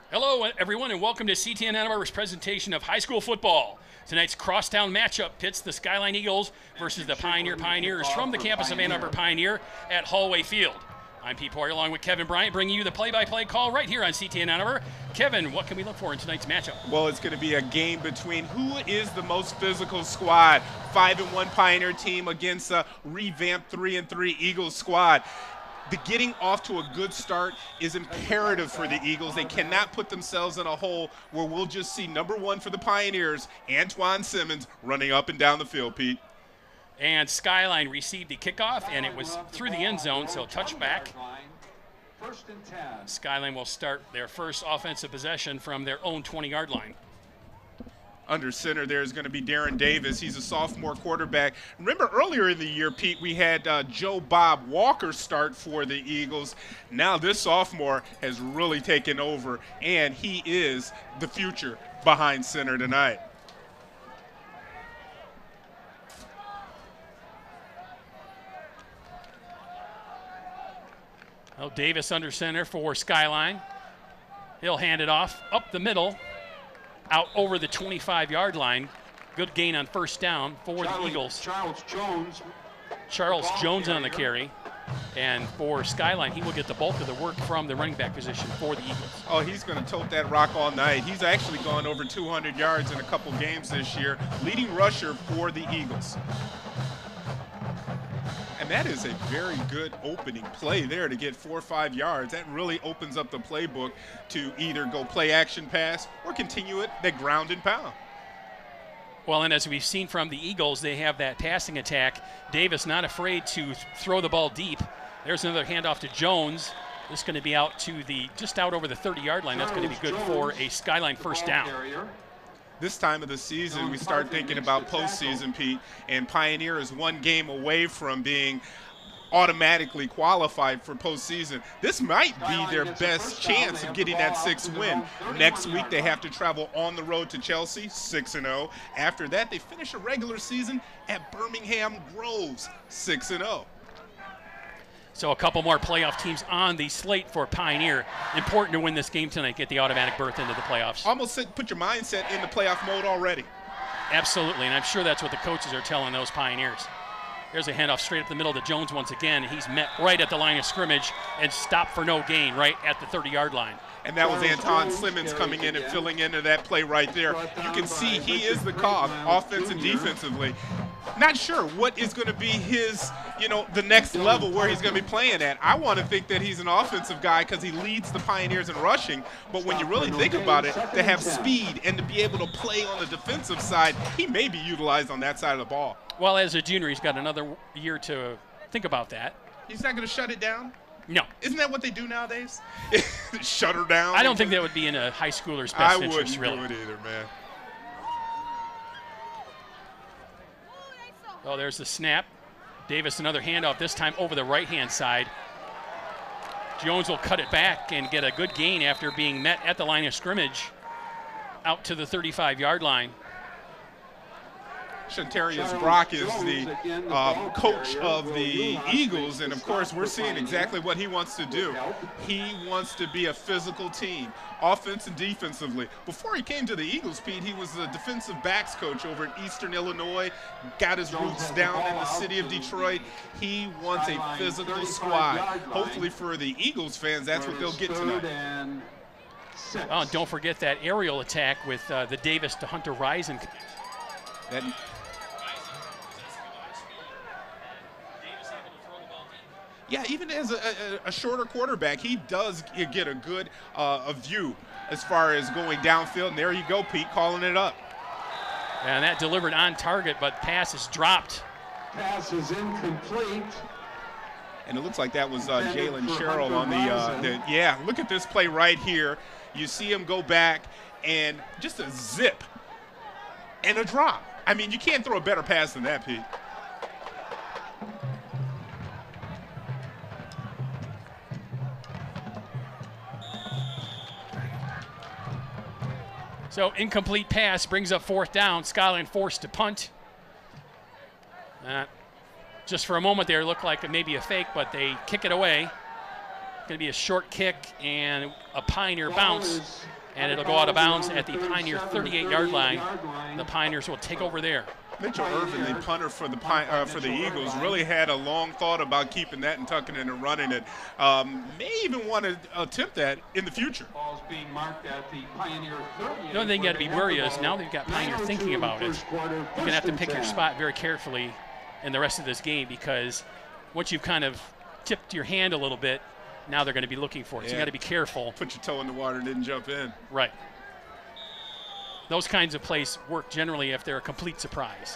Hello, everyone, and welcome to CTN Arbor's presentation of high school football. Tonight's crosstown matchup pits the Skyline Eagles versus the Pioneers from the campus of Ann Arbor Pioneer at Hallway Field. I'm Pete Poirier along with Kevin Bryant, bringing you the play-by-play call right here on CTN Ann Arbor. Kevin, what can we look for in tonight's matchup? Well, it's going to be a game between who is the most physical squad. 5-1 Pioneer team against a revamped 3-3 Eagles squad. The getting off to a good start is imperative for the Eagles. They cannot put themselves in a hole where we'll just see number one for the Pioneers, Antoine Simmons, running up and down the field, Pete. And Skyline received the kickoff, and it was through the end zone, so touchback. Skyline will start their first offensive possession from their own 20-yard line. Under center there is going to be Darren Davis. He's a sophomore quarterback. Remember earlier in the year, Pete, we had Joe Bob Walker start for the Eagles. Now this sophomore has really taken over, and he is the future behind center tonight. Well, Davis under center for Skyline. He'll hand it off up the middle, out over the 25-yard line. Good gain on first down for the Eagles. Charles Jones on the carry. And for Skyline, he will get the bulk of the work from the running back position for the Eagles. Oh, he's going to tote that rock all night. He's actually gone over 200 yards in a couple games this year, leading rusher for the Eagles. And that is a very good opening play there to get 4 or 5 yards. That really opens up the playbook to either go play action pass or continue it, that ground and pound. Well, and as we've seen from the Eagles, they have that passing attack. Davis not afraid to throw the ball deep. There's another handoff to Jones. This is going to be out to just out over the 30-yard line. That's going to be good for a Skyline first down. This time of the season, we start thinking about postseason, Pete, and Pioneer is one game away from being automatically qualified for postseason. This might be their best chance of getting that 6th win. Next week, they have to travel on the road to Chelsea, 6-0. After that, they finish a regular season at Birmingham Groves, 6-0. So a couple more playoff teams on the slate for Pioneer. Important to win this game tonight, get the automatic berth into the playoffs. Almost put your mindset in the playoff mode already. Absolutely, and I'm sure that's what the coaches are telling those Pioneers. There's a handoff straight up the middle to Jones once again. He's met right at the line of scrimmage and stopped for no gain right at the 30-yard line. And that was Anton Simmons coming in and filling into that play right there. You can see he is the cog, offense and defensively. Not sure what is going to be his, the next level where he's going to be playing at. I want to think that he's an offensive guy because he leads the Pioneers in rushing. But when you really think about it, to have speed and to be able to play on the defensive side, he may be utilized on that side of the ball. Well, as a junior, he's got another year to think about that. He's not going to shut it down? No. Isn't that what they do nowadays? Shut her down? I don't think that would be in a high schooler's best interest, really. I wouldn't do it either, man. Oh, there's the snap. Davis another handoff, this time over the right-hand side. Jones will cut it back and get a good gain after being met at the line of scrimmage out to the 35-yard line. Shantarius Brock is the coach of the Eagles, and of course we're seeing exactly what he wants to do. He wants to be a physical team, offense and defensively. Before he came to the Eagles, Pete, he was the defensive backs coach over in Eastern Illinois, got his roots down in the city of Detroit. He wants a physical squad. Hopefully for the Eagles fans, that's what they'll get tonight. Oh, and don't forget that aerial attack with the Davis to Hunter Risen. Yeah, even as a shorter quarterback, he does get a good view as far as going downfield. And there you go, Pete, calling it up. And that delivered on target, but pass is dropped. Pass is incomplete. And it looks like that was Jalen Sherrill on yeah, look at this play right here. You see him go back and just a zip and a drop. I mean, you can't throw a better pass than that, Pete. So incomplete pass brings up 4th down. Skyline forced to punt. Just for a moment there, it looked like maybe a fake, but they kick it away. going to be a short kick and a Pioneer bounce, and it'll go out of bounds at the Pioneer 38-yard line. The Pioneers will take over there. Mitchell Irvin, the punter for the Eagles, really had a long thought about keeping that and tucking it and running it. May even want to attempt that in the future. The only thing you got to be wary is now they've got Pioneer thinking about it. You're going to have to pick your spot very carefully in the rest of this game, because once you've kind of tipped your hand a little bit, now they're going to be looking for it. So you got to be careful. Put your toe in the water and didn't jump in. Right. Those kinds of plays work generally if they're a complete surprise.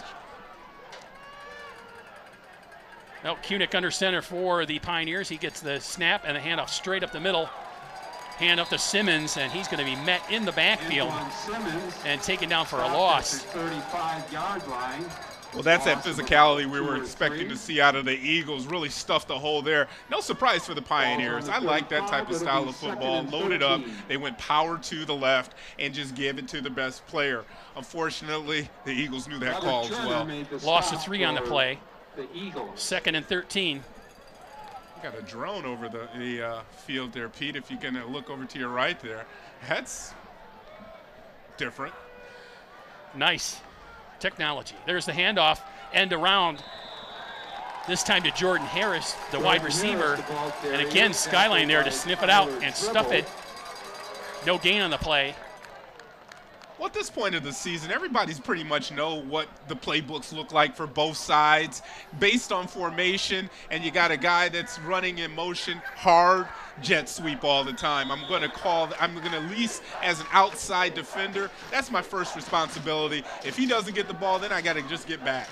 Now, Kunick under center for the Pioneers. He gets the snap and the handoff straight up the middle. Hand up to Simmons, and he's going to be met in the backfield and taken down for a loss. 35-yard line. Well, that's that physicality we were expecting to see out of the Eagles. Really stuffed the hole there. No surprise for the Pioneers. I like that type of style of football. Loaded up. They went power to the left and just gave it to the best player. Unfortunately, the Eagles knew that call as well. Loss of 3 on the play. 2nd and 13. Got a drone over the field there, Pete. If you can look over to your right there. That's different. Nice technology. There's the handoff, end around, this time to Jordan Harris, the wide receiver. And again, Skyline there to sniff it out and stuff it. No gain on the play. Well, at this point of the season, everybody's pretty much know what the playbooks look like for both sides based on formation, and you got a guy that's running in motion, hard, jet sweep all the time. I'm going to lease as an outside defender. That's my first responsibility. If he doesn't get the ball, then I got to just get back.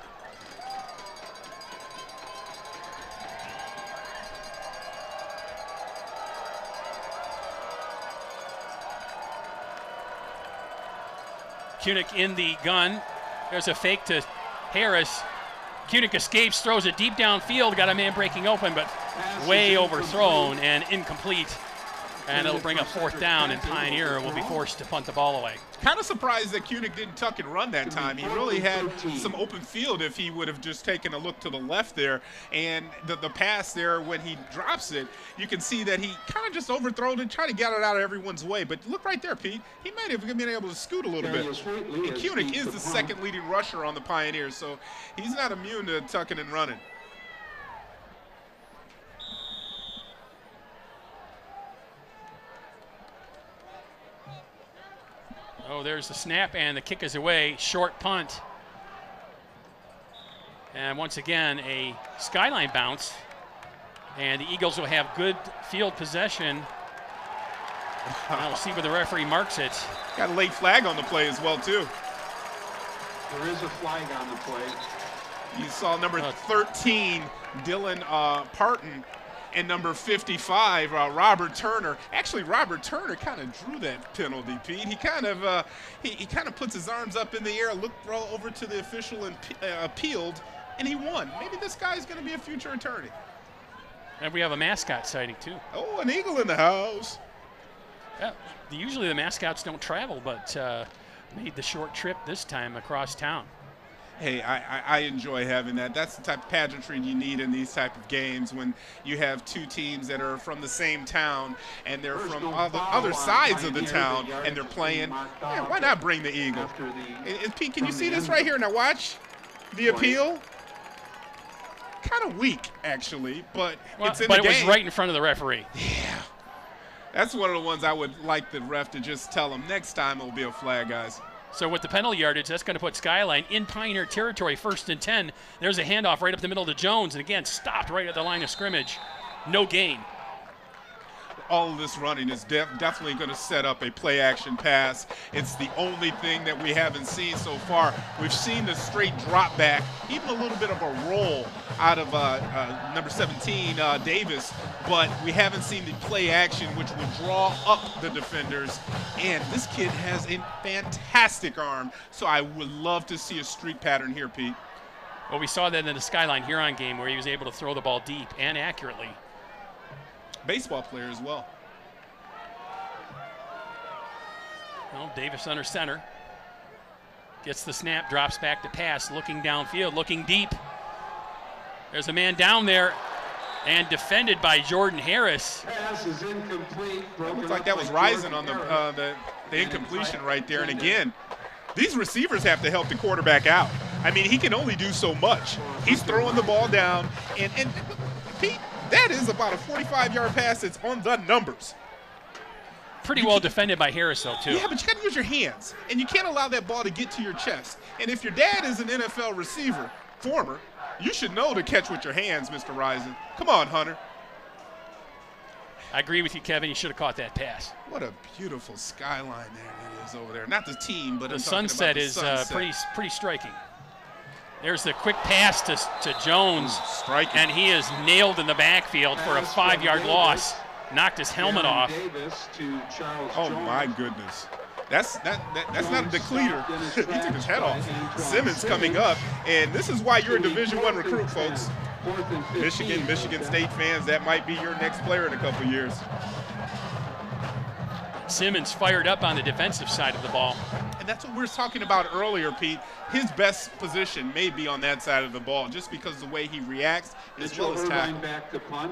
Kunick in the gun. There's a fake to Harris. Kunick escapes, throws it deep downfield. Got a man breaking open, but way overthrown and incomplete. And it'll bring up 4th down, and Pioneer will be forced to punt the ball away. Kind of surprised that Kunick didn't tuck and run that time. He really had some open field if he would have just taken a look to the left there. And the pass there, when he drops it, you can see that he kind of just overthrown and tried to get it out of everyone's way. But look right there, Pete. He might have been able to scoot a little bit. And Kunick is the 2nd leading rusher on the Pioneers, so he's not immune to tucking and running. Oh, there's the snap, and the kick is away. Short punt. And once again, a Skyline bounce. And the Eagles will have good field possession. We'll see where the referee marks it. Got a late flag on the play as well, too. There is a flag on the play. You saw number 13, Dylan Parton, and number 55, Robert Turner. Actually, Robert Turner kind of drew that penalty, Pete. He kind of he kind of puts his arms up in the air, looked over to the official and appealed, and he won. Maybe this guy's going to be a future attorney. And we have a mascot sighting, too. Oh, an eagle in the house. Yeah, usually the mascots don't travel, but made the short trip this time across town. Hey, I enjoy having that. That's the type of pageantry you need in these type of games when you have two teams that are from the same town and they're from other sides of the town and they're playing. Man, why not bring the eagle? And Pete, can you see this right here? Now watch the appeal. Kind of weak, actually, but it's in the game. But it was right in front of the referee. Yeah. That's one of the ones I would like the ref to just tell them next time it'll be a flag, guys. So with the penalty yardage, that's going to put Skyline in Pioneer territory, 1st and 10. There's a handoff right up the middle to Jones, and again, stopped right at the line of scrimmage. No gain. All of this running is definitely going to set up a play-action pass. It's the only thing that we haven't seen so far. We've seen the straight drop back, even a little bit of a roll out of number 17, Davis, but we haven't seen the play-action, which would draw up the defenders. And this kid has a fantastic arm, so I would love to see a streak pattern here, Pete. Well, we saw that in the Skyline Huron game where he was able to throw the ball deep and accurately. Baseball player as well. Well, Davis under center. Gets the snap, drops back to pass, looking downfield, looking deep. There's a man down there. And defended by Jordan Harris. Pass is incomplete. Looks like that was Rising on the incompletion right there. And again, these receivers have to help the quarterback out. I mean, he can only do so much. He's throwing the ball down, and Pete, that is about a 45-yard pass that's on the numbers. Pretty well defended by Harris, though, too. Yeah, but you got to use your hands, and you can't allow that ball to get to your chest. And if your dad is an NFL receiver, former, you should know to catch with your hands, Mr. Rising. Come on, Hunter. I agree with you, Kevin. You should have caught that pass. What a beautiful skyline there it is over there. Not the team, but the sunset is pretty striking. There's the quick pass to Jones, striking, and he is nailed in the backfield for a 5-yard loss. Knocked his helmet off. Oh my goodness. That's not a decleater. He took his head off. Simmons coming up, and this is why you're a Division I recruit, folks. Michigan State fans, that might be your next player in a couple years. Simmons fired up on the defensive side of the ball. And that's what we were talking about earlier, Pete. His best position may be on that side of the ball just because of the way he reacts as well as tackle. Back to punt.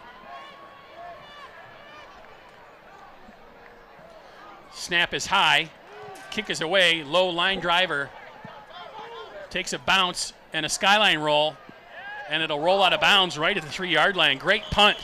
Snap is high, kick is away, low line driver, takes a bounce and a Skyline roll, and it'll roll out of bounds right at the 3-yard line. Great punt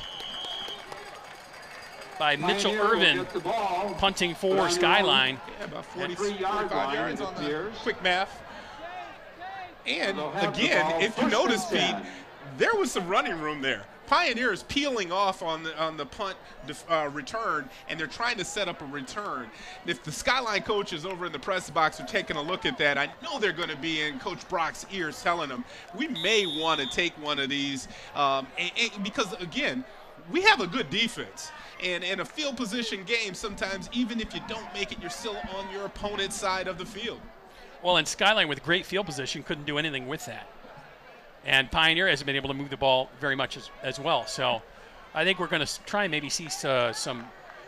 by Mitchell Irvin, punting for Skyline. Yeah, about 45 yards on the quick math. And again, if you notice, Pete, there was some running room there. Pioneers peeling off on the punt return, and they're trying to set up a return. If the Skyline coaches over in the press box are taking a look at that, I know they're going to be in Coach Brock's ears telling them, we may want to take one of these because, again, we have a good defense. And in a field position game, sometimes even if you don't make it, you're still on your opponent's side of the field. Well, and Skyline with great field position couldn't do anything with that. And Pioneer hasn't been able to move the ball very much as well. So I think we're going to try and maybe see some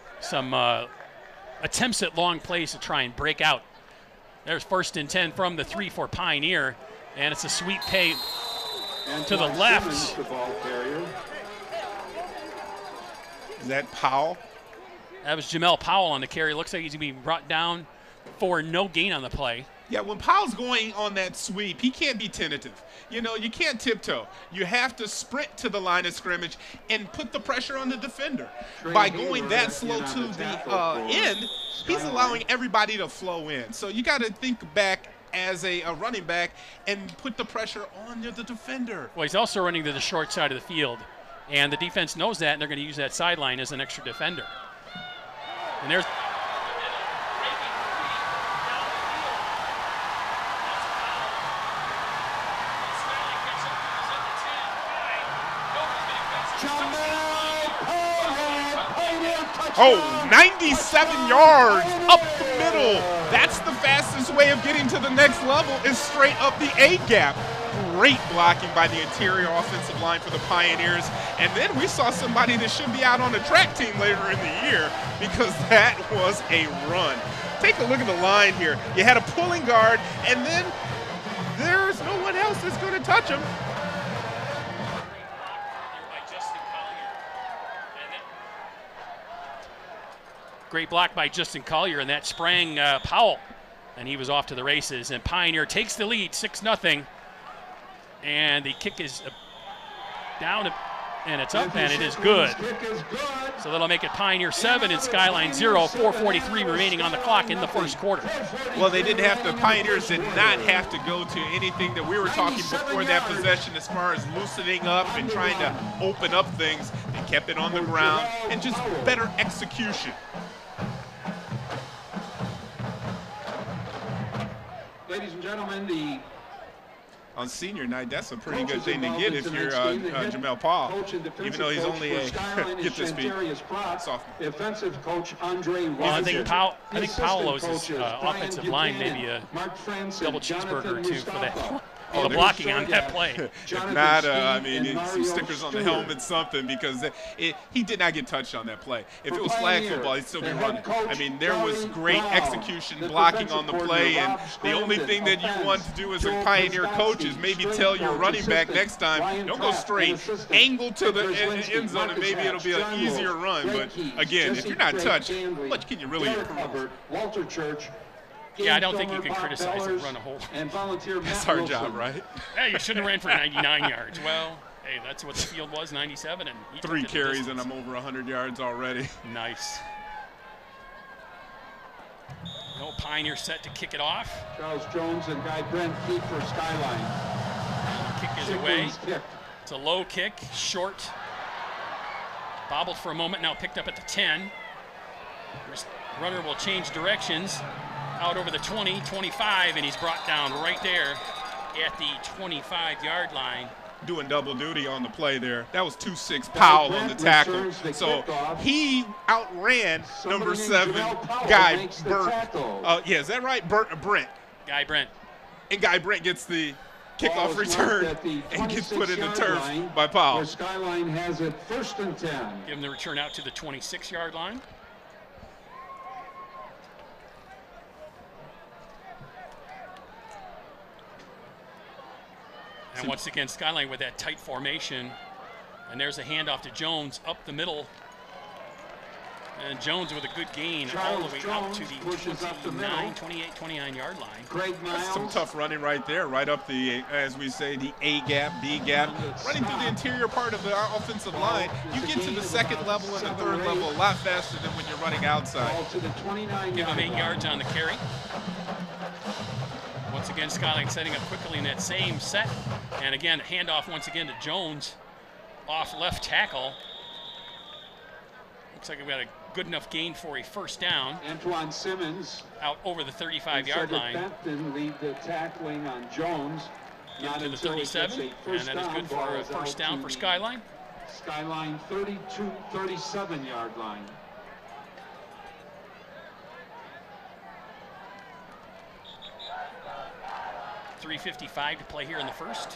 attempts at long plays to try and break out. There's 1st and 10 from the 3 for Pioneer, and it's a sweep pay to the left. Is that Powell? That was Jamel Powell on the carry. Looks like he's going to be brought down for no gain on the play. Yeah, when Powell's going on that sweep, he can't be tentative. You know, you can't tiptoe. You have to sprint to the line of scrimmage and put the pressure on the defender. By going that slow to the end, he's allowing everybody to flow in. So you got to think back as a running back and put the pressure on the defender. Well, he's also running to the short side of the field, and the defense knows that, and they're going to use that sideline as an extra defender. And there's Oh, 97 yards up the middle. That's the fastest way of getting to the next level is straight up the A-gap. Great blocking by the interior offensive line for the Pioneers. And then we saw somebody that should be out on the track team later in the year because that was a run. Take a look at the line here. You had a pulling guard, and then there's no one else that's going to touch him. Great block by Justin Collier, and that sprang Powell, and he was off to the races. And Pioneer takes the lead, 6-0, and the kick is down, and it's up, and it is good. So that'll make it Pioneer 7 and Skyline 0, 4:43 remaining on the clock in the first quarter. Well, they didn't have to, Pioneers did not have to go to anything that we were talking before that possession as far as loosening up and trying to open up things. They kept it on the ground and just better execution. Ladies and gentlemen, on senior night, that's a pretty good thing to get if you're Jamel Powell, even though he's only a get this beat sophomore. Offensive coach Andre. Well, I think Powell owes his offensive line maybe a double cheeseburger or two for that. the blocking on that play. If not, I mean, some stickers on the helmet, something, because he did not get touched on that play. If it was flag football, he'd still be running. I mean, there was great execution, blocking on the play, and the only thing that you want to do as a Pioneer coach is maybe tell your running back next time, don't go straight, angle to the end zone, and maybe it'll be an easier run. But again, if you're not touched, how much can you really improve? Yeah, I don't think you can criticize a run a whole. That's our job, right? Hey, you should have ran for 99 yards. Well, hey, that's what the field was, 97. And 3 carries, and I'm over 100 yards already. Nice. No Pioneer set to kick it off. Charles Jones and Guy Brent keep for Skyline. The kick is away. It's a low kick, short. Bobbled for a moment, now picked up at the 10. Runner will change directions. Out over the 20, 25, and he's brought down right there at the 25-yard line. Doing double duty on the play there. That was 2-6 Powell on the tackle. So he outran number 7, Guy Brent. Yeah, is that right? Brent. Guy Brent. And Guy Brent gets the kickoff return and gets put in the turf by Powell. Skyline has it 1st and 10. Give him the return out to the 26-yard line. And once again, Skyline with that tight formation. And there's a handoff to Jones up the middle. And Jones with a good gain all the way up to the 29-yard line. That's some tough running right there, right up the, as we say, the A gap, B gap. Running through the interior part of the offensive line, you get to the 2nd level and the 3rd level a lot faster than when you're running outside. Give him 8 yards on the carry. Once again, Skyline setting up quickly in that same set. And again, handoff once again to Jones off left tackle. Looks like we've got a good enough gain for a 1st down. Antoine Simmons out over the 35-yard line. Benton lead the tackling on Jones. Get to the 37, and that is good for a 1st down for Skyline. Skyline 37-yard line. 3:55 to play here in the 1st.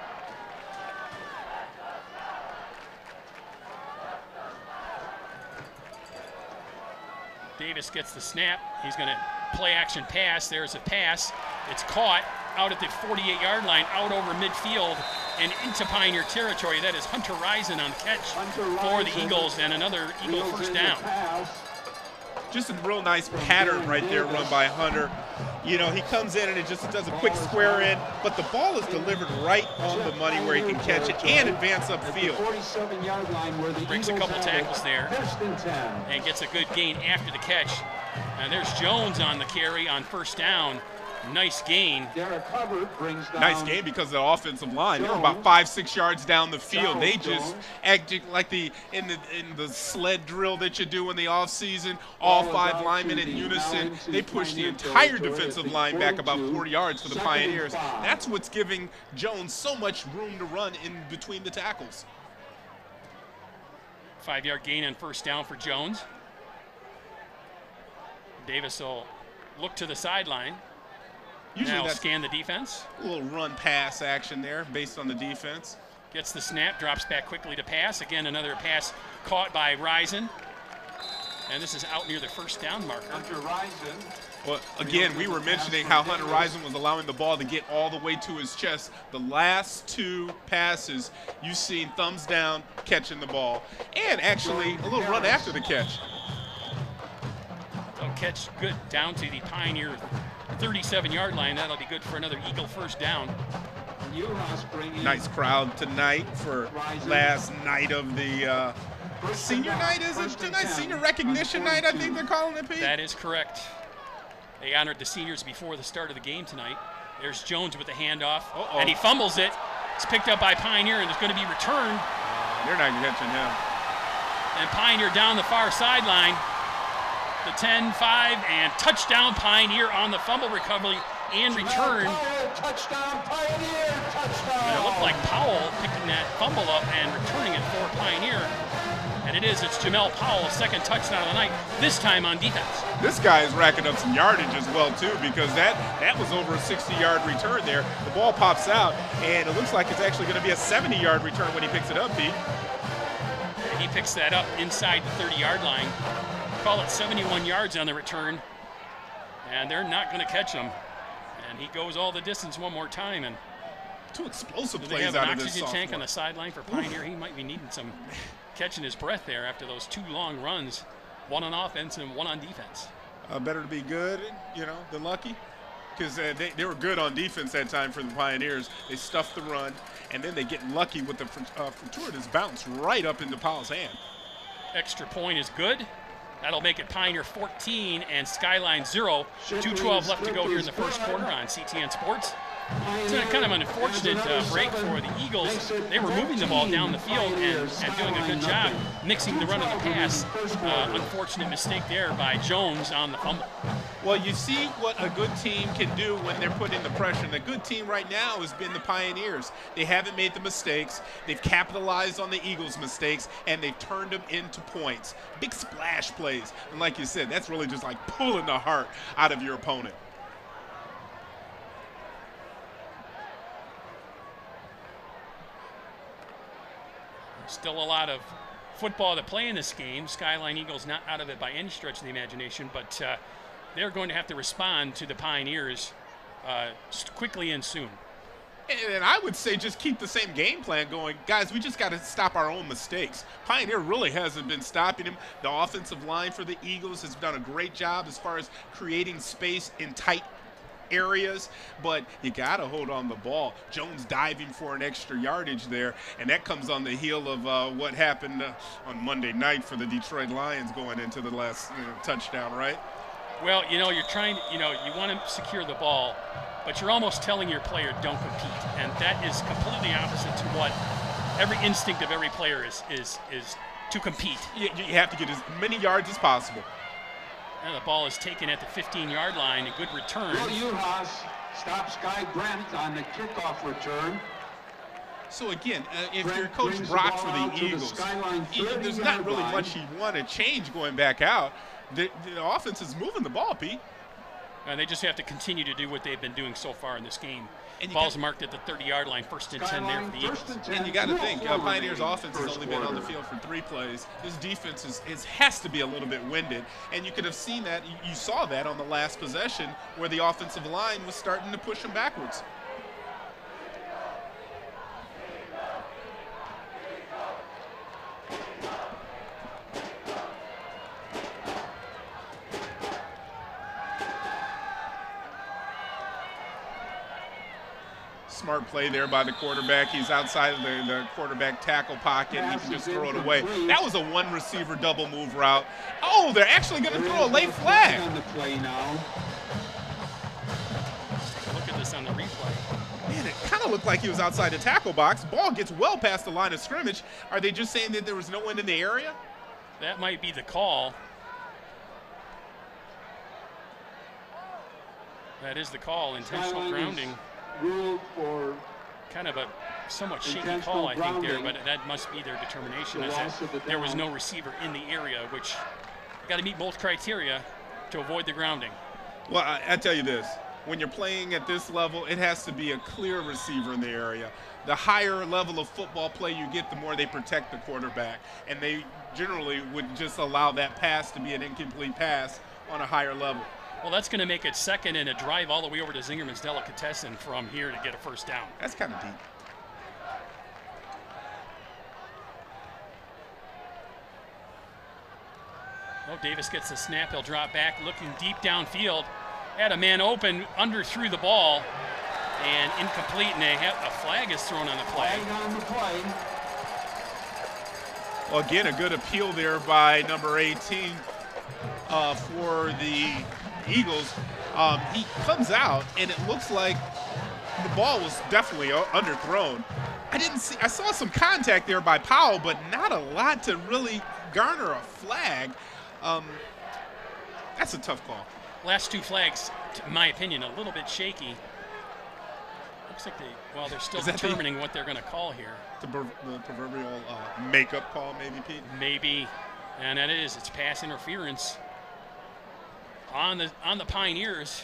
Davis gets the snap. He's going to play action pass. There's a pass. It's caught out at the 48-yard line, out over midfield and into Pioneer territory. That is Hunter Risen on the catch for the Eagles, and another Eagle 1st down. Just a real nice pattern right there run by Hunter. You know, he comes in and it just does a quick square in, but the ball is delivered right on the money where he can catch it and advance upfield. Breaks a couple tackles there and gets a good gain after the catch. And there's Jones on the carry on 1st down. Nice gain. Nice gain because of the offensive line. They were about 5-6 yards down the field. They just acted like in the sled drill that you do in the offseason. All 5 linemen in unison. They pushed the entire defensive line back about 40 yards for the Pioneers. That's what's giving Jones so much room to run in between the tackles. 5-yard gain on 1st down for Jones. Davis will look to the sideline. Usually now scan the defense. A little run pass action there based on the defense. Gets the snap, drops back quickly to pass. Again, another pass caught by Risen. And this is out near the 1st down marker. Hunter Risen. Well, again, we were mentioning how Hunter Risen was allowing the ball to get all the way to his chest. The last 2 passes, you've seen thumbs down, catching the ball, and actually a little run after the catch. They'll catch good down to the Pioneer 37-yard line. That'll be good for another Eagle 1st down. Nice crowd tonight for last night of the senior night, is it tonight? Senior recognition night, I think they're calling it, Pete? That is correct. They honored the seniors before the start of the game tonight. There's Jones with the handoff, and he fumbles it. It's picked up by Pioneer, and it's going to be returned. They're not catching him. And Pioneer down the far sideline. The 10-5, and touchdown Pioneer on the fumble recovery and return. Touchdown Pioneer, touchdown. And it looked like Powell picking that fumble up and returning it for Pioneer. And it is. It's Jamel Powell's second touchdown of the night, this time on defense. This guy is racking up some yardage as well, too, because that was over a 60-yard return there. The ball pops out, and it looks like it's actually going to be a 70-yard return when he picks it up, Pete. And he picks that up inside the 30-yard line. Call it 71 yards on the return, and they're not going to catch him. And he goes all the distance one more time. And two explosive do plays they have out an of this oxygen sophomore. tank on the sideline for Pioneer? He might be needing some catching his breath there after those two long runs, one on offense and one on defense. Better to be good, than lucky, because they were good on defense that time for the Pioneers. They stuffed the run, and then they get lucky with the fortuitous bounce right up into Powell's hand. Extra point is good. That'll make it Pioneer 14 and Skyline 0. 2:12 left to go here in the first quarter on CTN Sports. It's kind of an unfortunate break for the Eagles. They were moving the ball down the field and doing a good job mixing the run and the pass. Unfortunate mistake there by Jones on the fumble. Well, you see what a good team can do when they're put in the pressure. And the good team right now has been the Pioneers. They haven't made the mistakes. They've capitalized on the Eagles' mistakes, and they've turned them into points. Big splash plays. And like you said, that's really just like pulling the heart out of your opponent. Still a lot of football to play in this game. Skyline Eagles not out of it by any stretch of the imagination, but they're going to have to respond to the Pioneers quickly and soon. And I would say just keep the same game plan going. Guys, we just got to stop our own mistakes. Pioneer really hasn't been stopping him. The offensive line for the Eagles has done a great job as far as creating space in tight areas, but you got to hold on the ball. Jones diving for an extra yardage there, and that comes on the heel of what happened on Monday night for the Detroit Lions going into the last touchdown, right? Well, you're trying, you want to secure the ball, but you're almost telling your player don't compete, and that is completely opposite to what every instinct of every player is to compete. You have to get as many yards as possible. And the ball is taken at the 15-yard line. A good return. Will Uhas stops Guy Brent on the kickoff return. So again, if you're Coach Brock for the Eagles, there's not really much you want to change going back out. The offense is moving the ball, Pete. They just have to continue to do what they've been doing so far in this game. And ball's marked at the 30-yard line, 1st and 10 there for the Eagles. And you got to think, Pioneer's offense has only been on the field for 3 plays. This defense has to be a little bit winded, and you could have seen that. You saw that on the last possession where the offensive line was starting to push them backwards. Smart play there by the quarterback. He's outside of the quarterback tackle pocket. He can just throw it away. That was a one-receiver double move route. Oh, they're actually going to throw a late flag. On the play now. Look at this on the replay. Man, it kind of looked like he was outside the tackle box. Ball gets well past the line of scrimmage. Are they just saying that there was no one in the area? That might be the call. That is the call, intentional grounding. Ruled for kind of a somewhat shaky call, I think, there, but that must be their determination, as that there was no receiver in the area, which got to meet both criteria to avoid the grounding. Well, I tell you this. When you're playing at this level, it has to be a clear receiver in the area. The higher level of football play you get, the more they protect the quarterback, and they generally would just allow that pass to be an incomplete pass on a higher level. Well, that's going to make it second and a drive all the way over to Zingerman's Delicatessen from here to get a first down. That's kind of deep. Oh, Davis gets the snap. He'll drop back, looking deep downfield. Had a man open, threw the ball, and incomplete, and a flag is thrown on the play. flag on the play. Well, again, a good appeal there by number 18 for the Eagles. He comes out, and it looks like the ball was definitely underthrown. I saw some contact there by Powell, but not a lot to really garner a flag. That's a tough call. Last two flags, in my opinion, a little bit shaky. Looks like they're still determining what they're going to call here. The proverbial makeup call, maybe, Pete? Maybe, and that is, it's pass interference on the Pioneers.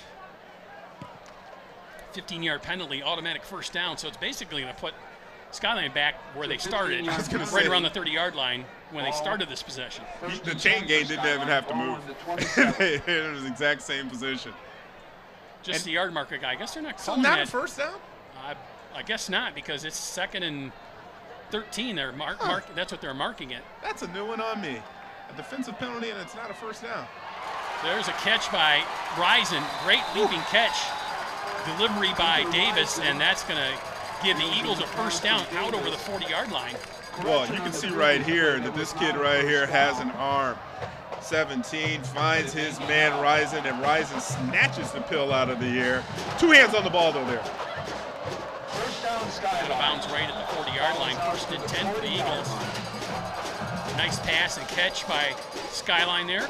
15-yard penalty, automatic first down, so it's basically going to put Skyline back where they started, right around the 30-yard line when they started this possession. The chain gang didn't even have to move. It was the exact same position. Just the yard marker guy. I guess they're not So calling not that. a first down? I guess not, because it's 2nd and 13. They're that's what they're marking it. That's a new one on me. A defensive penalty, and it's not a first down. There's a catch by Risen. Great leaping catch. Delivery by Davis, and that's going to give the Eagles a first down out over the 40-yard line. Well, you can see right here that this kid right here has an arm. 17 finds his man Risen, and Risen snatches the pill out of the air. 2 hands on the ball, though, there. First down, Skyline. Out of bounds right at the 40-yard line. 1st and 10 for the Eagles. Nice pass and catch by Skyline there.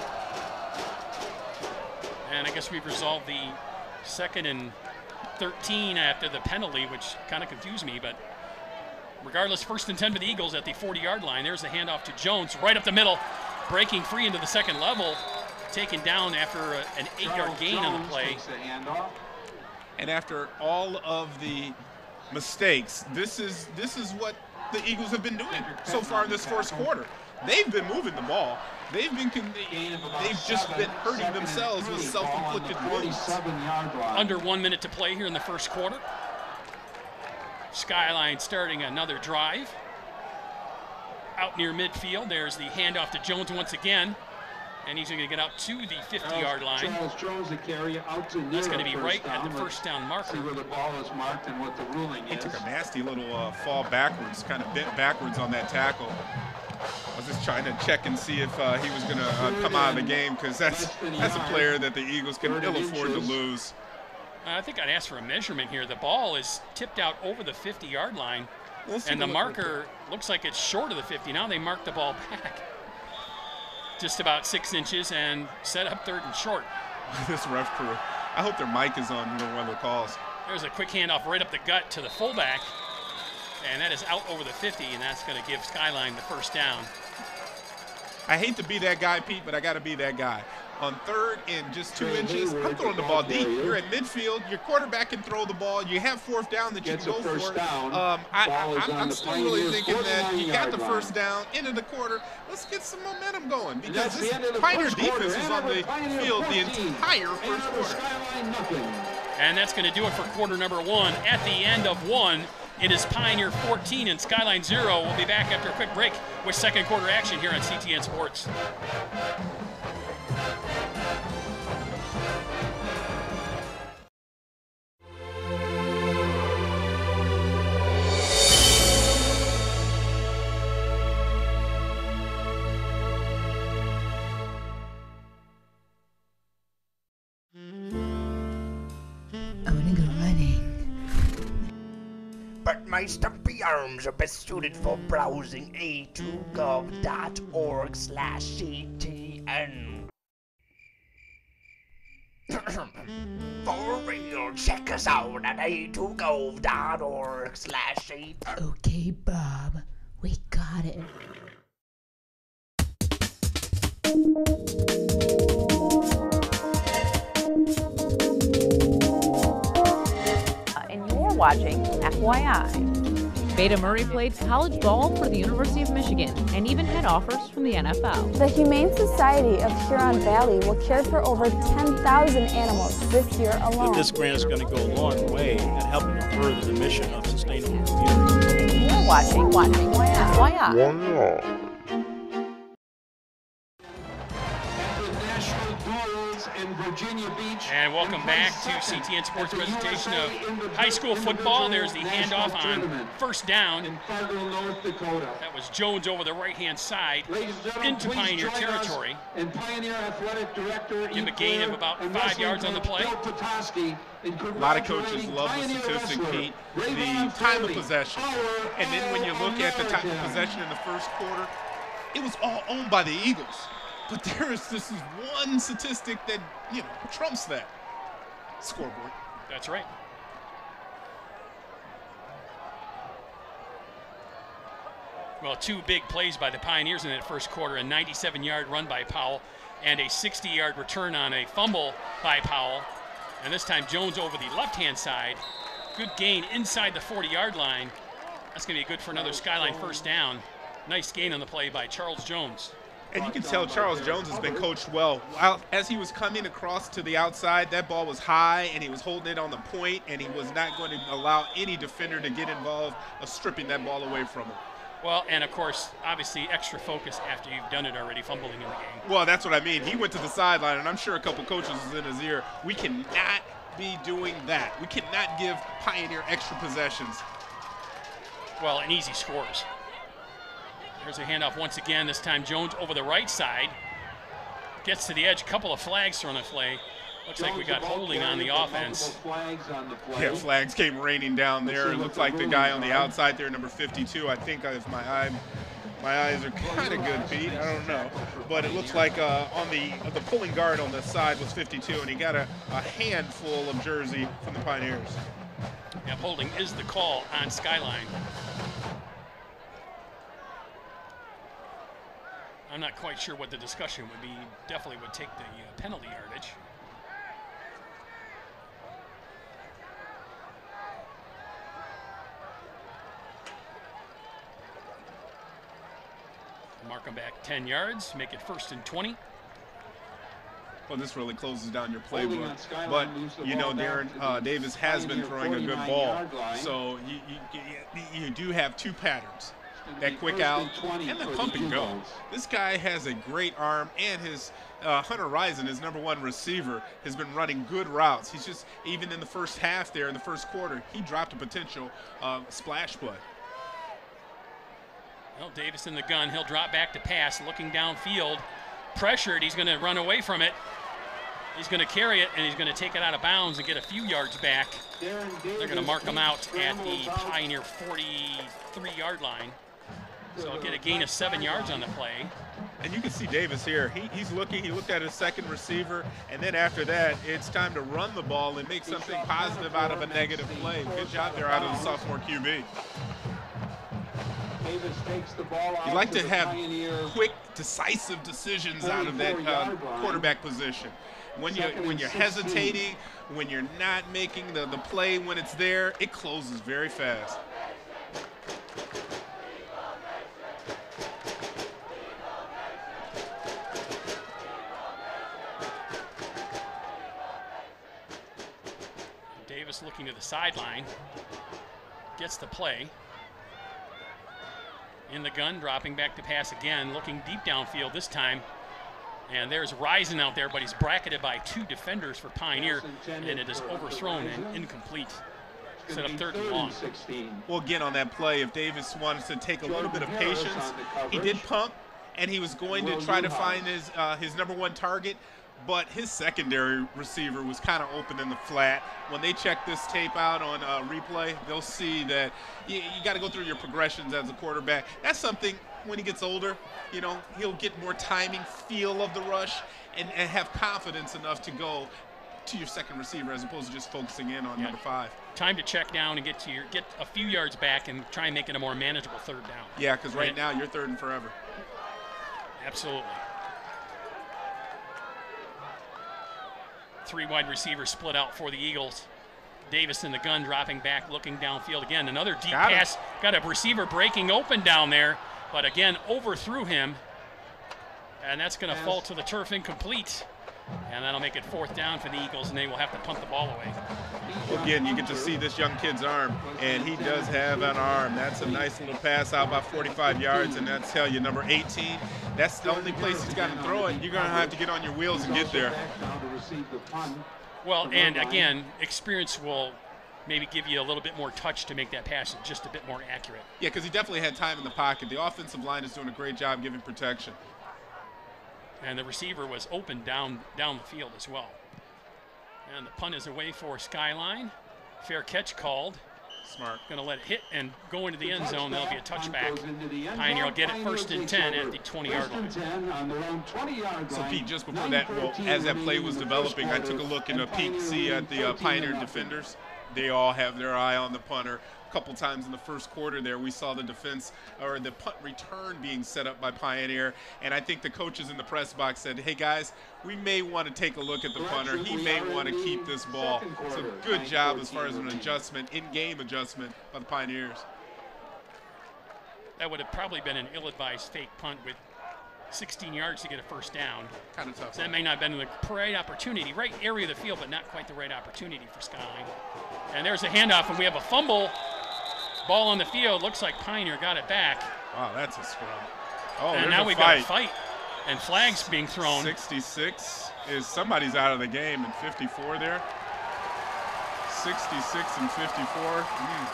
And I guess we've resolved the 2nd and 13 after the penalty, which kind of confused me, but regardless, 1st and 10 for the Eagles at the 40-yard line. There's the handoff to Jones, right up the middle, breaking free into the 2nd level, taken down after an 8-yard gain on the play. And after all of the mistakes, this is what the Eagles have been doing so far in this first quarter. They've been moving the ball. They've just been hurting themselves with self-inflicted wounds. Under 1 minute to play here in the first quarter. Skyline starting another drive. Out near midfield, there's the handoff to Jones once again. And he's going to get out to the 50-yard line. That's going to be right at the first down marker. See where the ball is marked and what the ruling He is. took a nasty little fall backwards, kind of bent backwards on that tackle. I was just trying to check and see if he was going to come out of the game, because that's a player that the Eagles can ill afford to lose. I think I'd ask for a measurement here. The ball is tipped out over the 50-yard line, and the marker looks like it's short of the 50. Now they mark the ball back just about 6 inches and set up 3rd and short. This ref crew, I hope their mic is on when one of the calls. There's a quick handoff right up the gut to the fullback, and that is out over the 50, and that's going to give Skyline the first down. I hate to be that guy, Pete, but I got to be that guy. On 3rd and just 2 inches, I'm throwing the ball deep. You're at midfield. Your quarterback can throw the ball. You have 4th down that you can go for. I'm still really thinking that you got the first down, into the quarter. Let's get some momentum going, because this Pioneer defense was on the field the entire first quarter. And that's going to do it for quarter number 1. At the end of 1, it is Pioneer 14 and Skyline 0. We'll be back after a quick break with second quarter action here on CTN Sports. I want to go running. But my stumpy arms are best suited for browsing a2gov.org/CTN. For real, check us out at a2gov.org/CTN. Okay, Bob, we got it. And you're watching FYI. Beta Murray played college ball for the University of Michigan and even had offers from the NFL. The Humane Society of Huron Valley will care for over 10,000 animals this year alone. This grant is going to go a long way in helping to further the mission of sustainable communities. And you're watching FYI. And welcome back to CTN Sports presentation of high school football. There's the handoff on first down. That was Jones over the right-hand side into Pioneer territory. Give him a gain of about 5 yards on the play. A lot of coaches love the statistic, Pete, the time of possession. And then when you look at the time of possession in the first quarter, it was all owned by the Eagles. But there is this one statistic that, trumps that. Scoreboard. That's right. Well, two big plays by the Pioneers in that first quarter, a 97-yard run by Powell and a 60-yard return on a fumble by Powell. And this time Jones over the left-hand side. Good gain inside the 40-yard line. That's going to be good for another Skyline first down. Nice gain on the play by Charles Jones. And you can tell Charles Jones has been coached well. As he was coming across to the outside, that ball was high, and he was holding it on the point, and he was not going to allow any defender to get involved of stripping that ball away from him. Well, and of course, obviously extra focus after you've done it already, fumbling in the game. Well, that's what I mean. He went to the sideline, and I'm sure a couple coaches was in his ear. We cannot be doing that. We cannot give Pioneer extra possessions. Well, and easy scores. There's a handoff once again. This time Jones over the right side. Gets to the edge. Couple of flags thrown at play. Looks like we got holding on the offense. Yeah, flags came raining down there. It looked like the guy on the outside there, number 52. I think if my eyes are kind of good, Pete. I don't know. But it looks like on the pulling guard on the side was 52, and he got a handful of jersey from the Pioneers. Yeah, holding is the call on Skyline. I'm not quite sure what the discussion would be. Definitely would take the penalty yardage. Mark them back 10 yards, make it 1st and 20. Well, this really closes down your playbook. But, you know, Darren Davis has been throwing a good ball. So you do have two patterns. That quick out and the pump and go. This guy has a great arm, and his Hunter Risen, his #1 receiver, has been running good routes. He's just, even in the first half there, in the first quarter, he dropped a potential splash play. Well, Davis in the gun. He'll drop back to pass, looking downfield. Pressured. He's going to run away from it. He's going to carry it, and he's going to take it out of bounds and get a few yards back. They're going to mark him out at the Pioneer 43-yard line. So he'll get a gain of 7 yards on the play. And you can see Davis here. He's looking. He looked at his second receiver, and then after that, it's time to run the ball and make something positive out of a negative play. Good job there out of the sophomore QB. You like to have quick, decisive decisions out of that quarterback position. When you're hesitating, when you're not making the play when it's there, it closes very fast. Davis looking to the sideline, gets the play. In the gun, dropping back to pass again, looking deep downfield this time. And there's Risen out there, but he's bracketed by two defenders for Pioneer, and it is overthrown and incomplete. Set up 3rd and long. Well, again, on that play, if Davis wanted to take a little bit of patience, he did pump, and he was going to try to find his #1 target, but his secondary receiver was kind of open in the flat. When they check this tape out on replay, they'll see that you got to go through your progressions as a quarterback. That's something when he gets older, you know, he'll get more timing, feel of the rush, and have confidence enough to go to your second receiver as opposed to just focusing in on number 5. Time to check down and get a few yards back and try and make it a more manageable 3rd down. Yeah, because right now you're 3rd and forever. Absolutely. 3 wide receivers split out for the Eagles. Davis in the gun, dropping back, looking downfield again. Another deep pass. Got a receiver breaking open down there, but again, overthrew him. And that's going to fall to the turf incomplete. And that'll make it 4th down for the Eagles, and they will have to punt the ball away. Again, you get to see this young kid's arm, and he does have an arm. That's a nice little pass out about 45 yards, and that's tell you, number 18. That's the only place he's got to throw it. You're going to have to get on your wheels and get there. Well, and again, experience will maybe give you a little bit more touch to make that pass just a bit more accurate. Yeah, because he definitely had time in the pocket. The offensive line is doing a great job giving protection. And the receiver was open down the field as well. And the punt is away for Skyline. Fair catch called. Smart. Going to let it hit and go into the end zone. That'll be a touchback. Pioneer will get it 1st and 10 at the 20-yard line. So, Pete, just before that, well, as that play was developing, I took a look and a peek, see at the Pioneer defenders. They all have their eye on the punter. couple times in the first quarter there, we saw the defense or the punt return being set up by Pioneer, and I think the coaches in the press box said, hey guys, we may want to take a look at the punter. He may want to keep this ball. So good job as far as an adjustment, in-game adjustment by the Pioneers. That would have probably been an ill-advised fake punt with 16 yards to get a first down. Kind of tough. So that may not have been the right opportunity. Right area of the field, but not quite the right opportunity for Skyline. And there's a handoff, and we have a fumble. Ball on the field. Looks like Pioneer got it back. Wow, that's a scrum. Oh, and now we've got a fight. And flags being thrown. 66 is somebody's out of the game, and 54 there. 66 and 54.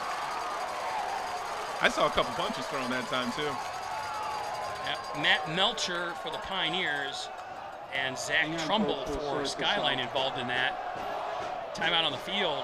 I saw a couple punches thrown that time, too. Matt Melcher for the Pioneers and Zach Trumbull for Skyline involved in that. Timeout on the field.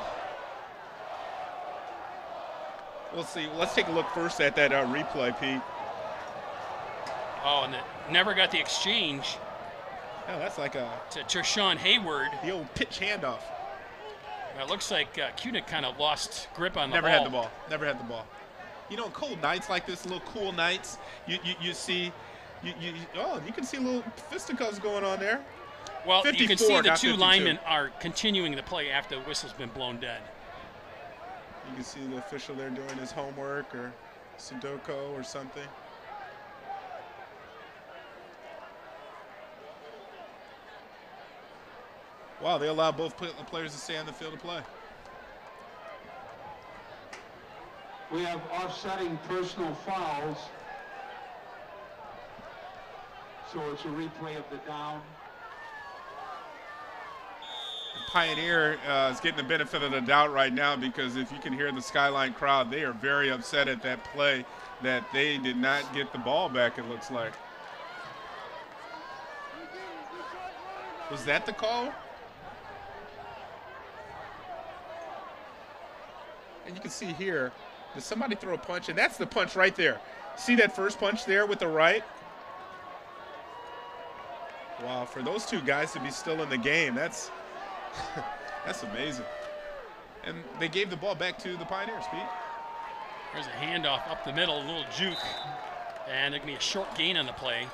We'll see. Let's take a look first at that replay, Pete. Oh, and never got the exchange. Oh, that's like a... To Tershawn Hayward. The old pitch handoff. It looks like Kunick kind of lost grip on the Never ball. had the ball. Never had the ball. You know, cold nights like this, little cool nights, you see... you can see little fisticuffs going on there. Well, you can see the two 52. linemen are continuing the play after the whistle's been blown dead. You can see the official there doing his homework or Sudoku or something. Wow, they allow both players to stay on the field to play. We have offsetting personal fouls. So it's a replay of the down. Pioneer is getting the benefit of the doubt right now because if you can hear the Skyline crowd, they are very upset at that play that they did not get the ball back, it looks like. Was that the call? And you can see here, did somebody throw a punch? And that's the punch right there. See that first punch there with the right? Wow, for those two guys to be still in the game, that's that's amazing. And they gave the ball back to the Pioneers, Pete. There's a handoff up the middle, a little juke. And there can be a short gain on the play.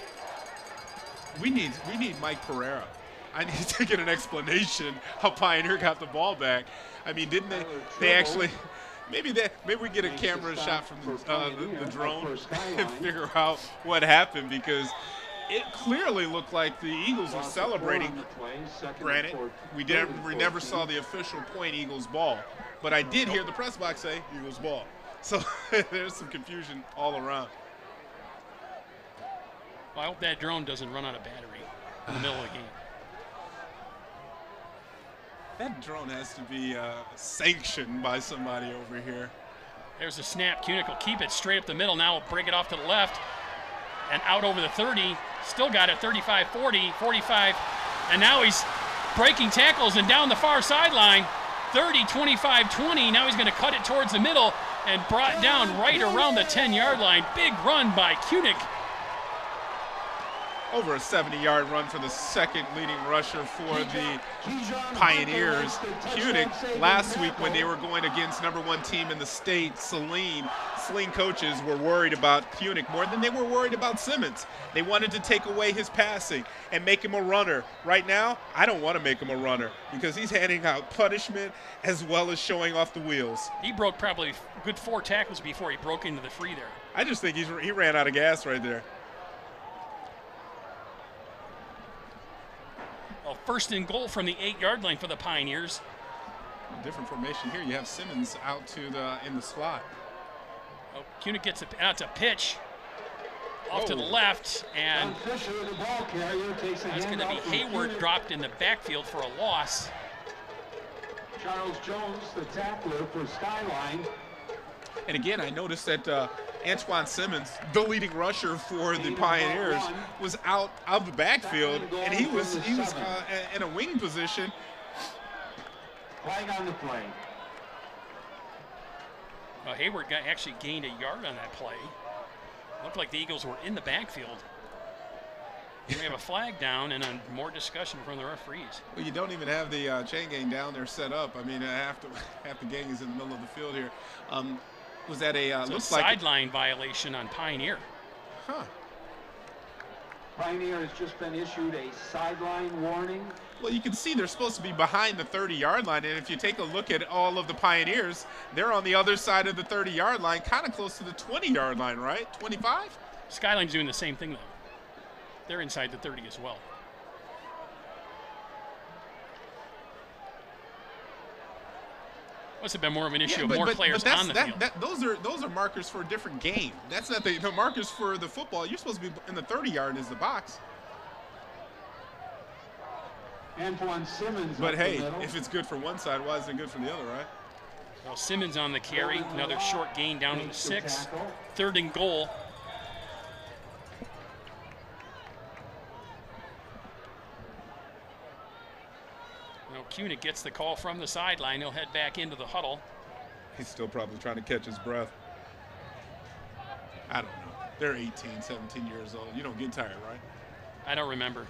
We need Mike Pereira. I need to get an explanation how Pioneer got the ball back. I mean, didn't they actually maybe we get a camera shot from the drone and figure out what happened, because it clearly looked like the Eagles were celebrating. Granted, we never saw the official point Eagles ball, but I did hear the press box say Eagles ball. So there's some confusion all around. Well, I hope that drone doesn't run out of battery in the middle of the game. That drone has to be sanctioned by somebody over here. There's a snap. Kunick will keep it straight up the middle. Now will break it off to the left and out over the 30. Still got it, 35, 40, 45. And now he's breaking tackles and down the far sideline. 30, 25, 20. Now he's going to cut it towards the middle and brought down right around the 10-yard line. Big run by Kunick. Over a 70-yard run for the second leading rusher for the Pioneers. Kunick, last week when they were going against #1 team in the state, Saline coaches were worried about Kunick more than they were worried about Simmons. They wanted to take away his passing and make him a runner. Right now, I don't want to make him a runner because he's handing out punishment as well as showing off the wheels. He broke probably a good 4 tackles before he broke into the free there. I just think he ran out of gas right there. Well, first and goal from the 8-yard line for the Pioneers. Different formation here. You have Simmons out in the slot. Oh, Kunick gets out to pitch off to the left, and that's going to be Hayward dropped in the backfield for a loss. Charles Jones, the tackler for Skyline. And again, I noticed that Antoine Simmons, the leading rusher for the Pioneers, was out of the backfield, and he was in a wing position. Flag on the play. Well, Hayward actually gained a yard on that play. Looked like the Eagles were in the backfield. We have a flag down and more discussion from the referees. Well, you don't even have the chain gang down there set up. I mean, half the gang is in the middle of the field here. Was that a looks like sideline violation on Pioneer? Huh. Pioneer has just been issued a sideline warning. Well, you can see they're supposed to be behind the 30-yard line, and if you take a look at all of the Pioneers, they're on the other side of the 30-yard line, kind of close to the 20-yard line, right? 25? Skyline's doing the same thing, though. They're inside the 30 as well. Must have been more of an issue of more players on the field. Those are markers for a different game. That's not the markers for the football. You're supposed to be in the 30-yard is the box. Antoine Simmons. But hey, if it's good for one side, why isn't it good for the other, right? Well, Simmons on the carry. Another short gain down to the 6. 3rd and goal. Now, Cunick gets the call from the sideline. He'll head back into the huddle. He's still probably trying to catch his breath. I don't know. They're 18, 17 years old. You don't get tired, right? I don't remember.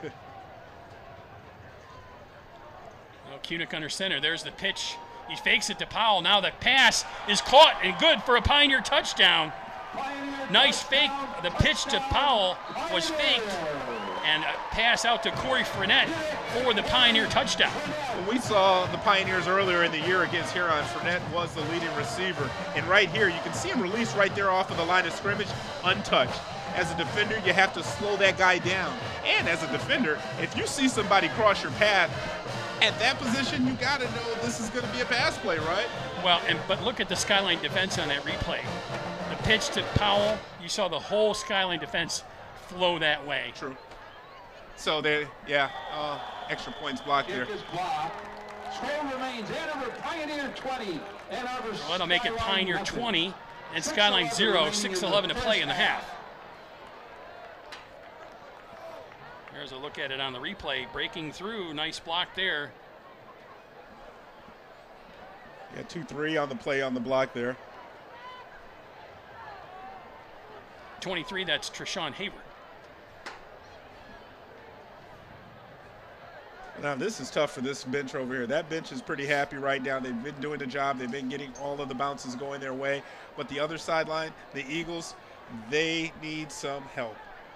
Well, Cunick under center. There's the pitch. He fakes it to Powell. Now the pass is caught and good for a Pioneer touchdown. Nice fake. The pitch to Powell was faked. And a pass out to Corey Fournette for the Pioneer touchdown. When we saw the Pioneers earlier in the year against Huron, Fournette was the leading receiver. And right here, you can see him released right there off of the line of scrimmage, untouched. As a defender, you have to slow that guy down. And as a defender, if you see somebody cross your path, at that position, you got to know this is going to be a pass play, right? Well, but look at the Skyline defense on that replay. The pitch to Powell, you saw the whole Skyline defense flow that way. True. So extra points blocked there. Score remains Ann Arbor Pioneer 20. Well, that'll make it Pioneer 20 and Skyline 0. 6:11 to play in the half. There's a look at it on the replay. Breaking through. Nice block there. Yeah, 2-3 on the play on the block there. 23, that's Treshawn Hayward. Now, this is tough for this bench over here. That bench is pretty happy right now. They've been doing the job. They've been getting all of the bounces going their way. But the other sideline, the Eagles, they need some help.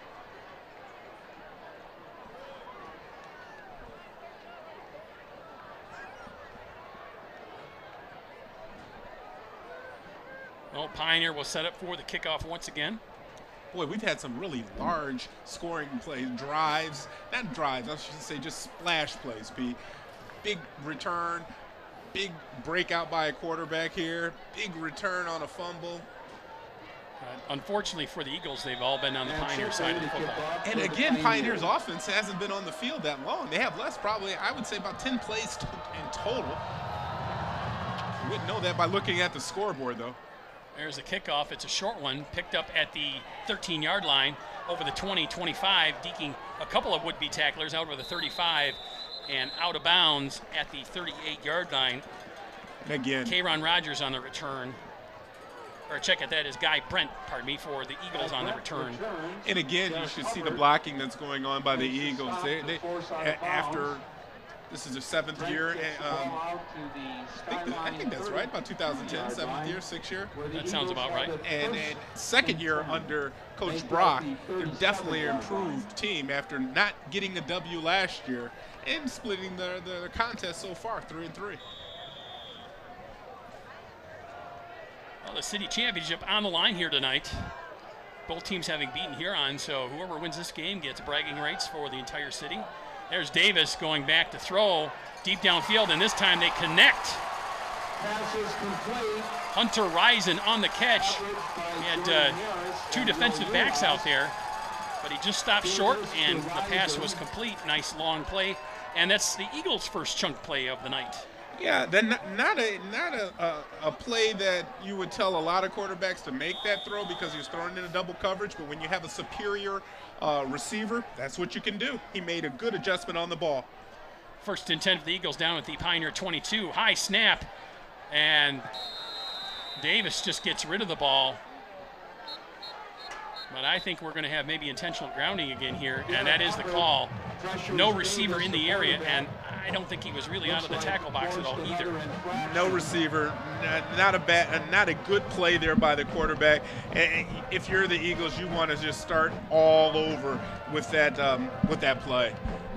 Well, Pioneer will set up for the kickoff once again. Boy, we've had some really large scoring plays, drives, not drives, I should say just splash plays, Pete. Big return, big breakout by a quarterback here, big return on a fumble. Unfortunately for the Eagles, they've all been on the Pioneer side of the football. And again, Pioneer's offense hasn't been on the field that long. They have less, probably, I would say about 10 plays in total. You wouldn't know that by looking at the scoreboard, though. There's a kickoff. It's a short one, picked up at the 13-yard line over the 20-25, deking a couple of would-be tacklers out over the 35 and out of bounds at the 38-yard line. And again, K'Ron Rogers on the return. Or check it, that is Guy Brent, pardon me, for the Eagles on the return. And again, you should see the blocking that's going on by the Eagles. After this is their 7th year. I think that's right, about 2010, 7th year, 6th year. That sounds about right. And 2nd year under Coach Brock, they're definitely an improved team after not getting the W last year and splitting the contest so far, 3-3. Well, the city championship on the line here tonight. Both teams having beaten Huron, so whoever wins this game gets bragging rights for the entire city. There's Davis going back to throw deep downfield, and this time they connect. Hunter Risen on the catch. He had 2 defensive backs out there, but he just stopped short, and the pass was complete. Nice long play, and that's the Eagles' first chunk play of the night. Yeah, then not a play that you would tell a lot of quarterbacks to make that throw because he was throwing in a double coverage, but when you have a superior receiver, that's what you can do. He made a good adjustment on the ball. 1st and 10 for the Eagles down at the Pioneer 22. High snap, and Davis just gets rid of the ball. But I think we're going to have maybe intentional grounding again here, and that is the call. No receiver in the area, and I don't think he was really out of the tackle box at all either. No receiver, not a good play there by the quarterback. And if you're the Eagles, you want to just start all over with that play.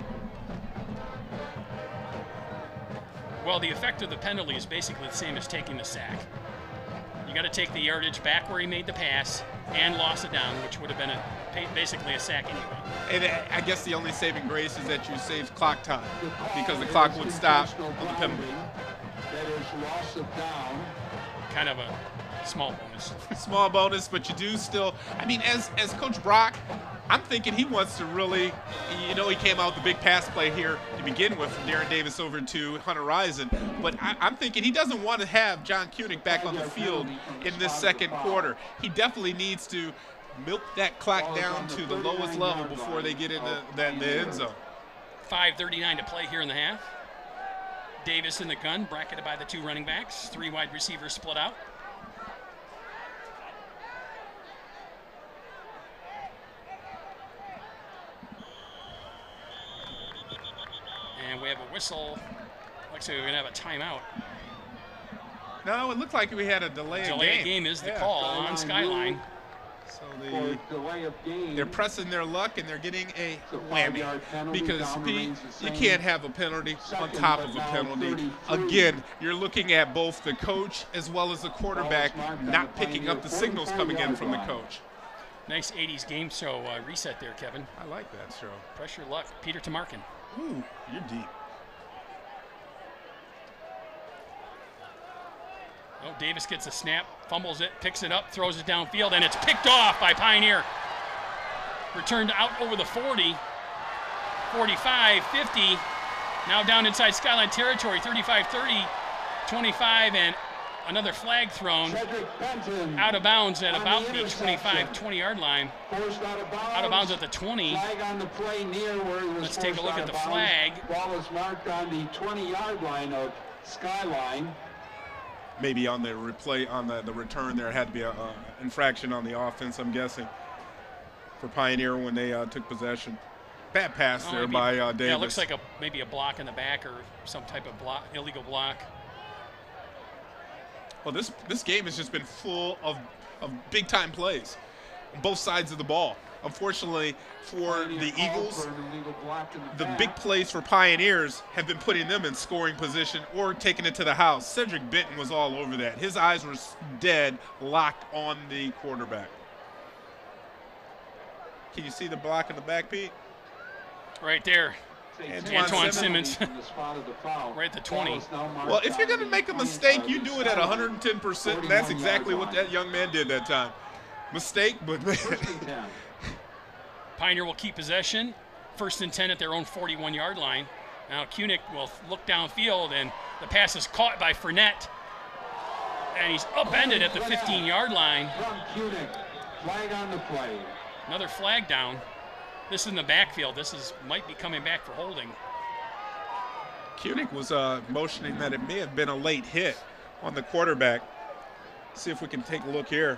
Well, the effect of the penalty is basically the same as taking the sack. You got to take the yardage back where he made the pass and loss it down, which would have been basically a sack anyway. And I guess the only saving grace is that you save clock time because the clock would stop on the penalty. That is loss of down. Kind of a small bonus. Small bonus, but you do still. I mean, as Coach Brock, I'm thinking he wants to really, he came out with the big pass play here to begin with from Darren Davis over to Hunter Rison, but I'm thinking he doesn't want to have John Koenig back on the field in this second quarter. He definitely needs to milk that clock down to the lowest level before they get into the end zone. 5:39 to play here in the half. Davis in the gun, bracketed by the two running backs. Three wide receivers split out. And we have a whistle. Looks like we're going to have a timeout. No, it looked like we had a delay of game. Delay of game is the call on Skyline. So they're pressing their luck and they're getting a whammy because, Pete, you can't have a penalty on top of a penalty. Again, you're looking at both the coach as well as the quarterback not picking up the signals coming in from the coach. Nice 80s game show reset there, Kevin. I like that show. Pressure luck. Peter Tamarkin. Ooh, you're deep. Oh, Davis gets a snap, fumbles it, picks it up, throws it downfield, and it's picked off by Pioneer. Returned out over the 40, 45, 50. Now down inside Skyline territory, 35, 30, 25, and another flag thrown out of bounds at about the 25, 20-yard line. Out of bounds at the 20. Let's take a look at the flag. Ball is marked on the 20-yard line of Skyline. Maybe on the replay, on the return there had to be an infraction on the offense, I'm guessing, for Pioneer when they took possession. Bad pass there by Davis. Yeah, it looks like maybe a block in the back or some type of illegal block. Well, this game has just been full of big-time plays on both sides of the ball. Unfortunately for the Eagles, the big plays for Pioneers have been putting them in scoring position or taking it to the house. Cedric Benton was all over that. His eyes were dead, locked on the quarterback. Can you see the block in the back, Pete? Right there. Antoine Simmons. Right at the 20. Well, if you're going to make a mistake, you do it at 110%, and that's exactly what that young man did that time. Mistake, but Pioneer will keep possession. 1st and 10 at their own 41-yard line. Now Koenig will look downfield, and the pass is caught by Fournette. And he's upended at the 15-yard line. Flag on the play. Another flag down. This is in the backfield. Might be coming back for holding. Koenig was motioning that it may have been a late hit on the quarterback. See if we can take a look here.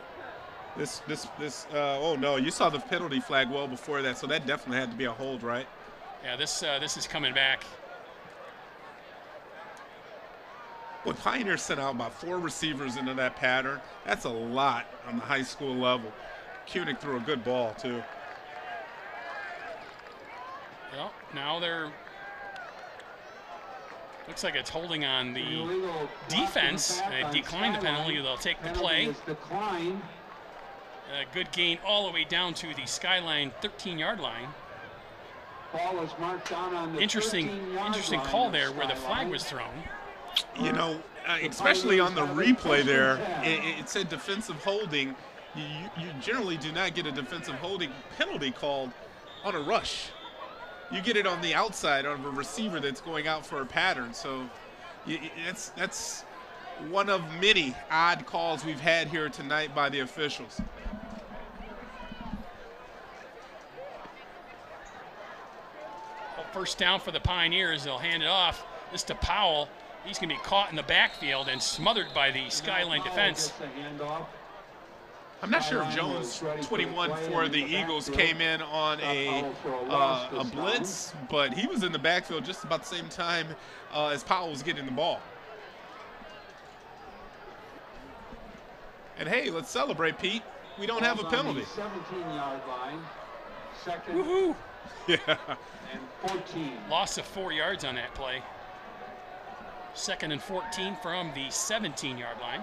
Oh no, you saw the penalty flag well before that, so that definitely had to be a hold, right? Yeah, this is coming back. Well, Pioneer sent out about 4 receivers into that pattern. That's a lot on the high school level. Koenig threw a good ball too. Well, now looks like it's holding on the defense. They declined the penalty. They'll take the play. A good gain all the way down to the Skyline 13-yard line. Ball is marked down on the interesting call there where the flag was thrown. You know, especially on the replay there, it said defensive holding. You generally do not get a defensive holding penalty called on a rush. You get it on the outside of a receiver that's going out for a pattern. So that's one of many odd calls we've had here tonight by the officials. First down for the Pioneers. They'll hand it off. This to Powell. He's going to be caught in the backfield and smothered by the Skyline defense. I'm not sure if Jones, 21 for the Eagles, came in on a blitz, but he was in the backfield just about the same time as Powell was getting the ball. And hey, let's celebrate, Pete. We don't have a penalty. 17-yard line. Second. Woohoo! Yeah. And 14. Loss of 4 yards on that play. 2nd and 14 from the 17-yard line.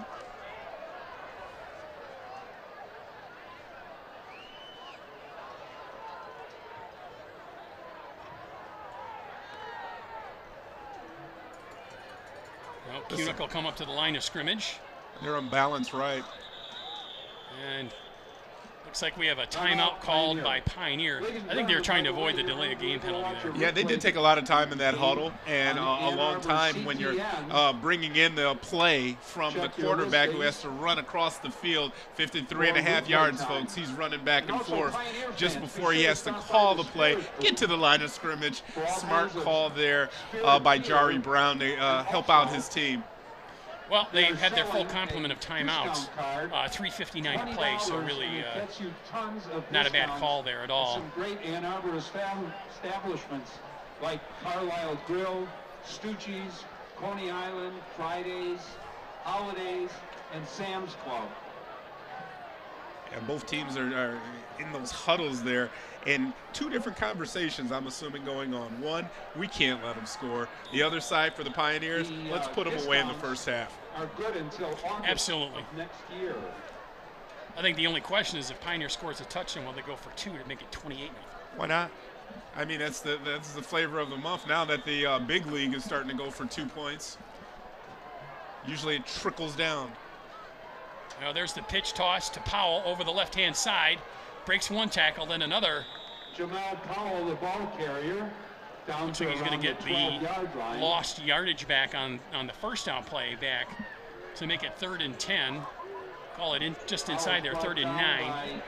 Well, Kunick will come up to the line of scrimmage. They're unbalanced right. And looks like we have a timeout called by Pioneer. I think they were trying to avoid the delay of game penalty there. Yeah, they did take a lot of time in that huddle, and a long time when you're bringing in the play from the quarterback who has to run across the field 53.5 yards, folks. He's running back and forth just before he has to call the play, get to the line of scrimmage. Smart call there by Jari Brown to help out his team. Well, they had their full complement of timeouts, 3:59 to play, so really not a bad call there at all. Some great Ann Arbor establishments like Carlisle Grill, Stucci's, Coney Island, Fridays, Holidays, and Sam's Club. And both teams are in those huddles there, and two different conversations, I'm assuming, going on. One, we can't let them score. The other side for the Pioneers, let's put them away in the first half. Are good until August Absolutely. of next year. I think the only question is if Pioneer scores a touchdown, will they go for 2 to make it 28-0? Why not? I mean, that's the flavor of the month now that the big league is starting to go for 2 points. Usually it trickles down. Now there's the pitch toss to Powell over the left-hand side. Breaks one tackle, then another. Jamal Powell, the ball carrier. Looks like he's going to get the lost yardage back on the first down play back to make it 3rd and 10. Call it in just inside there, 3rd and 9.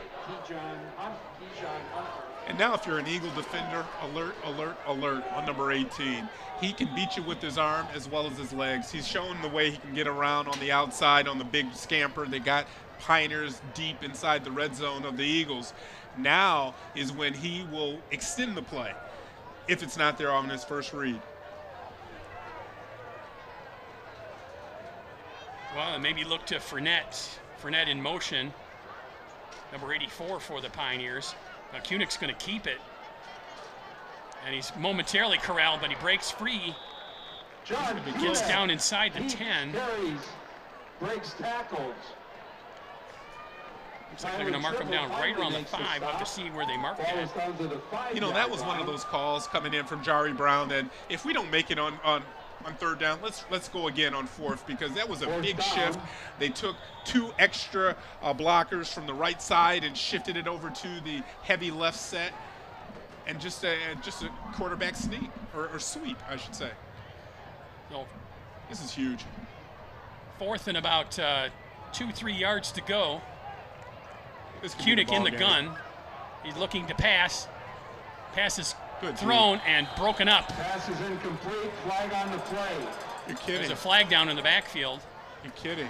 And now if you're an Eagle defender, alert, alert, alert on number 18. He can beat you with his arm as well as his legs. He's shown the way he can get around on the outside on the big scamper. They got Pioneers deep inside the red zone of the Eagles. Now is when he will extend the play if it's not there on his first read. Well, and maybe look to Fournette. Fournette in motion, number 84 for the Pioneers. Now Kunick's going to keep it. And he's momentarily corralled, but he breaks free. Gets down inside the 10. Carries, breaks tackles. Looks like they're going to mark him down right around the 5. We'll have to see where they mark it. You know, that was one of those calls coming in from Jari Brown that if we don't make it on 3rd down, let's go again on 4th, because that was a big shift. They took 2 extra blockers from the right side and shifted it over to the heavy left set, and just a quarterback sneak or sweep, I should say. So, this is huge. 4th and about 2-3 yards to go. Kunick in the gun. He's looking to pass. Pass is thrown and broken up. Pass is incomplete. Flag on the play. You're kidding. There's a flag down in the backfield. You're kidding.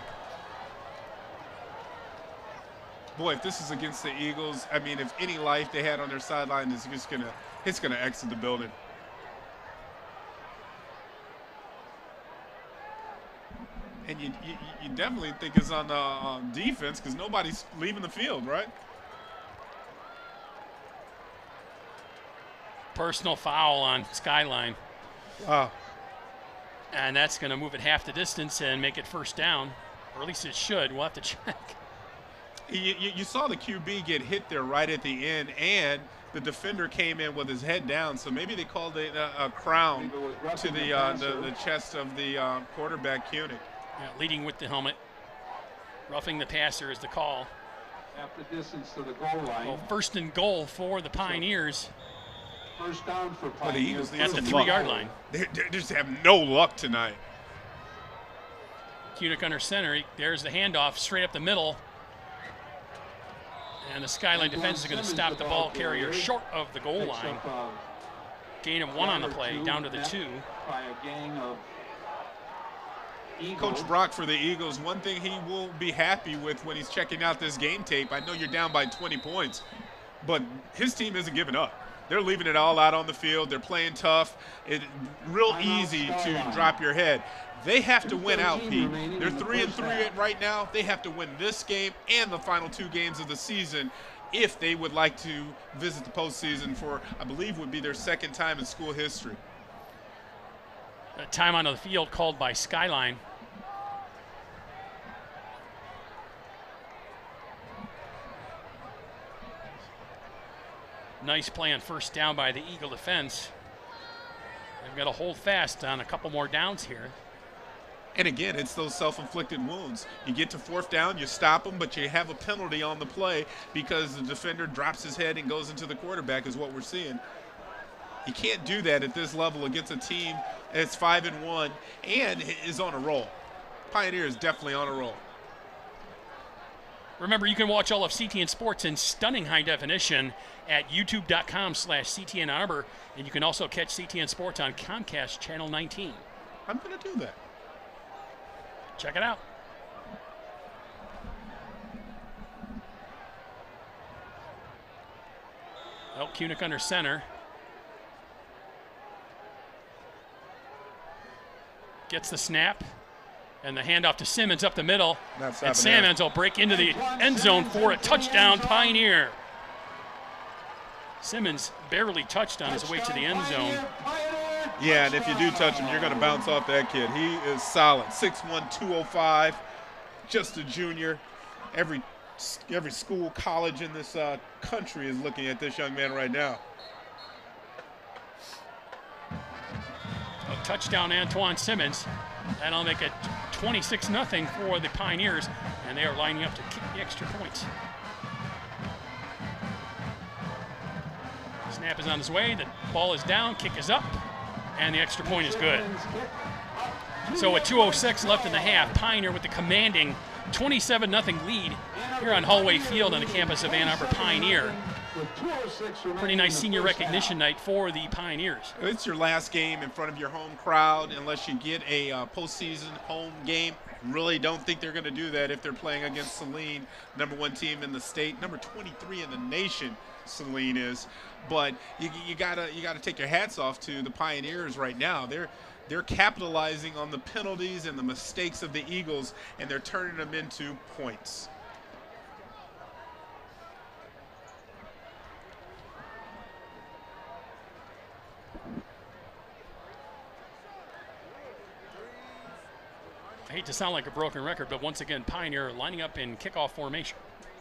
Boy, if this is against the Eagles, I mean, if any life they had on their sideline is just it's gonna exit the building. And you definitely think it's on the defense because nobody's leaving the field, right? Personal foul on Skyline. Wow. And that's going to move it half the distance and make it 1st down. Or at least it should. We'll have to check. You saw the QB get hit there right at the end, and the defender came in with his head down, so maybe they called a crown to the chest of the quarterback, Kunick. Yeah, leading with the helmet. Roughing the passer is the call. Half the distance to the goal line. Well, 1st and goal for the Pioneers. 1st down for But the Eagles at the 3-yard line. They just have no luck tonight. Kunick under center. There's the handoff straight up the middle. And the Skyline defense is going to stop the ball carrier short of the goal line. Gain of 1 on the play, down to the 2. By a gang of Coach Brock for the Eagles, one thing he will be happy with when he's checking out this game tape, I know you're down by 20 points, but his team isn't giving up. They're leaving it all out on the field. They're playing tough. It's real easy to drop your head. They have to win out, Pete. They're 3-3 right now. They have to win this game and the final 2 games of the season if they would like to visit the postseason for, I believe, would be their 2nd time in school history. A time on the field called by Skyline. Nice play on first down by the Eagle defense. They've got to hold fast on a couple more downs here. And again, it's those self-inflicted wounds. You get to 4th down, you stop them, but you have a penalty on the play because the defender drops his head and goes into the quarterback is what we're seeing. You can't do that at this level against a team that's 5-1 and is on a roll. Pioneer is definitely on a roll. Remember, you can watch all of CTN Sports in stunning high definition at youtube.com/CTN Arbor, and you can also catch CTN Sports on Comcast Channel 19. I'm going to do that. Check it out. Kunick under center. Gets the snap. And the handoff to Simmons up the middle. And Simmons will break into the end zone for a touchdown, Pioneer. Simmons barely touched on his way to the end zone. Yeah, and if you do touch him, you're going to bounce off that kid. He is solid. 6'1", 205, just a junior. Every school, college in this country is looking at this young man right now. A touchdown, Antoine Simmons. That'll make it 26-0 for the Pioneers, and they are lining up to kick the extra points. Snap is on his way. The ball is down. Kick is up. And the extra point is good. So with 2:06 left in the half, Pioneer with the commanding 27-0 lead here on Hallway Field on the campus of Ann Arbor Pioneer. Pretty nice senior recognition night for the Pioneers. It's your last game in front of your home crowd unless you get a postseason home game. Really don't think they're going to do that if they're playing against Saline, #1 team in the state, number 23 in the nation. Saline is, but you gotta take your hats off to the Pioneers right now. They're capitalizing on the penalties and the mistakes of the Eagles, and they're turning them into points. I hate to sound like a broken record, but once again, Pioneer lining up in kickoff formation.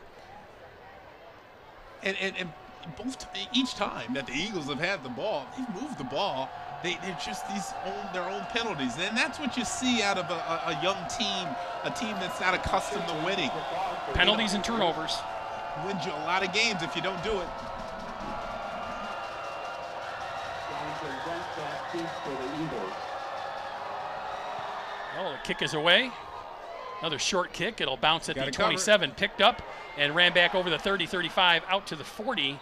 And each time that the Eagles have had the ball, they've moved the ball. They're just their own penalties, and that's what you see out of a young team, a team that's not accustomed to winning. Penalties and turnovers. Wins you a lot of games if you don't do it. Well, the kick is away. Another short kick. It'll bounce at the 27, picked up, and ran back over the 30-35 out to the 40.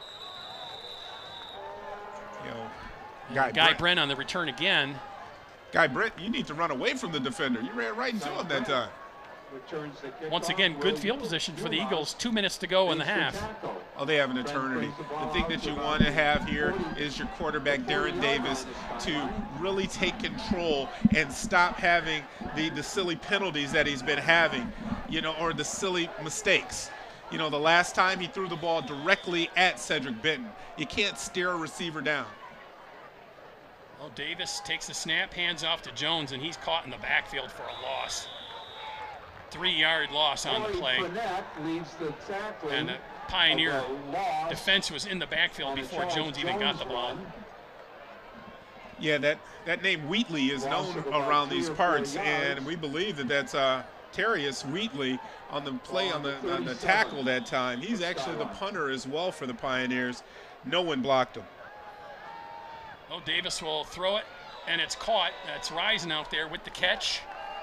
Guy Brent on the return again. Guy Brent, you need to run away from the defender. You ran right into him that time. Once again, good field position for the Eagles. 2 minutes to go in the half. Oh, they have an eternity. The thing that you want to have here is your quarterback, Darren Davis, to really take control and stop having the silly penalties that he's been having, or the silly mistakes. The last time he threw the ball directly at Cedric Benton. You can't stare a receiver down. Well, Davis takes the snap, hands off to Jones, and he's caught in the backfield for a loss. 3-yard loss on the play. And the Pioneer defense was in the backfield before Jones even got the ball. Yeah, that name Wheatley is known around these parts, and we believe that that's Terrius Wheatley on the play on the tackle that time. He's actually the punter as well for the Pioneers. No one blocked him. Oh, Davis will throw it, and it's caught. That's Rising out there with the catch.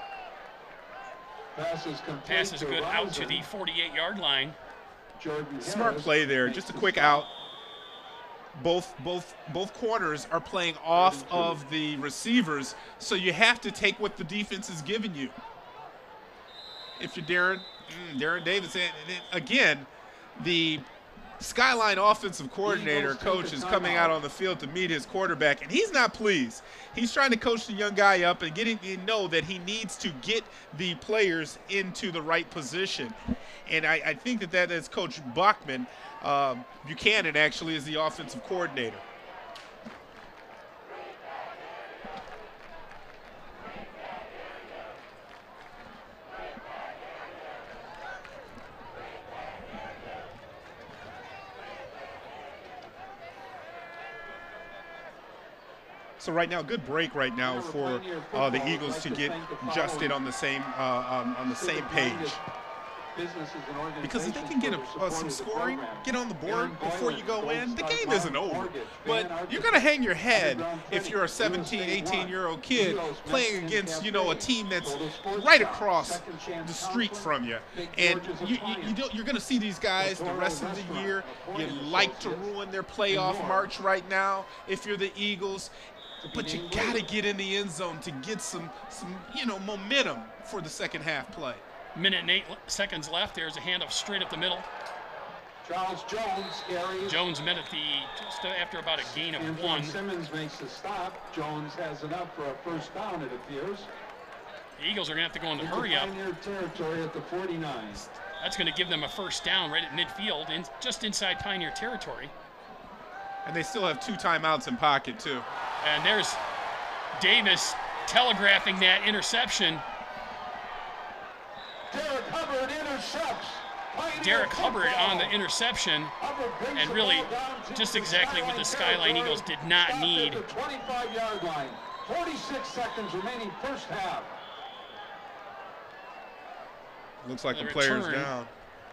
Pass is good out to the 48-yard line. Smart play there, just a quick out. both corners are playing off of the receivers, so you have to take what the defense is giving you. If you're Darren Davis, and again, the Skyline offensive coordinator, coach, is coming out on the field to meet his quarterback, and he's not pleased. He's trying to coach the young guy up and getting to know that he needs to get the players into the right position. And I think that is Coach Buchanan actually is the offensive coordinator. So right now, good break right now for the Eagles to get adjusted on the same page. Because if they can get some scoring, get on the board before you go in, the game isn't over. But you're going to hang your head if you're a 17, 18-year-old kid playing against, a team that's right across the street from you. And you're going to see these guys the rest of the year. You like to ruin their playoff march right now if you're the Eagles. But you got to get in the end zone to get some momentum for the second half play. Minute and 8 seconds left. There's a handoff straight up the middle. Charles Jones carries. Jones met at just after about a gain of 1. Simmons makes the stop. Jones has enough for a first down, it appears. The Eagles are going to have to go into hurry up. Pioneer territory at the 49. That's going to give them a first down right at midfield, just inside Pioneer territory. And they still have 2 timeouts in pocket, too. And there's Davis telegraphing that interception. Derek Hubbard intercepts. Derek Hubbard on the interception, and really just exactly what the Skyline Eagles did not need. 25-yard line. 46 seconds remaining first half. Looks like the player's down.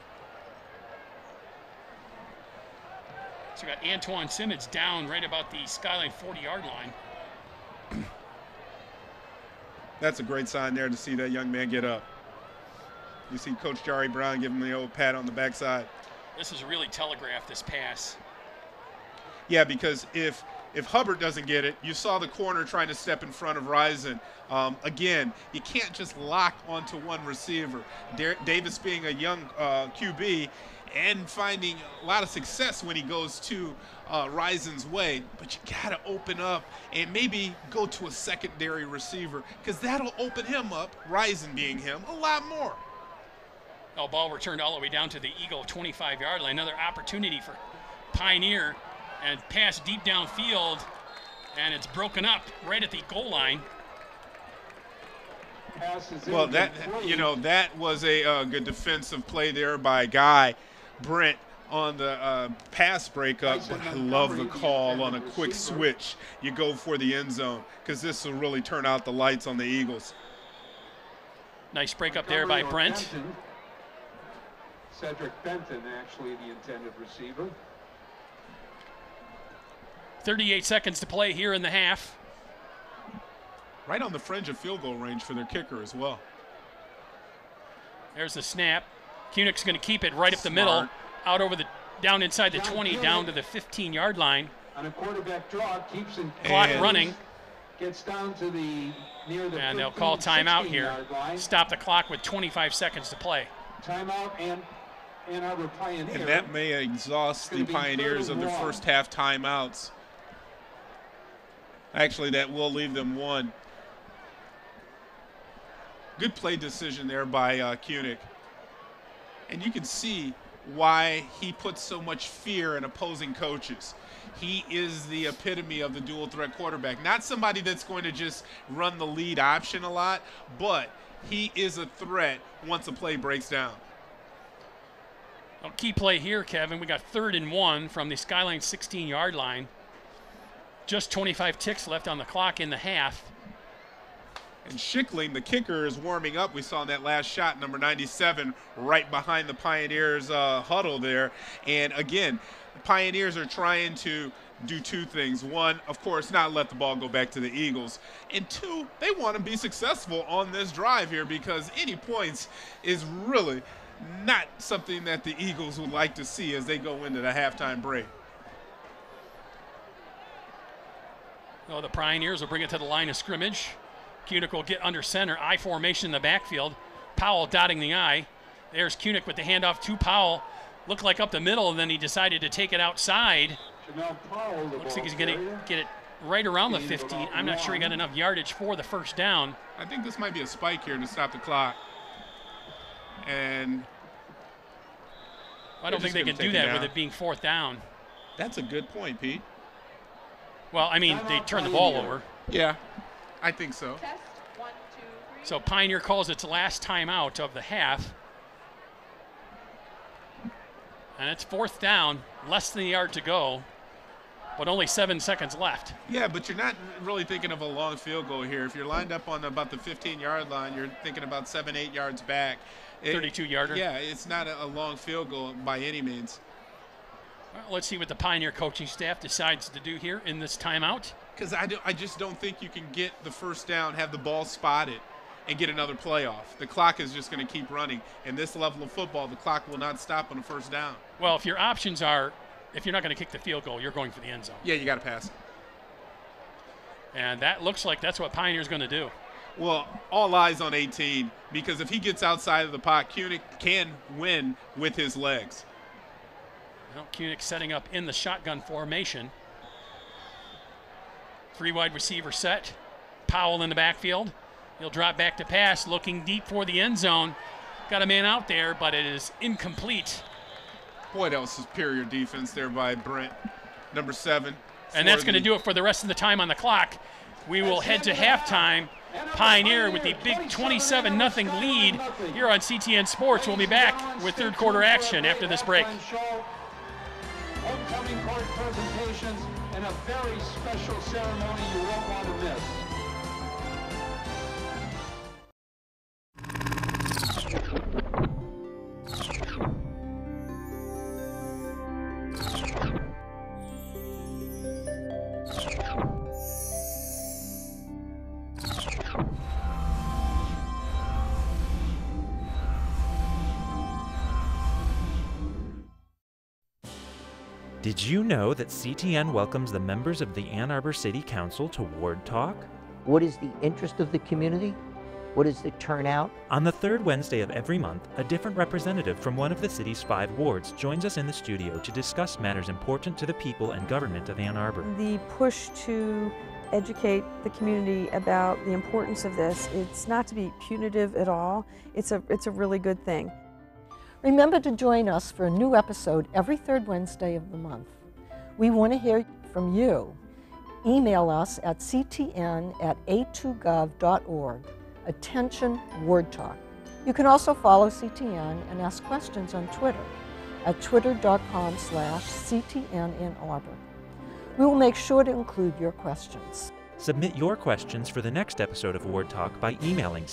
So we got Antoine Simmons down right about the Skyline 40-yard line. That's a great sign there to see that young man get up. You see Coach Jari Brown give him the old pat on the backside. This is really telegraphed, this pass. Yeah, because if Hubbard doesn't get it, you saw the corner trying to step in front of Risen. Again, you can't just lock onto one receiver. Davis being a young QB and finding a lot of success when he goes to Risen's way, but you got to open up and maybe go to a secondary receiver because that'll open him up, Risen being him, a lot more. Oh, ball returned all the way down to the Eagle 25-yard line. Another opportunity for Pioneer, and pass deep downfield, and it's broken up right at the goal line. Well, that was a good defensive play there by Guy Brent on the pass breakup, but I love the call on a quick switch. You go for the end zone because this will really turn out the lights on the Eagles. Nice breakup there by Brent. Cedric Benton, actually the intended receiver. 38 seconds to play here in the half. Right on the fringe of field goal range for their kicker as well. There's the snap. Koenig's going to keep it right up the middle, down inside the 20, down to the 15-yard line. On a quarterback draw, keeps in clock running. Gets down to near the and they'll call timeout here. Stop the clock with 25 seconds to play. Timeout and Arbor Pioneer. And that may exhaust the Pioneers of their first half timeouts. Actually, that will leave them 1. Good play decision there by Koenig. And you can see why he puts so much fear in opposing coaches. He is the epitome of the dual threat quarterback. Not somebody that's going to just run the lead option a lot, but he is a threat once a play breaks down. Well, key play here, Kevin. We got 3rd and 1 from the Skyline 16-yard line. Just 25 ticks left on the clock in the half. And Schickling, the kicker, is warming up. We saw in that last shot, number 97, right behind the Pioneers huddle there. And again, the Pioneers are trying to do 2 things. 1, of course, not let the ball go back to the Eagles. And 2, they want to be successful on this drive here because any points is really not something that the Eagles would like to see as they go into the halftime break. So the Pioneers will bring it to the line of scrimmage. Kunick will get under center, I formation in the backfield. Powell dotting the I. There's Kunick with the handoff to Powell. Looked like up the middle, and then he decided to take it outside. Looks like he's going to get it right around the 15. I'm not sure he got enough yardage for the first down. I think this might be a spike here to stop the clock. And I don't think they can do that with it being 4th down. That's a good point, Pete. Well, I mean, they turned the ball over. Yeah, I think so. So Pioneer calls its last timeout of the half. And it's 4th down, less than a yard to go, but only 7 seconds left. Yeah, but you're not really thinking of a long field goal here. If you're lined up on about the 15-yard line, you're thinking about 7-8 yards back. 32-yarder. Yeah, it's not a long field goal by any means. Well, let's see what the Pioneer coaching staff decides to do here in this timeout. Because I just don't think you can get the first down, have the ball spotted, and get another play off. The clock is just going to keep running. In this level of football, the clock will not stop on a first down. Well, if your options are, if you're not going to kick the field goal, you're going for the end zone. Yeah, you got to pass. And that looks like that's what Pioneer's going to do. Well, all eyes on 18, because if he gets outside of the pocket, Kunick can win with his legs. Well, Kunick setting up in the shotgun formation. 3 wide receiver set. Powell in the backfield. He'll drop back to pass, looking deep for the end zone. Got a man out there, but it is incomplete. Boy, that was superior defense there by Brent, number 7. And that's going to do it for the rest of the time on the clock. We will head to halftime. Pioneer with the big 27-0 lead here on CTN Sports. We'll be back with third quarter action after this break. Homecoming court presentations and a very special ceremony you won't want to miss. Did you know that CTN welcomes the members of the Ann Arbor City Council to Ward Talk? What is the interest of the community? What is the turnout? On the third Wednesday of every month, a different representative from one of the city's 5 wards joins us in the studio to discuss matters important to the people and government of Ann Arbor. The push to educate the community about the importance of this, it's not to be punitive at all. It's a really good thing. Remember to join us for a new episode every third Wednesday of the month. We want to hear from you. Email us at ctn@a2gov.org. Attention, Word Talk. You can also follow CTN and ask questions on Twitter at twitter.com/CTN in Arbor. We will make sure to include your questions. Submit your questions for the next episode of Ward Talk by emailing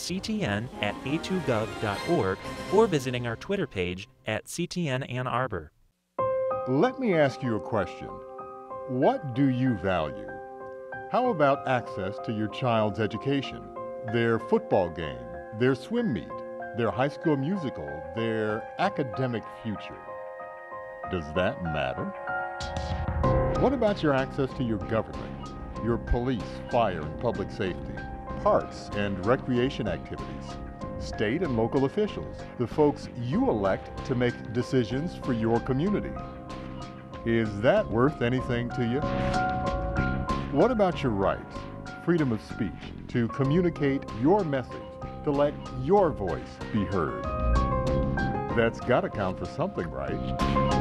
ctn@a2gov.org or visiting our Twitter page at CTN Ann Arbor. Let me ask you a question. What do you value? How about access to your child's education, their football game, their swim meet, their high school musical, their academic future? Does that matter? What about your access to your government? Your police, fire, and public safety, parks and recreation activities, state and local officials, the folks you elect to make decisions for your community. Is that worth anything to you? What about your rights, freedom of speech, to communicate your message, to let your voice be heard? That's got to count for something, right?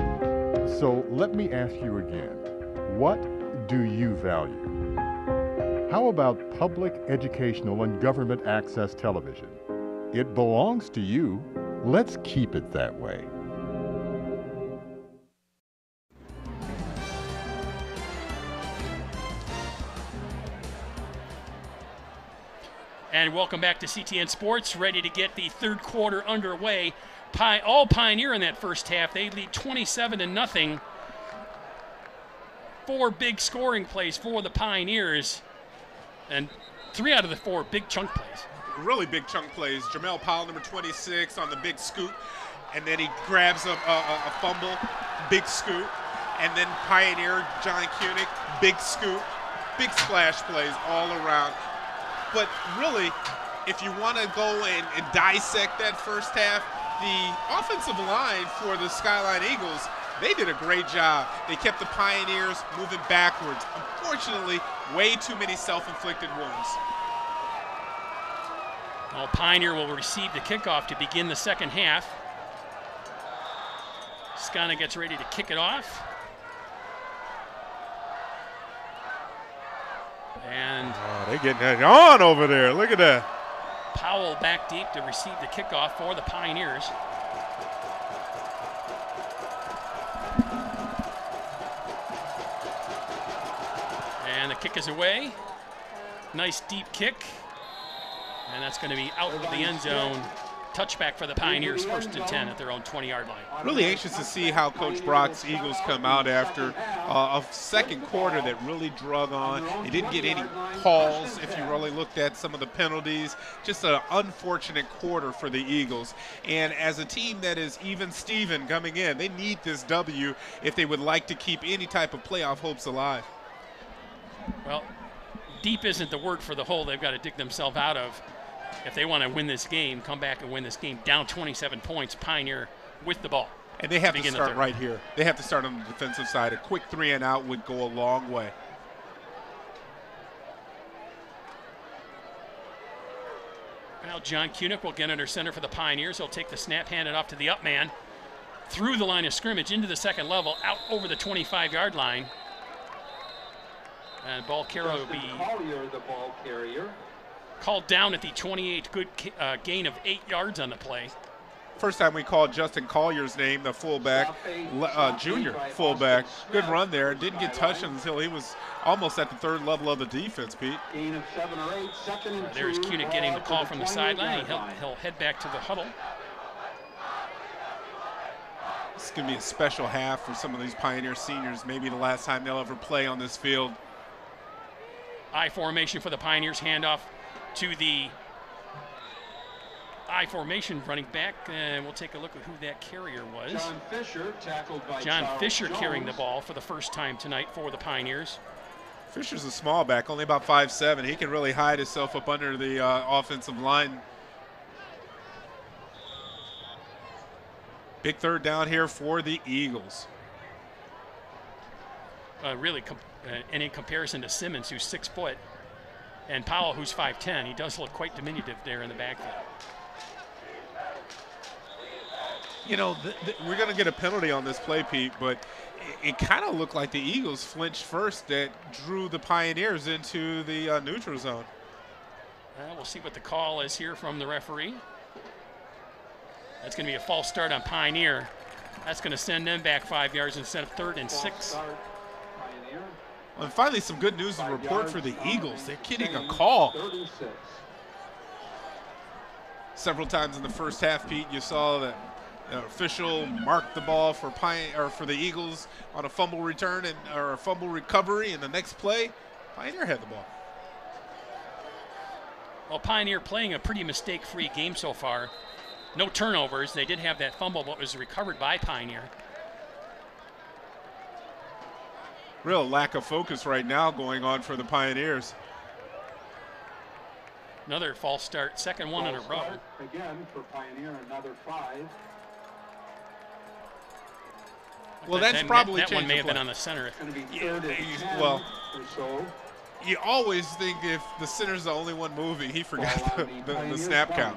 So let me ask you again, what do you value? How about public, educational, and government access television? It belongs to you. Let's keep it that way. And welcome back to CTN Sports, ready to get the third quarter underway. All Pioneer in that first half. They lead 27-0. 4 big scoring plays for the Pioneers. And 3 out of the 4 big chunk plays. Really big chunk plays. Jamel Powell, number 26, on the big scoop. And then he grabs a fumble, big scoop. And then Pioneer, John Kunick, big scoop. big splash plays all around. But really, if you want to go and dissect that first half, the offensive line for the Skyline Eagles, they did a great job. They kept the Pioneers moving backwards. Unfortunately, way too many self-inflicted wounds. Well, Pioneer will receive the kickoff to begin the second half. Scana gets ready to kick it off. And they're getting that on over there. Look at that. Powell back deep to receive the kickoff for the Pioneers. And the kick is away. Nice deep kick. And that's going to be out of the end zone. Touchback for the Pioneers, 1st and 10 at their own 20-yard line. Really anxious to see how Coach Brock's Eagles come out after a second quarter that really drug on. They didn't get any calls if you really looked at some of the penalties. Just an unfortunate quarter for the Eagles. And as a team that is even Steven coming in, they need this W if they would like to keep any type of playoff hopes alive. Well, deep isn't the word for the hole they've got to dig themselves out of. If they want to win this game, come back and win this game, down 27 points, Pioneer with the ball. And they have to start right here. They have to start on the defensive side. A quick 3 and out would go a long way. Now John Kunick will get under center for the Pioneers. He'll take the snap, hand it off to the up man. Through the line of scrimmage, into the second level, out over the 25-yard line. And ball carrier will be the ball carrier. Called down at the 28, good gain of 8 yards on the play. First time we called Justin Collier's name, the fullback, junior fullback. Good run there. Didn't get touched until he was almost at the 3rd level of the defense, Pete. Gain of 7 or 8, 2nd and 2. There's Kunick getting the call from the sideline. He'll head back to the huddle. This is going to be a special half for some of these Pioneer seniors. Maybe the last time they'll ever play on this field. I formation for the Pioneers. Handoff to the I formation running back, and we'll take a look at who that carrier was. John Fisher, tackled by John Charles Fisher Jones. carrying the ball for the first time tonight for the Pioneers. Fisher's a small back, only about 5'7". He can really hide himself up under the offensive line. Big 3rd down here for the Eagles. Really, and in comparison to Simmons, who's 6 foot, and Powell, who's 5'10", he does look quite diminutive there in the backfield. You know, we're going to get a penalty on this play, Pete, but it kind of looked like the Eagles flinched first that drew the Pioneers into the neutral zone. We'll see what the call is here from the referee. That's going to be a false start on Pioneer. That's going to send them back 5 yards instead of 3rd and 6. And finally, some good news to report for the Eagles. They're getting a call. Several times in the first half, Pete, you saw that the official marked the ball for the Eagles on a fumble return or a fumble recovery, and the next play, Pioneer had the ball. Well, Pioneer playing a pretty mistake-free game so far. No turnovers. They did have that fumble, but was recovered by Pioneer. Real lack of focus right now going on for the Pioneers. Another false start, 2nd one in a row. Again for Pioneer, another 5. Well, that's probably that one may have been on the center. Well, you always think if the center's the only one moving, he forgot the snap count.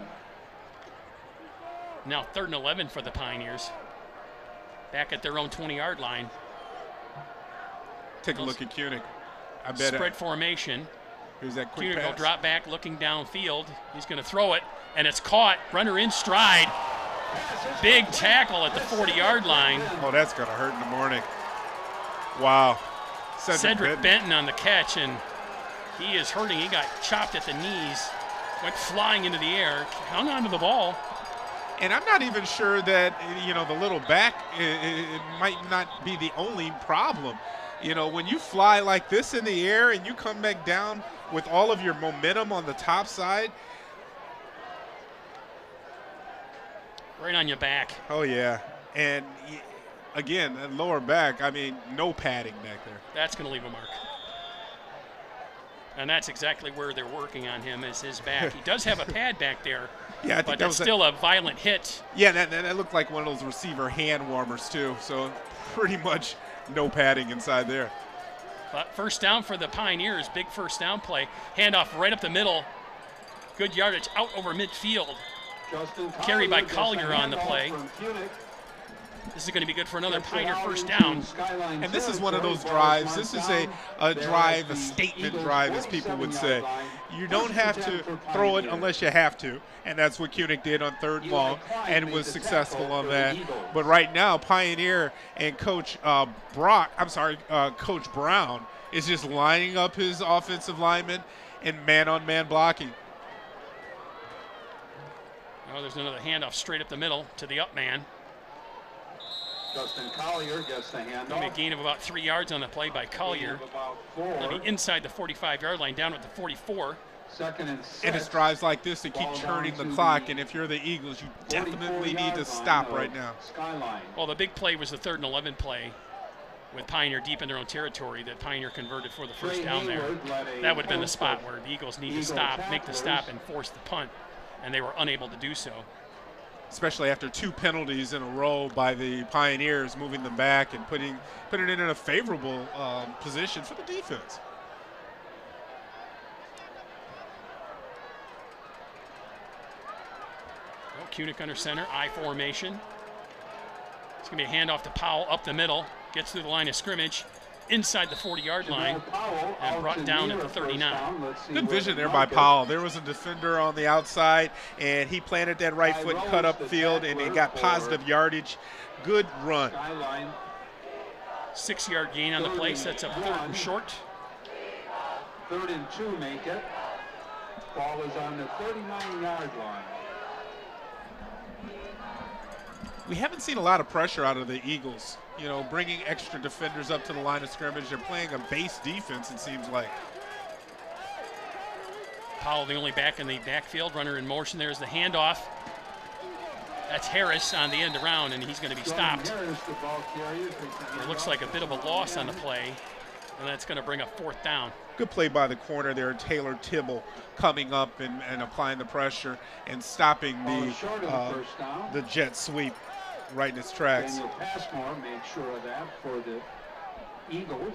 Now 3rd and 11 for the Pioneers. Back at their own 20-yard line. Take a look at Kunick. I bet spread formation. Here's that quick Kunick pass. will drop back, looking downfield. He's going to throw it, and it's caught. Runner in stride. Big tackle at the 40-yard line. Oh, that's going to hurt in the morning. Wow. Cedric Benton on the catch, and he is hurting. He got chopped at the knees, went flying into the air, hung onto the ball. And I'm not even sure that, you know, the little back, it might not be the only problem. You know, when you fly like this in the air and you come back down with all of your momentum on the top side. Right on your back. Oh, yeah. And, again, lower back, I mean, no padding back there. That's going to leave a mark. And that's exactly where they're working on him, is his back. He does have a pad back there, yeah, I think but that that's was still a violent hit. Yeah, that looked like one of those receiver hand warmers too. So pretty much no padding inside there. But first down for the Pioneers, big first down play. Handoff right up the middle. Good yardage out over midfield. Carry by Collier on the play. This is going to be good for another Pioneer first down. And this is one of those drives. This is a drive, a statement drive, as people would say. You don't have to throw it unless you have to. And that's what Koenig did on 3rd and long and was successful on that. But right now, Pioneer and Coach Coach Brown is just lining up his offensive linemen and man-on-man blocking. Oh, there's another handoff straight up the middle to the up man. Justin Collier gets the handoff. A gain of about 3 yards on the play by Collier. It'll be inside the 45-yard line, down at the 44. Second and 6. And it's drives like this that keep churning the clock. And if you're the Eagles, you definitely need to stop right now. Skyline. Well, the big play was the 3rd and 11 play with Pioneer deep in their own territory that Pioneer converted for the first down there. That would have been the spot where the Eagles need to stop, make the stop, and force the punt. And they were unable to do so. Especially after 2 penalties in a row by the Pioneers, moving them back and putting it in a favorable position for the defense. Well, Koenig under center, I formation. It's going to be a handoff to Powell up the middle. Gets through the line of scrimmage, inside the 40-yard line, and brought down at the 39. Good vision there by Powell. There was a defender on the outside, and he planted that right foot, cut up field, and it got positive yardage. Good run. 6-yard gain on the play, sets up 3rd and short. 3rd and 2 make it. Ball is on the 39-yard line. We haven't seen a lot of pressure out of the Eagles. You know, bringing extra defenders up to the line of scrimmage. They're playing a base defense, it seems like. Powell, the only back in the backfield, runner in motion. There's the handoff. That's Harris on the end around, and he's going to be stopped. It looks like a bit of a loss on the play, and that's going to bring up 4th down. Good play by the corner there, Taylor Tibble, coming up and applying the pressure and stopping the jet sweep right in its tracks. Daniel Passmore made sure of that for the Eagles.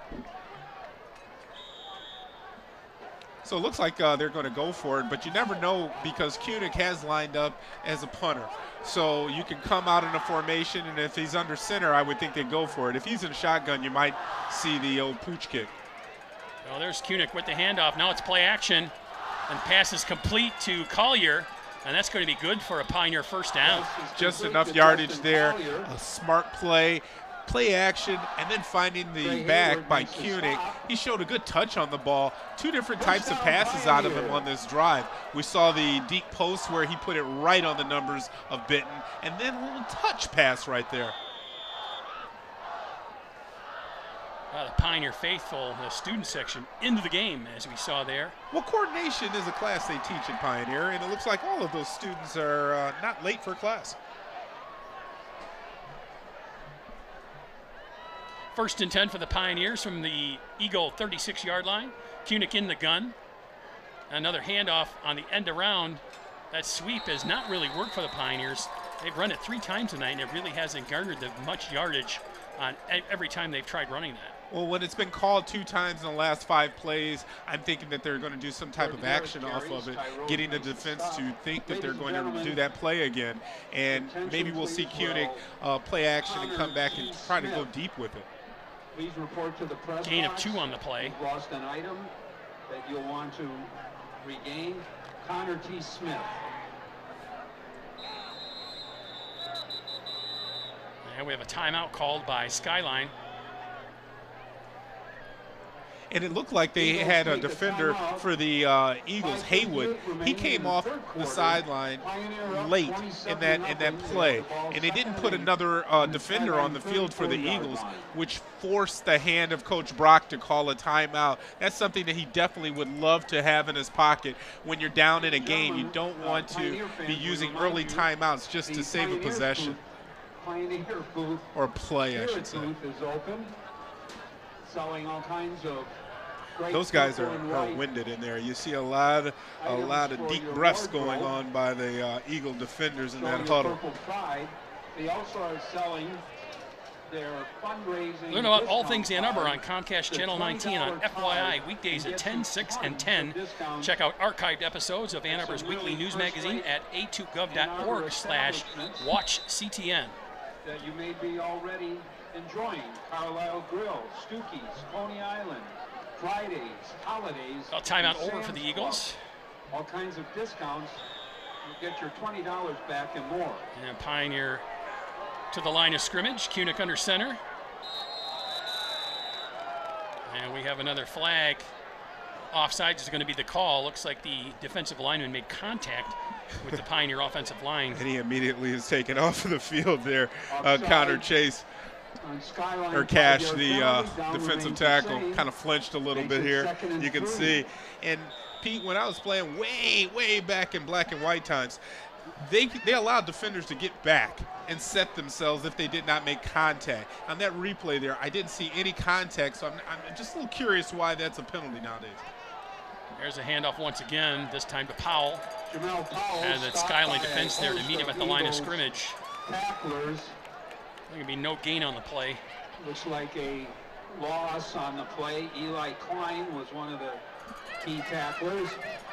So it looks like they're going to go for it, but you never know because Koenig has lined up as a punter. So you can come out in a formation, and if he's under center, I would think they'd go for it. If he's in shotgun, you might see the old pooch kick. Well, there's Koenig with the handoff. Now it's play action, and pass is complete to Collier. And that's going to be good for a Pioneer first down. Just enough yardage there, a smart play action, and then finding the back by Koenig. He showed a good touch on the ball. 2 different types of passes out of him on this drive. We saw the deep post where he put it right on the numbers of Bitten, and then a little touch pass right there. The Pioneer faithful, the student section, into the game, as we saw there. Well, coordination is a class they teach in Pioneer, and it looks like all of those students are not late for class. 1st and 10 for the Pioneers from the Eagle 36-yard line. Koenig in the gun. Another handoff on the end around. That sweep has not really worked for the Pioneers. They've run it 3 times tonight, and it really hasn't garnered much yardage on every time they've tried running that. Well, when it's been called 2 times in the last 5 plays, I'm thinking that they're going to do some type of action off of it, getting the defense to think that they're going to do that play again. And maybe we'll see Koenig play action and come back and try to go deep with it. Please report to the press gain of box. 2 on the play. You've lost an item that you'll want to regain. Connor T. Smith. And we have a timeout called by Skyline. And it looked like they had a defender for the Eagles, Haywood. He came off the sideline late in that play, and they didn't put another defender on the field for the Eagles, which forced the hand of Coach Brock to call a timeout. That's something that he definitely would love to have in his pocket. When you're down in a game, you don't want to be using early timeouts just to save a possession. Or play, I should say. Booth is open, selling all kinds of those guys are winded in there. You see a lot of deep breaths going on by the Eagle defenders in that huddle. They also are selling their fundraising. Learn about all things Ann Arbor on Comcast Channel 19 on FYI weekdays at 10, 6, and 10. Check out archived episodes of Ann Arbor's weekly news magazine at a2gov.org/watchctn. That you may be already enjoying: Carlisle Grill, Stookies, Coney Island, Fridays, holidays. Timeout over for the Eagles. All kinds of discounts. You get your $20 back and more. And Pioneer to the line of scrimmage. Kunick under center. And we have another flag. Offsides is going to be the call. Looks like the defensive lineman made contact with the Pioneer offensive line. And he immediately is taken off of the field there. Connor Chase, or Cash, the defensive tackle, kind of flinched a little bit here. You can see. And Pete, when I was playing way back in black and white times, they allowed defenders to get back and set themselves if they did not make contact. On that replay there, I didn't see any contact, so I'm just a little curious why that's a penalty nowadays. There's a handoff once again, this time to Powell. And the Skyline defense there to meet him at the line of scrimmage. Tacklers. There's going to be no gain on the play. Looks like a loss on the play. Eli Klein was one of the key tacklers.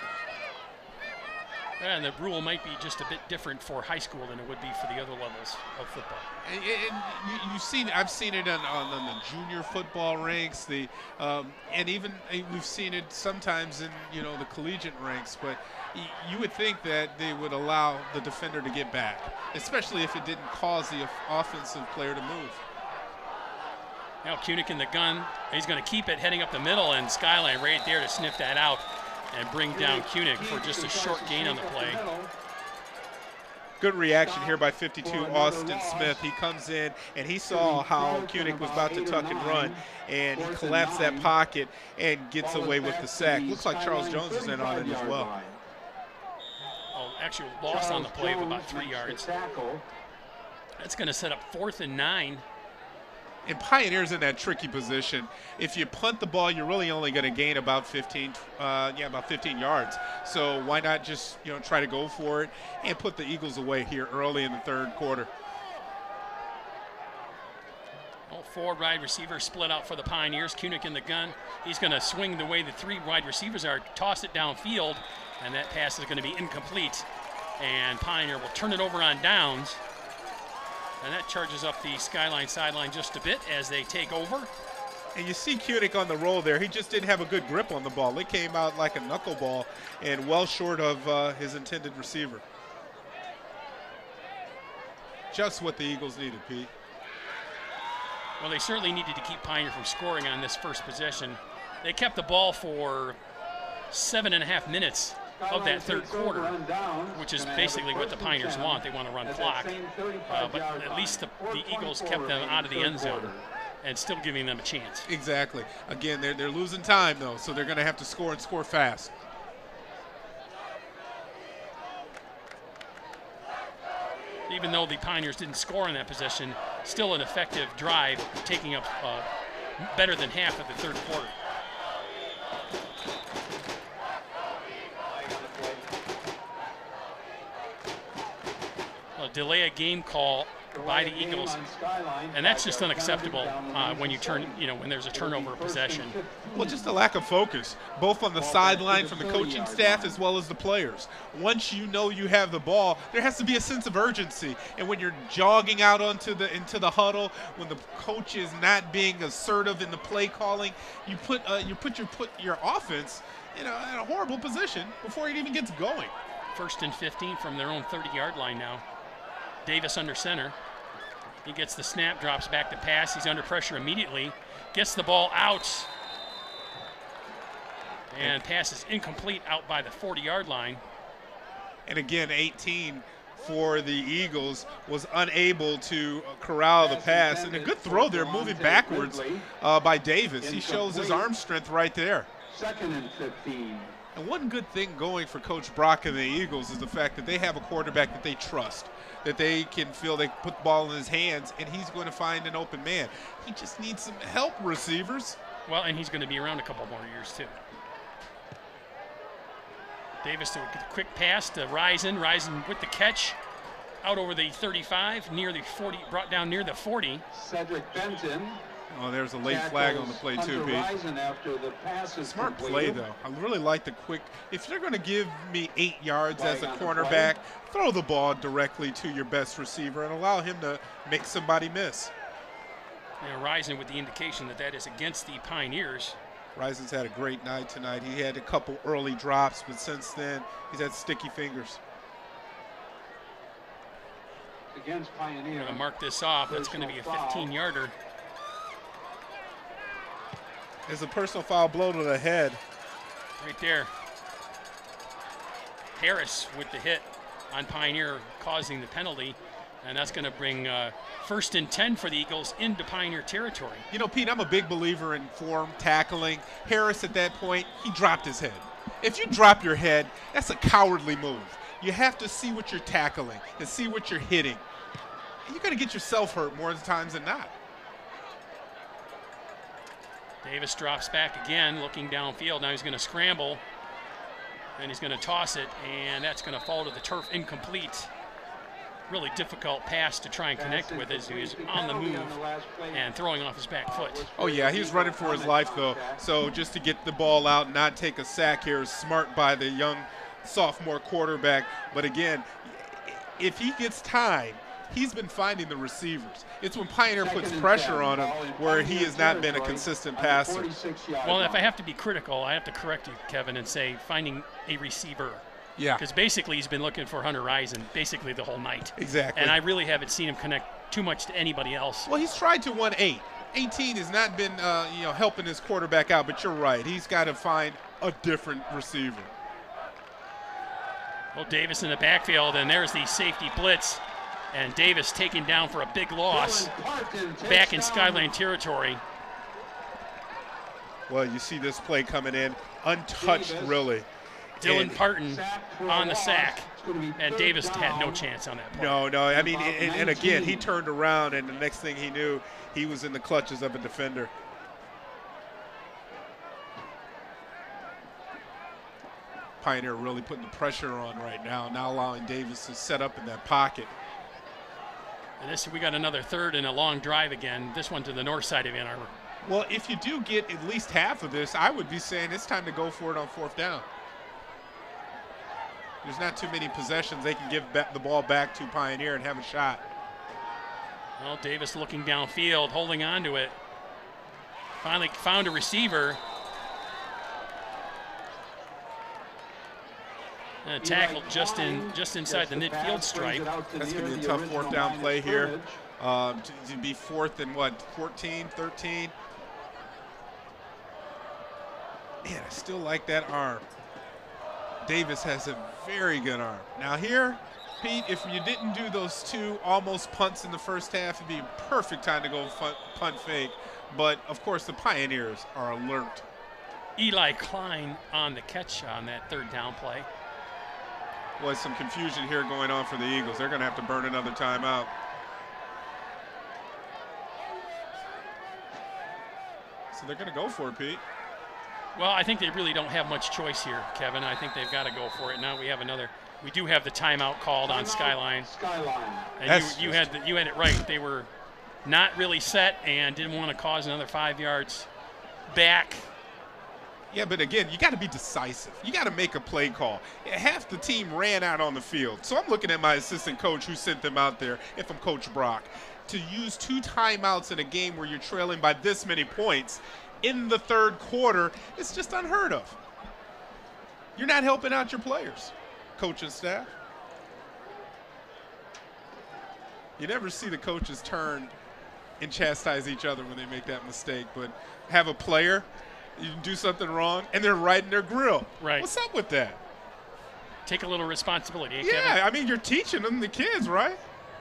And the rule might be just a bit different for high school than it would be for the other levels of football. And I've seen it on the junior football ranks, and even we've seen it sometimes in the collegiate ranks. But you would think that they would allow the defender to get back, especially if it didn't cause the offensive player to move. Now Kunick in the gun. He's going to keep it heading up the middle, and Skyline right there to sniff that out and bring down Kunick for just a short gain on the play. Good reaction here by 52 Austin Smith. He comes in and he saw how Kunick was about to tuck and run, and he collapsed that pocket and gets away with the sack. Looks like Charles Jones is in on it as well. Oh, actually lost on the play of about 3 yards. That's going to set up 4th and 9. And Pioneer's in that tricky position. If you punt the ball, you're really only going to gain about 15 yards. So why not just try to go for it and put the Eagles away here early in the third quarter? All 4 wide receivers split out for the Pioneers. Kunick in the gun. He's going to swing the way the 3 wide receivers are, toss it downfield, and that pass is going to be incomplete. And Pioneer will turn it over on downs. And that charges up the Skyline sideline just a bit as they take over. And you see Kunick on the roll there. He just didn't have a good grip on the ball. It came out like a knuckleball and well short of his intended receiver. Just what the Eagles needed, Pete. Well, they certainly needed to keep Pioneer from scoring on this first possession. They kept the ball for 7.5 minutes of that third quarter, which is basically what the Pioneers want. They want to run clock. But at least the Eagles kept them out of the end zone and still giving them a chance. Exactly. Again, they're losing time, though, so they're going to have to score and score fast. Even though the Pioneers didn't score in that possession, still an effective drive, taking up better than half of the third quarter. Delay a game call by the Eagles, and that's just unacceptable when when there's a turnover possession. Well, just a lack of focus, both on the sideline from the coaching staff as well as the players. Once you know you have the ball, there has to be a sense of urgency. And when you're jogging out into the huddle, when the coach is not being assertive in the play calling, you put your offense in a horrible position before it even gets going. 1st and 15 from their own 30-yard line now. Davis under center. He gets the snap, drops back to pass. He's under pressure immediately. Gets the ball out. And pass is incomplete out by the 40-yard line. And again, 18 for the Eagles was unable to corral the pass. And a good throw there, moving backwards by Davis. He shows his arm strength right there. 2nd and 15. And one good thing going for Coach Brock and the Eagles is the fact that they have a quarterback that they trust, that they can feel they put the ball in his hands and he's going to find an open man. He just needs some help, receivers. Well, and he's going to be around a couple more years, too. Davis to a quick pass to Risen. Risen with the catch. Out over the 35, near the 40, brought down near the 40. Cedric Benton. Oh, there's a late flag on the play, too, Pete. After the pass is Smart completed. play, though. I really like the quick. If they're going to give me 8 yards as a cornerback, throw the ball directly to your best receiver and allow him to make somebody miss. And Risen with the indication that that is against the Pioneers. Risen's had a great night tonight. He had a couple early drops, but since then, he's had sticky fingers. Against Pioneer. Going to mark this off. That's going to be a 15-yarder. There's a personal foul blow to the head. Right there. Harris with the hit on Pioneer, causing the penalty. And that's going to bring 1st and 10 for the Eagles into Pioneer territory. You know, Pete, I'm a big believer in form, tackling. Harris at that point, he dropped his head. If you drop your head, that's a cowardly move. You have to see what you're tackling and see what you're hitting. You're going to get yourself hurt more times than not. Davis drops back again, looking downfield. Now he's going to scramble, and he's going to toss it, and that's going to fall to the turf incomplete. Really difficult pass to try and connect with as he was on the move and throwing off his back foot. Oh, yeah, he's running for his life, though. So just to get the ball out and not take a sack here is smart by the young sophomore quarterback. But again, if he gets time, he's been finding the receivers. It's when Pioneer puts pressure on him where he has not been a consistent passer. Well, if I have to be critical, I have to correct you, Kevin, and say finding a receiver. Yeah. Because basically he's been looking for Hunter Risen basically the whole night. Exactly. And I really haven't seen him connect too much to anybody else. Well, he's tried to 1-8. 18 has not been helping his quarterback out, but you're right. He's got to find a different receiver. Well, Davis in the backfield, and there's the safety blitz. And Davis taken down for a big loss back in Skyline territory. Well, you see this play coming in untouched, really. Dylan Parton on the sack, and Davis had no chance on that play. No. I mean, and again, he turned around, and the next thing he knew, he was in the clutches of a defender. Pioneer really putting the pressure on right now, not allowing Davis to set up in that pocket. And we got another 3rd and a long drive again, this one to the north side of Ann Arbor. Well, if you do get at least half of this, I would be saying it's time to go for it on 4th down. There's not too many possessions they can give the ball back to Pioneer and have a shot. Well, Davis looking downfield, holding on to it. Finally found a receiver. And a tackle just inside the midfield stripe. That's going to be a tough 4th down play here. To be 4th and what, 14, 13? Man, I still like that arm. Davis has a very good arm. Now here, Pete, if you didn't do those 2 almost punts in the first half, it'd be a perfect time to go punt fake. But, of course, the Pioneers are alert. Eli Klein on the catch on that 3rd down play. Was some confusion here going on for the Eagles. They're going to have to burn another timeout. So they're going to go for it, Pete. Well, I think they really don't have much choice here, Kevin. I think they've got to go for it. Now we do have the timeout called on Skyline. And you had it right. They were not really set and didn't want to cause another 5 yards back. Yeah, but again, you got to be decisive. You got to make a play call. Half the team ran out on the field. So I'm looking at my assistant coach who sent them out there, if I'm Coach Brock, to use 2 timeouts in a game where you're trailing by this many points in the 3rd quarter. It's just unheard of. You're not helping out your players, coach and staff. You never see the coaches turn and chastise each other when they make that mistake, but have a player – you do something wrong, and they're right in their grill. Right. What's up with that? Take a little responsibility, Yeah, Kevin? I mean, you're teaching them, the kids, right?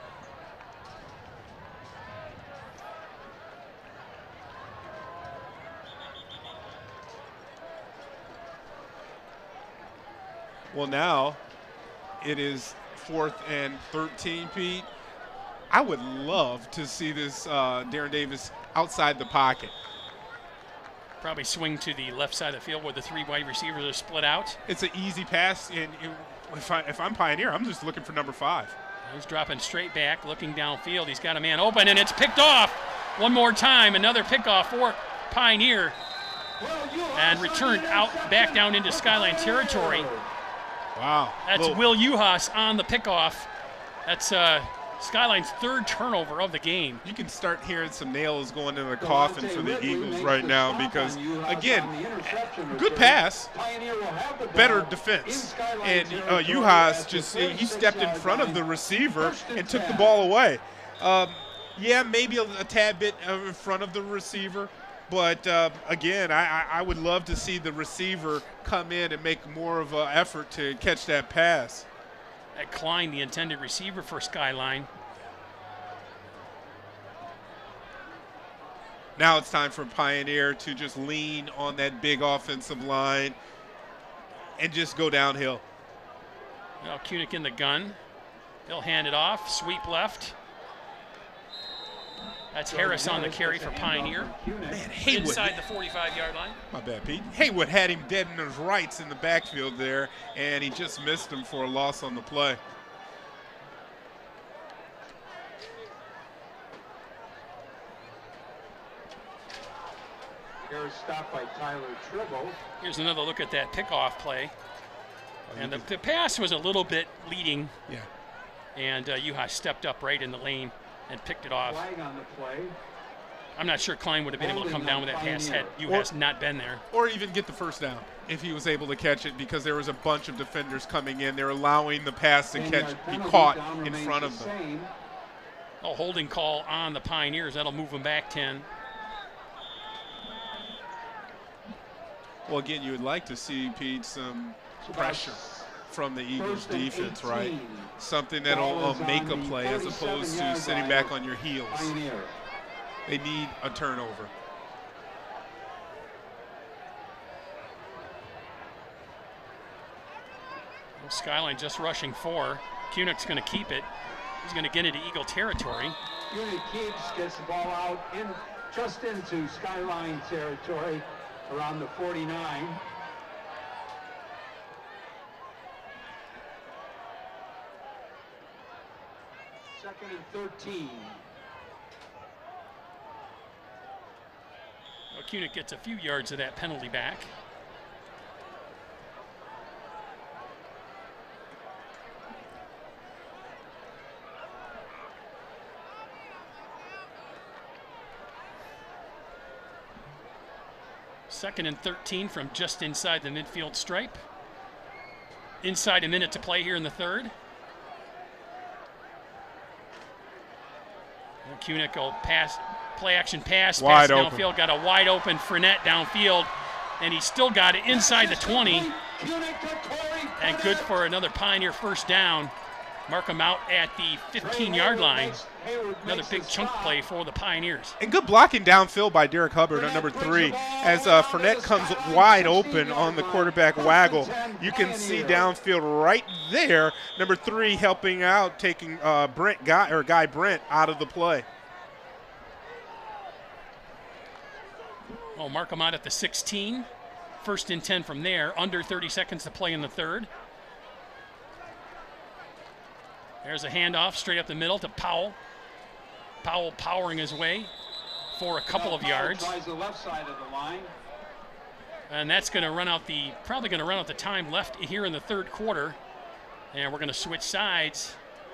Well, now it is 4th and 13, Pete. I would love to see this Darren Davis outside the pocket. Probably swing to the left side of the field where the 3 wide receivers are split out. It's an easy pass, and if I'm Pioneer, I'm just looking for number 5. He's dropping straight back, looking downfield. He's got a man open, and it's picked off. One more time, another pickoff for Pioneer, and returned out back down into Skyline territory. Wow. That's Will Uhas on the pickoff. That's Skyline's 3rd turnover of the game. You can start hearing some nails going in the coffin for the Eagles right now because, again, good pass, better defense. And Uhas he stepped in front of the receiver and took the ball away. Yeah, maybe a tad bit in front of the receiver. But, again, I would love to see the receiver come in and make more of an effort to catch that pass. At Klein, the intended receiver for Skyline. Now it's time for Pioneer to just lean on that big offensive line and just go downhill. Now Kunick in the gun. They'll hand it off, sweep left. That's Harris on the carry for Pioneer. Man, Haywood. Inside the 45-yard line. My bad, Pete. Haywood had him dead in his rights in the backfield there, and he just missed him for a loss on the play. Here's stopped by Tyler Tribble. Here's another look at that pickoff play. And the pass was a little bit leading. Yeah. And Uhas stepped up right in the lane and picked it off. Flag on the play. I'm not sure Klein would have been able to come down with that pass had Uhas not been there. Or even get the first down if he was able to catch it because there was a bunch of defenders coming in. They're allowing the pass to be caught in front of them. Oh, holding call on the Pioneers. That'll move them back 10. Well, again, you would like to see, Pete, some pressure from the Eagles defense, right? Something that'll make a play as opposed to sitting back on your heels. They need a turnover. Well, Skyline just rushing 4. Kunick's going to keep it. He's going to get into Eagle territory. Kunick keeps, gets the ball out just into Skyline territory around the 49. Second and 13. Well, Kunick gets a few yards of that penalty back. Second and 13 from just inside the midfield stripe. Inside a minute to play here in the 3rd. Kunick will pass, play action pass, pass downfield, got a wide open Fournette downfield, and he's still got it inside the 20. And good for another Pioneer first down. Mark him out at the 15-yard line. Another big chunk play for the Pioneers. And good blocking downfield by Derek Hubbard at number 3. As Fournette comes wide open on the quarterback waggle, you can see downfield right there. Number 3 helping out, taking Guy Brent out of the play. Oh, mark him out at the 16. First and 10 from there. Under 30 seconds to play in the 3rd. There's a handoff straight up the middle to Powell. Powell powering his way for a couple of yards. Tries the left side of the line. And that's going to run out probably going to run out the time left here in the 3rd quarter. And we're going to switch sides.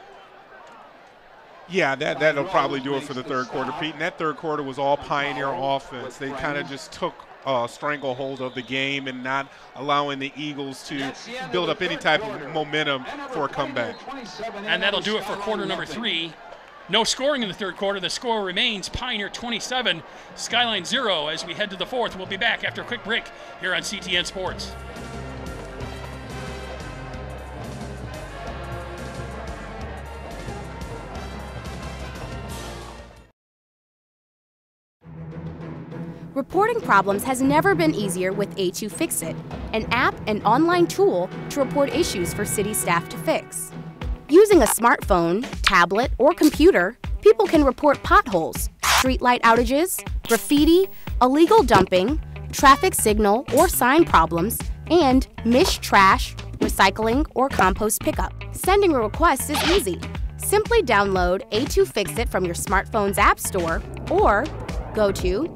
Yeah, that'll probably do it for the 3rd quarter, Pete. And that 3rd quarter was all Pioneer offense. They kind of just took stranglehold of the game and not allowing the Eagles to build up any type of momentum for a comeback. And that'll do it for quarter number 3. No scoring in the 3rd quarter. The score remains Pioneer 27, Skyline 0 as we head to the 4th. We'll be back after a quick break here on CTN Sports. Reporting problems has never been easier with A2 Fix-It, an app and online tool to report issues for city staff to fix. Using a smartphone, tablet, or computer, people can report potholes, streetlight outages, graffiti, illegal dumping, traffic signal or sign problems, and mish trash, recycling, or compost pickup. Sending a request is easy. Simply download A2Fixit from your smartphone's app store or go to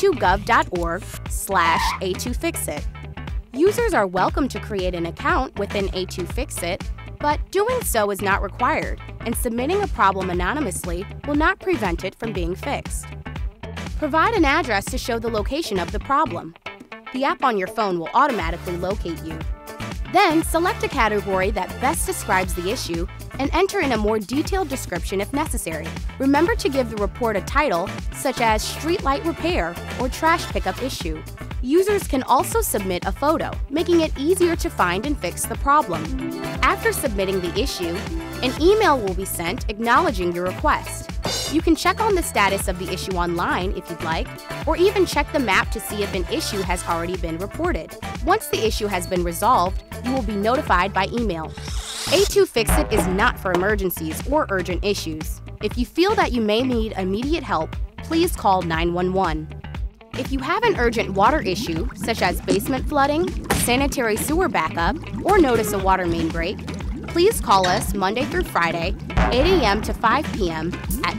a2gov.org/A2Fixit. Users are welcome to create an account within A2Fixit, but doing so is not required, and submitting a problem anonymously will not prevent it from being fixed. Provide an address to show the location of the problem. The app on your phone will automatically locate you. Then select a category that best describes the issue and enter in a more detailed description if necessary. Remember to give the report a title, such as Street Light Repair or Trash Pickup Issue. Users can also submit a photo, making it easier to find and fix the problem. After submitting the issue, an email will be sent acknowledging your request. You can check on the status of the issue online if you'd like, or even check the map to see if an issue has already been reported. Once the issue has been resolved, you will be notified by email. A2Fixit is not for emergencies or urgent issues. If you feel that you may need immediate help, please call 911. If you have an urgent water issue, such as basement flooding, sanitary sewer backup, or notice a water main break, please call us Monday through Friday, 8 a.m. to 5 p.m. at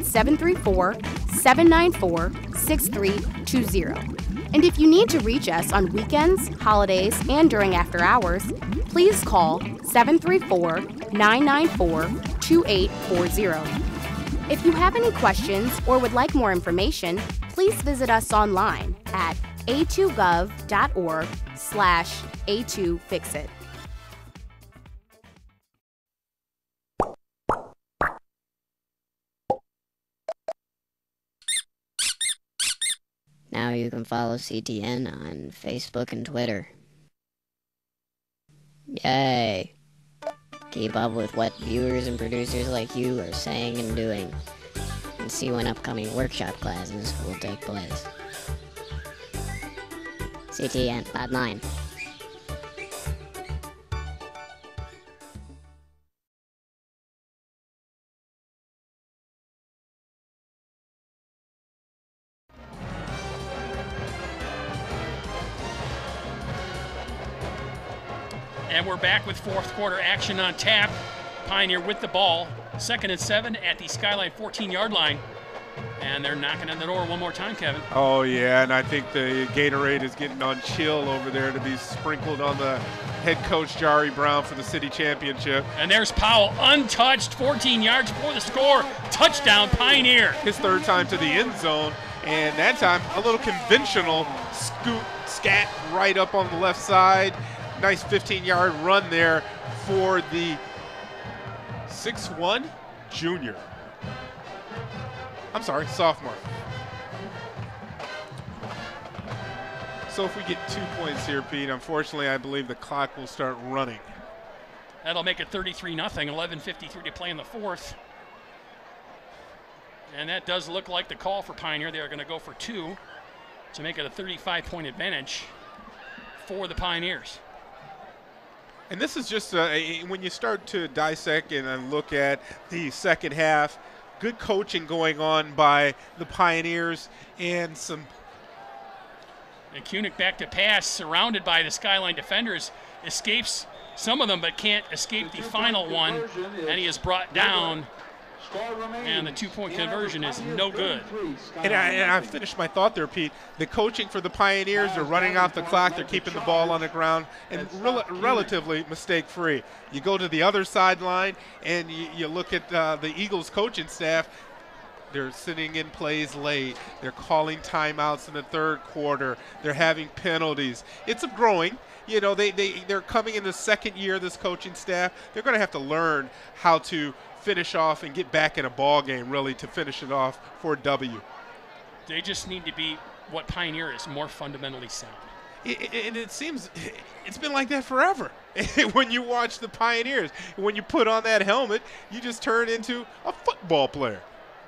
734-794-6320. And if you need to reach us on weekends, holidays, and during after hours, please call 734-994-2840. If you have any questions or would like more information, please visit us online at a2gov.org/A2Fixit. Now you can follow CTN on Facebook and Twitter. Yay! Keep up with what viewers and producers like you are saying and doing, and see when upcoming workshop classes will take place. CTN.9. And we're back with fourth quarter action on tap. Pioneer with the ball. 2nd and 7 at the Skyline 14-yard line. And they're knocking on the door one more time, Kevin. Oh, yeah, and I think the Gatorade is getting on chill over there to be sprinkled on the head coach, Jari Brown, for the city championship. And there's Powell, untouched, 14 yards for the score. Touchdown, Pioneer. His third time to the end zone, and that time a little conventional scat right up on the left side. Nice 15-yard run there for the 6'1" junior. I'm sorry, sophomore. So if we get 2 points here, Pete, unfortunately, I believe the clock will start running. That'll make it 33-0, 11:53 to play in the fourth. And that does look like the call for Pioneer. They are going to go for 2 to make it a 35-point advantage for the Pioneers. And this is just when you start to dissect and look at the second half, good coaching going on by the Pioneers and some. And Koenig back to pass, surrounded by the Skyline defenders, escapes some of them but can't escape the final one, and he is brought down. And the 2-point conversion is no good. And I finished my thought there, Pete. The coaching for the Pioneers, they're running out the clock, they're keeping the ball on the ground, and relatively mistake-free. You go to the other sideline, and you look at the Eagles coaching staff. They're sitting in plays late. They're calling timeouts in the third quarter. They're having penalties. It's growing. You know, they're coming in the second year, this coaching staff. They're going to have to learn how to finish off and get back in a ball game, really, to finish it off for a W. They just need to be what Pioneer is, more fundamentally sound. And it seems it's been like that forever. When you watch the Pioneers, when you put on that helmet, you just turn into a football player.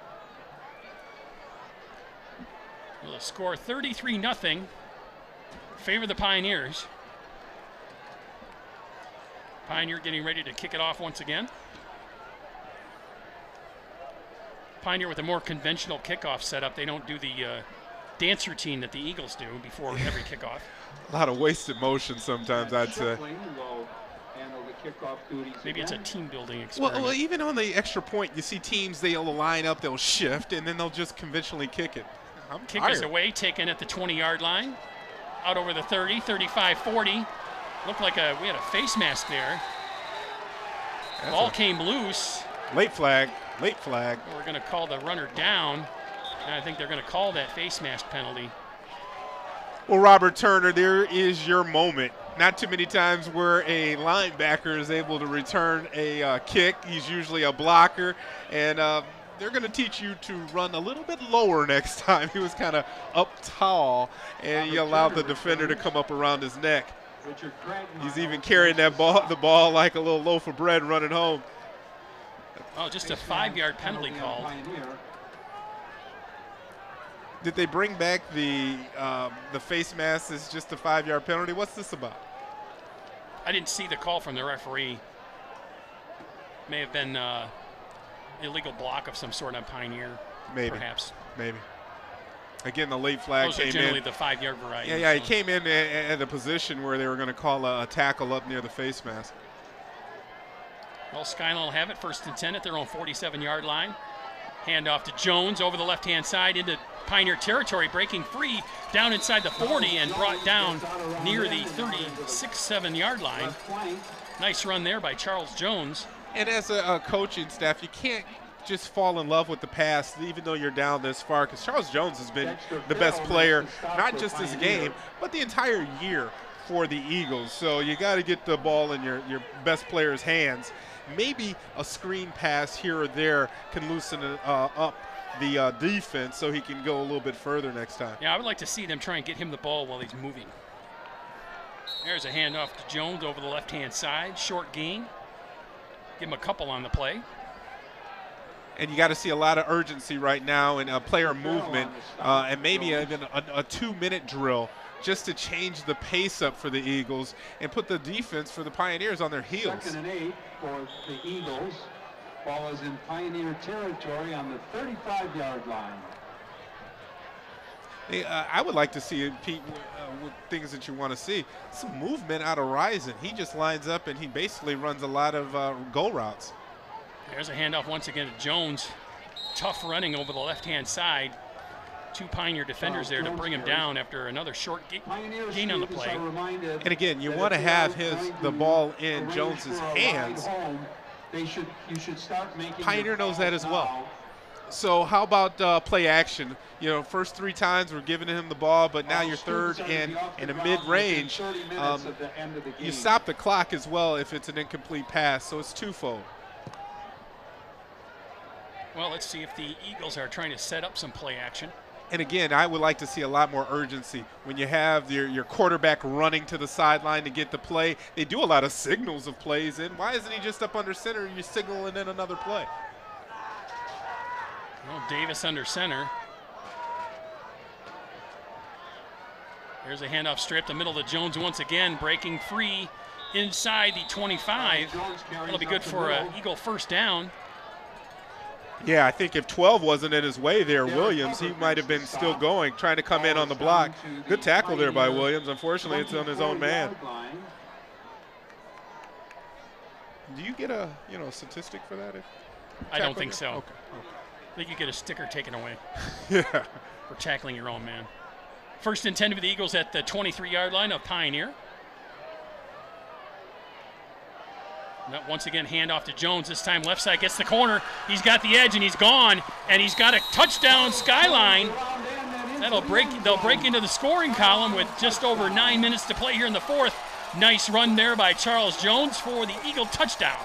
Well, the score 33-0. Favor the Pioneers. Pioneer getting ready to kick it off once again. Pioneer with a more conventional kickoff setup. They don't do the dance routine that the Eagles do before every kickoff. A lot of wasted motion sometimes, I'd say. Maybe it's a team building experiment. Well, even on the extra point, you see teams, they'll line up, they'll shift, and then they'll just conventionally kick it. Kick is away, taken at the 20-yard line. Out over the 30, 35, 40. Looked like we had a face mask there. Ball came loose. Late flag, late flag. We're going to call the runner down, and I think they're going to call that face mask penalty. Well, Robert Turner, there is your moment. Not too many times where a linebacker is able to return a kick. He's usually a blocker, and they're going to teach you to run a little bit lower next time. He was kind of up tall, and he allowed the defender to come up around his neck. He's even carrying the ball like a little loaf of bread running home. Oh, just a 5-yard penalty called. Did they bring back the face mask as just a 5-yard penalty? What's this about? I didn't see the call from the referee. May have been illegal block of some sort on Pioneer, maybe, perhaps. Maybe. Again, the late flag Those came are generally in. the 5-yard variety. Yeah, he came in at a position where they were going to call a tackle up near the face mask. Well, Skyline will have it, 1st and 10 at their own 47-yard line. Handoff to Jones over the left-hand side into Pioneer territory, breaking free down inside the 40 and brought down near the 36-7-yard line. Nice run there by Charles Jones. And as a coaching staff, you can't just fall in love with the pass even though you're down this far, because Charles Jones has been the best player, not just this game, but the entire year for the Eagles. So you got to get the ball in your best player's hands. Maybe a screen pass here or there can loosen up the defense so he can go a little bit further next time. Yeah, I would like to see them try and get him the ball while he's moving. There's a handoff to Jones over the left-hand side. Short gain. Give him a couple on the play. And you got to see a lot of urgency right now in player movement and maybe even a 2-minute drill just to change the pace up for the Eagles and put the defense for the Pioneers on their heels. 2nd and 8 for the Eagles. Ball is in Pioneer territory on the 35-yard line. Hey, I would like to see, Pete, with things that you want to see, some movement out of Rison. He just lines up and he basically runs a lot of go routes. There's a handoff once again to Jones. Tough running over the left-hand side. 2 Pioneer defenders there to bring him down after another short gain on the play. And again, you want to have the ball in Jones's hands. Pioneer knows that as well. So how about play action? You know, first 3 times we're giving him the ball, but now you're third and in a mid-range. You stop the clock as well if it's an incomplete pass, so it's twofold. Well, let's see if the Eagles are trying to set up some play action. And again, I would like to see a lot more urgency. When you have your quarterback running to the sideline to get the play, they do a lot of signals of plays in. Why isn't he just up under center and you're signaling in another play? Well, Davis under center. There's a handoff strip, the middle to Jones once again, breaking free inside the 25. That'll be good for an Eagle 1st down. Yeah, I think if 12 wasn't in his way there, Williams, he might have been still going, trying to come in on the block. Good tackle there by Williams. Unfortunately, it's on his own man. Do you get a statistic for that? I don't think so. Okay. I think you get a sticker taken away. Yeah. For tackling your own man. 1st and 10 for the Eagles at the 23-yard line of Pioneer. Once again, handoff to Jones. This time left side gets the corner. He's got the edge and he's gone. And he's got a touchdown. Skyline. They'll break into the scoring column with just over 9 minutes to play here in the 4th. Nice run there by Charles Jones for the Eagle touchdown.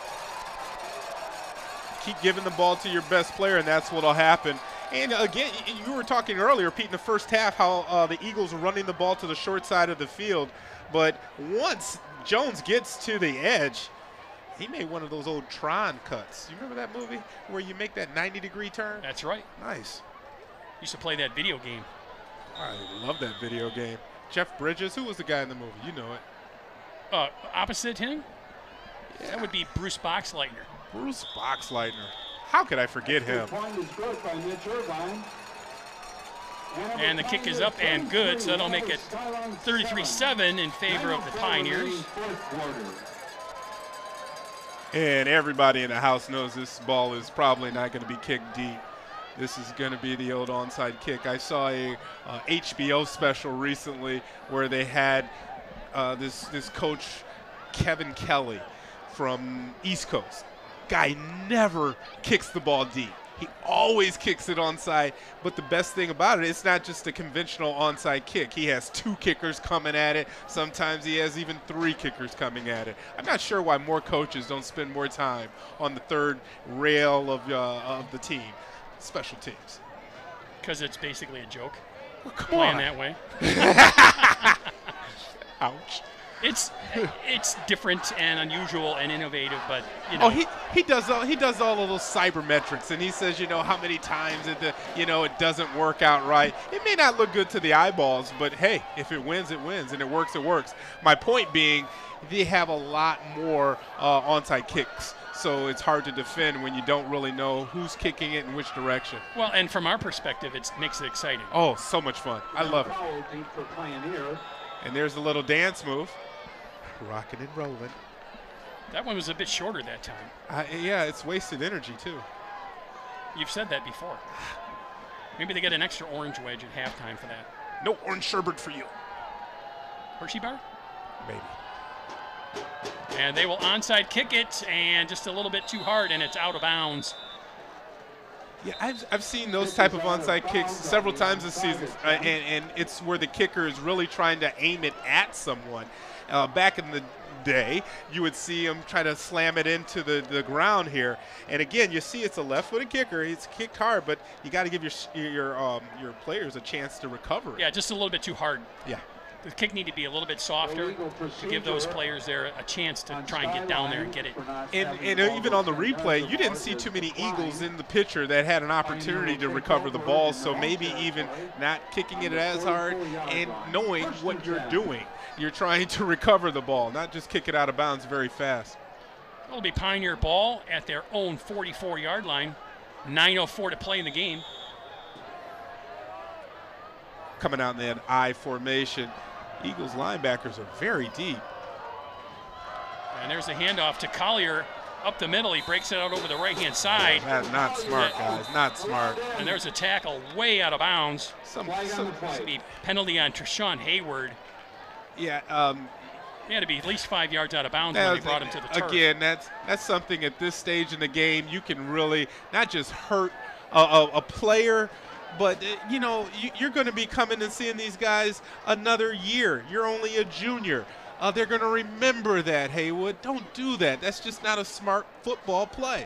Keep giving the ball to your best player, and that's what'll happen. And again, you were talking earlier, Pete, in the first half, how the Eagles were running the ball to the short side of the field. But once Jones gets to the edge, he made one of those old Tron cuts. You remember that movie where you make that 90-degree turn? That's right. Nice. Used to play that video game. I love that video game. Jeff Bridges, who was the guy in the movie? You know it. Opposite him? Yeah. That would be Bruce Boxleitner. Bruce Boxleitner. How could I forget him? And the kick is up and good, so that'll make it 33-7 in favor of the Pioneers. And everybody in the house knows this ball is probably not going to be kicked deep. This is going to be the old onside kick. I saw a HBO special recently where they had this coach, Kevin Kelly from East Coast. Guy never kicks the ball deep. He always kicks it onside, but the best thing about it, it's not just a conventional onside kick. He has 2 kickers coming at it. Sometimes he has even 3 kickers coming at it. I'm not sure why more coaches don't spend more time on the third rail of the team, special teams. Because it's basically a joke. Well, come playing on. that way. Ouch. It's different and unusual and innovative, but you know. Oh, he does all of those cybermetrics, and he says, how many times it doesn't work out right. It may not look good to the eyeballs, but hey, if it wins, it wins, and it works, it works. My point being, they have a lot more onside kicks, so it's hard to defend when you don't really know who's kicking it in which direction. Well, and from our perspective, it makes it exciting. Oh, so much fun. I love it. And there's a little dance move. Rocking and rolling. That one was a bit shorter that time. Yeah, it's wasted energy, too. You've said that before. Maybe they get an extra orange wedge at halftime for that. No orange sherbet for you. Hershey bar? Maybe. And they will onside kick it, and just a little bit too hard, and it's out of bounds. Yeah, I've seen those type of onside kicks several times this season, and it's where the kicker is really trying to aim it at someone. Back in the day, you would see him try to slam it into the ground here. And again, you see it's a left-footed kicker. He's kicked hard, but you got to give your players a chance to recover it. Yeah, just a little bit too hard. Yeah. The kick need to be a little bit softer to give those players there a chance to try and get down there and get it. And even on the replay, you didn't see too many Eagles in the picture that had an opportunity to recover the ball, so maybe even not kicking it as hard and knowing what you're doing. You're trying to recover the ball, not just kick it out of bounds very fast. It'll be Pioneer ball at their own 44-yard line. 9:04 to play in the game. Coming out in that I formation. Eagles linebackers are very deep. And there's a handoff to Collier up the middle. He breaks it out over the right-hand side. That's not smart, guys. Not smart. And there's a tackle way out of bounds. Some penalty on Treshawn Hayward. Yeah. He had to be at least 5 yards out of bounds when they brought him to the turf. Again, that's something at this stage in the game you can really not just hurt a player, but, you're going to be coming and seeing these guys another year. You're only a junior. They're going to remember that, Haywood. Don't do that. That's just not a smart football play.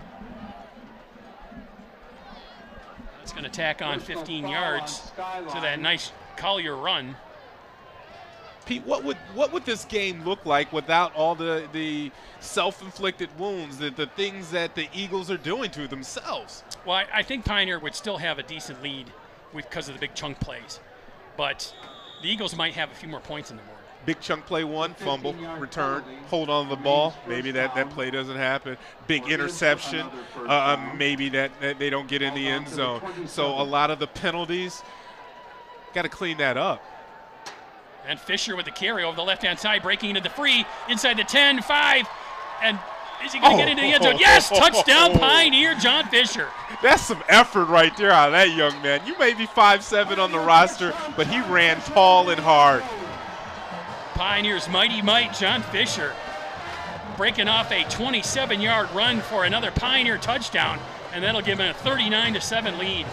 It's going to tack on 15 yards to that nice Collier run. Pete, what would this game look like without all the self-inflicted wounds, the things that the Eagles are doing to themselves? Well, I think Pioneer would still have a decent lead because of the big chunk plays. But the Eagles might have a few more points in the morning. Big chunk play one, fumble, return, hold on to the ball. Maybe that play doesn't happen. Big interception. Maybe that they don't get in the end zone. So a lot of the penalties, got to clean that up. And Fisher with the carry over the left-hand side, breaking into the free, inside the 10, 5, and is he going to get into the end zone? Yes, touchdown Pioneer, John Fisher. That's some effort right there out of that young man. You may be 5'7" on the roster, but he ran tall and hard. Pioneers mighty might, John Fisher, breaking off a 27-yard run for another Pioneer touchdown, and that'll give him a 39-7 lead.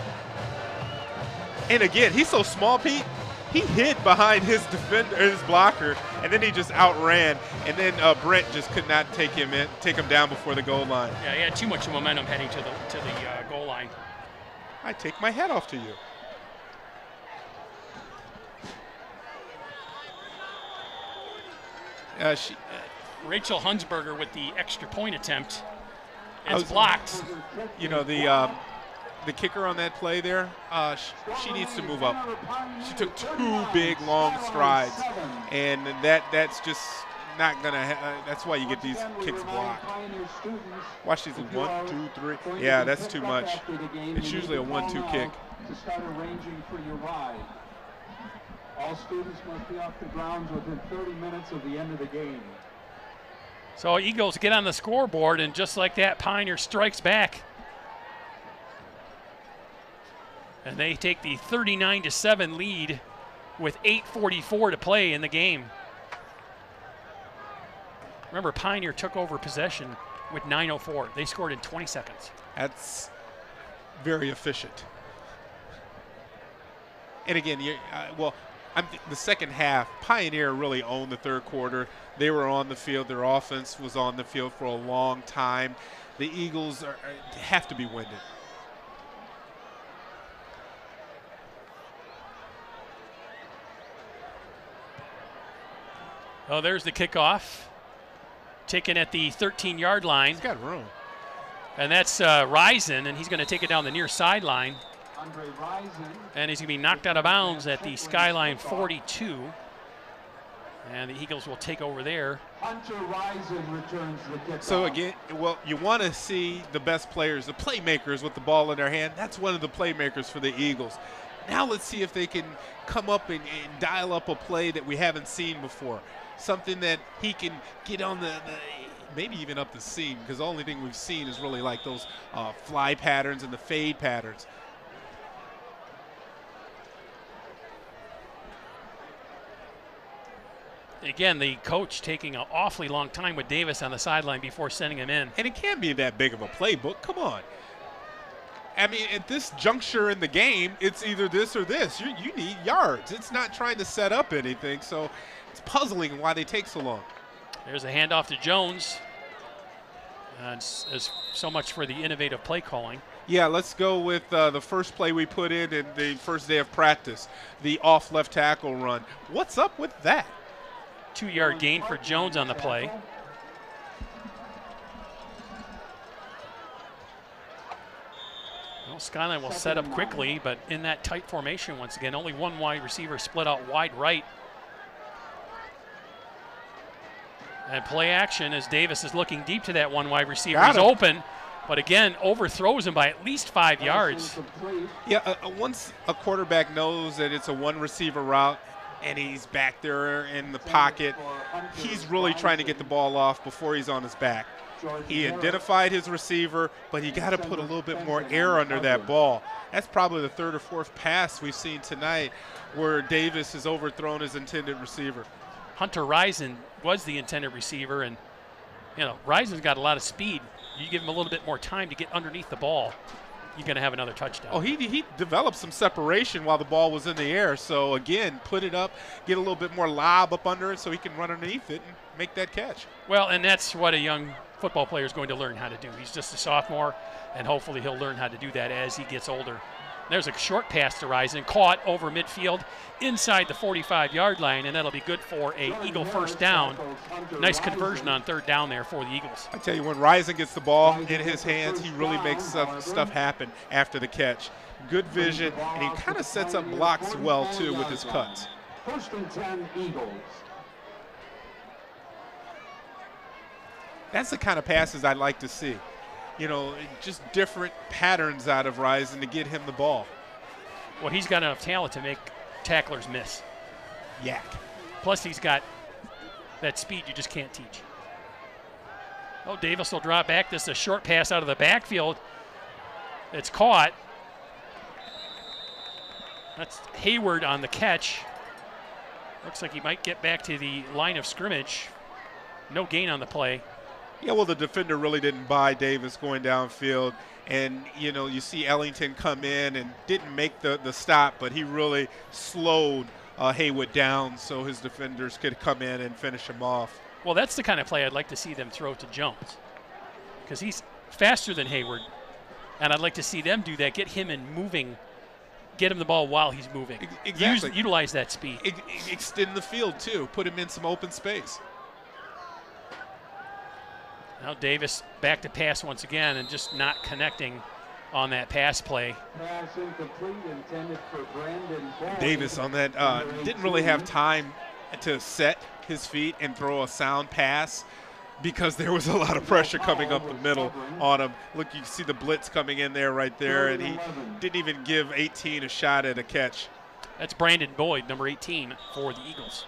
And again, he's so small, Pete. He hid behind his defender, his blocker, and then he just outran. And then Brent just could not take him down before the goal line. Yeah, he had too much momentum heading to the goal line. I take my hat off to you. Rachel Hunsberger with the extra point attempt. It's blocked. The kicker on that play there, she needs to move up. She took 2 big, long strides, and that's just not going to that's why you get these kicks blocked. Watch these 1, 2, 3. Yeah, that's too much. It's usually a 1-2 kick. To start arranging for your ride. All students must be off the grounds within 30 minutes of the end of the game. So Eagles get on the scoreboard, and just like that, Pioneer strikes back. And they take the 39-7 lead with 8:44 to play in the game. Remember, Pioneer took over possession with 9:04. They scored in 20 seconds. That's very efficient. And again, the second half, Pioneer really owned the third quarter. They were on the field. Their offense was on the field for a long time. The Eagles have to be winded. Oh, there's the kickoff. Taken at the 13-yard line. He's got room. And that's Risen, and he's going to take it down the near sideline. And he's going to be knocked out of bounds at the Skyline 42. And the Eagles will take over there. Hunter Risen returns the kickoff. So again, well, you want to see the best players, the playmakers with the ball in their hand. That's one of the playmakers for the Eagles. Now let's see if they can come up and dial up a play that we haven't seen before. Something that he can get on the maybe even up the seam, because the only thing we've seen is really like those fly patterns and the fade patterns. Again, the coach taking an awfully long time with Davis on the sideline before sending him in. And it can't be that big of a playbook. Come on. I mean, at this juncture in the game, it's either this or this. You need yards. It's not trying to set up anything, so it's puzzling why they take so long. There's a handoff to Jones. As so much for the innovative play calling. Yeah, let's go with the first play we put in the first day of practice, the off left tackle run. What's up with that? 2-yard gain for Jones on the play. Well, Skyline will set up quickly, but in that tight formation once again, only one wide receiver split out wide right. And play action as Davis is looking deep to that one wide receiver. He's open, but again, overthrows him by at least 5 yards. Yeah, once a quarterback knows that it's a one receiver route and he's back there in the pocket, he's really trying to get the ball off before he's on his back. He identified his receiver, but you got to put a little bit more air under that ball. That's probably the third or fourth pass we've seen tonight where Davis has overthrown his intended receiver. Hunter Risen was the intended receiver, and Risen's got a lot of speed. You give him a little bit more time to get underneath the ball, you're going to have another touchdown. Oh, he developed some separation while the ball was in the air. So, again, put it up, get a little bit more lob up under it so he can run underneath it and make that catch. Well, and that's what a young football player is going to learn how to do. He's just a sophomore, and hopefully he'll learn how to do that as he gets older. There's a short pass to Risen, caught over midfield inside the 45-yard line, and that'll be good for a Eagle first down. Nice conversion on third down there for the Eagles. I tell you, when Risen gets the ball in his hands, he really makes stuff happen after the catch. Good vision, and he kind of sets up blocks well, too, with his cuts. First and 10 Eagles. That's the kind of passes I'd like to see. Just different patterns out of Risen to get him the ball. Well, he's got enough talent to make tacklers miss. Yak. Plus, he's got that speed you just can't teach. Oh, Davis will drop back. This is a short pass out of the backfield. It's caught. That's Hayward on the catch. Looks like he might get back to the line of scrimmage. No gain on the play. Yeah, well, the defender really didn't buy Davis going downfield. And, you see Ellington come in and didn't make the stop, but he really slowed Haywood down so his defenders could come in and finish him off. Well, that's the kind of play I'd like to see them throw to Jones, because he's faster than Hayward, and I'd like to see them do that, get him in moving, get him the ball while he's moving. Exactly. Utilize that speed. Extend the field, too. Put him in some open space. Now Davis back to pass once again and just not connecting on that pass play. Pass incomplete, intended for Brandon Boyd. Davis on that didn't really have time to set his feet and throw a sound pass, because there was a lot of pressure coming up the middle on him. Look, you see the blitz coming in there right there, and he didn't even give 18 a shot at a catch. That's Brandon Boyd, number 18 for the Eagles.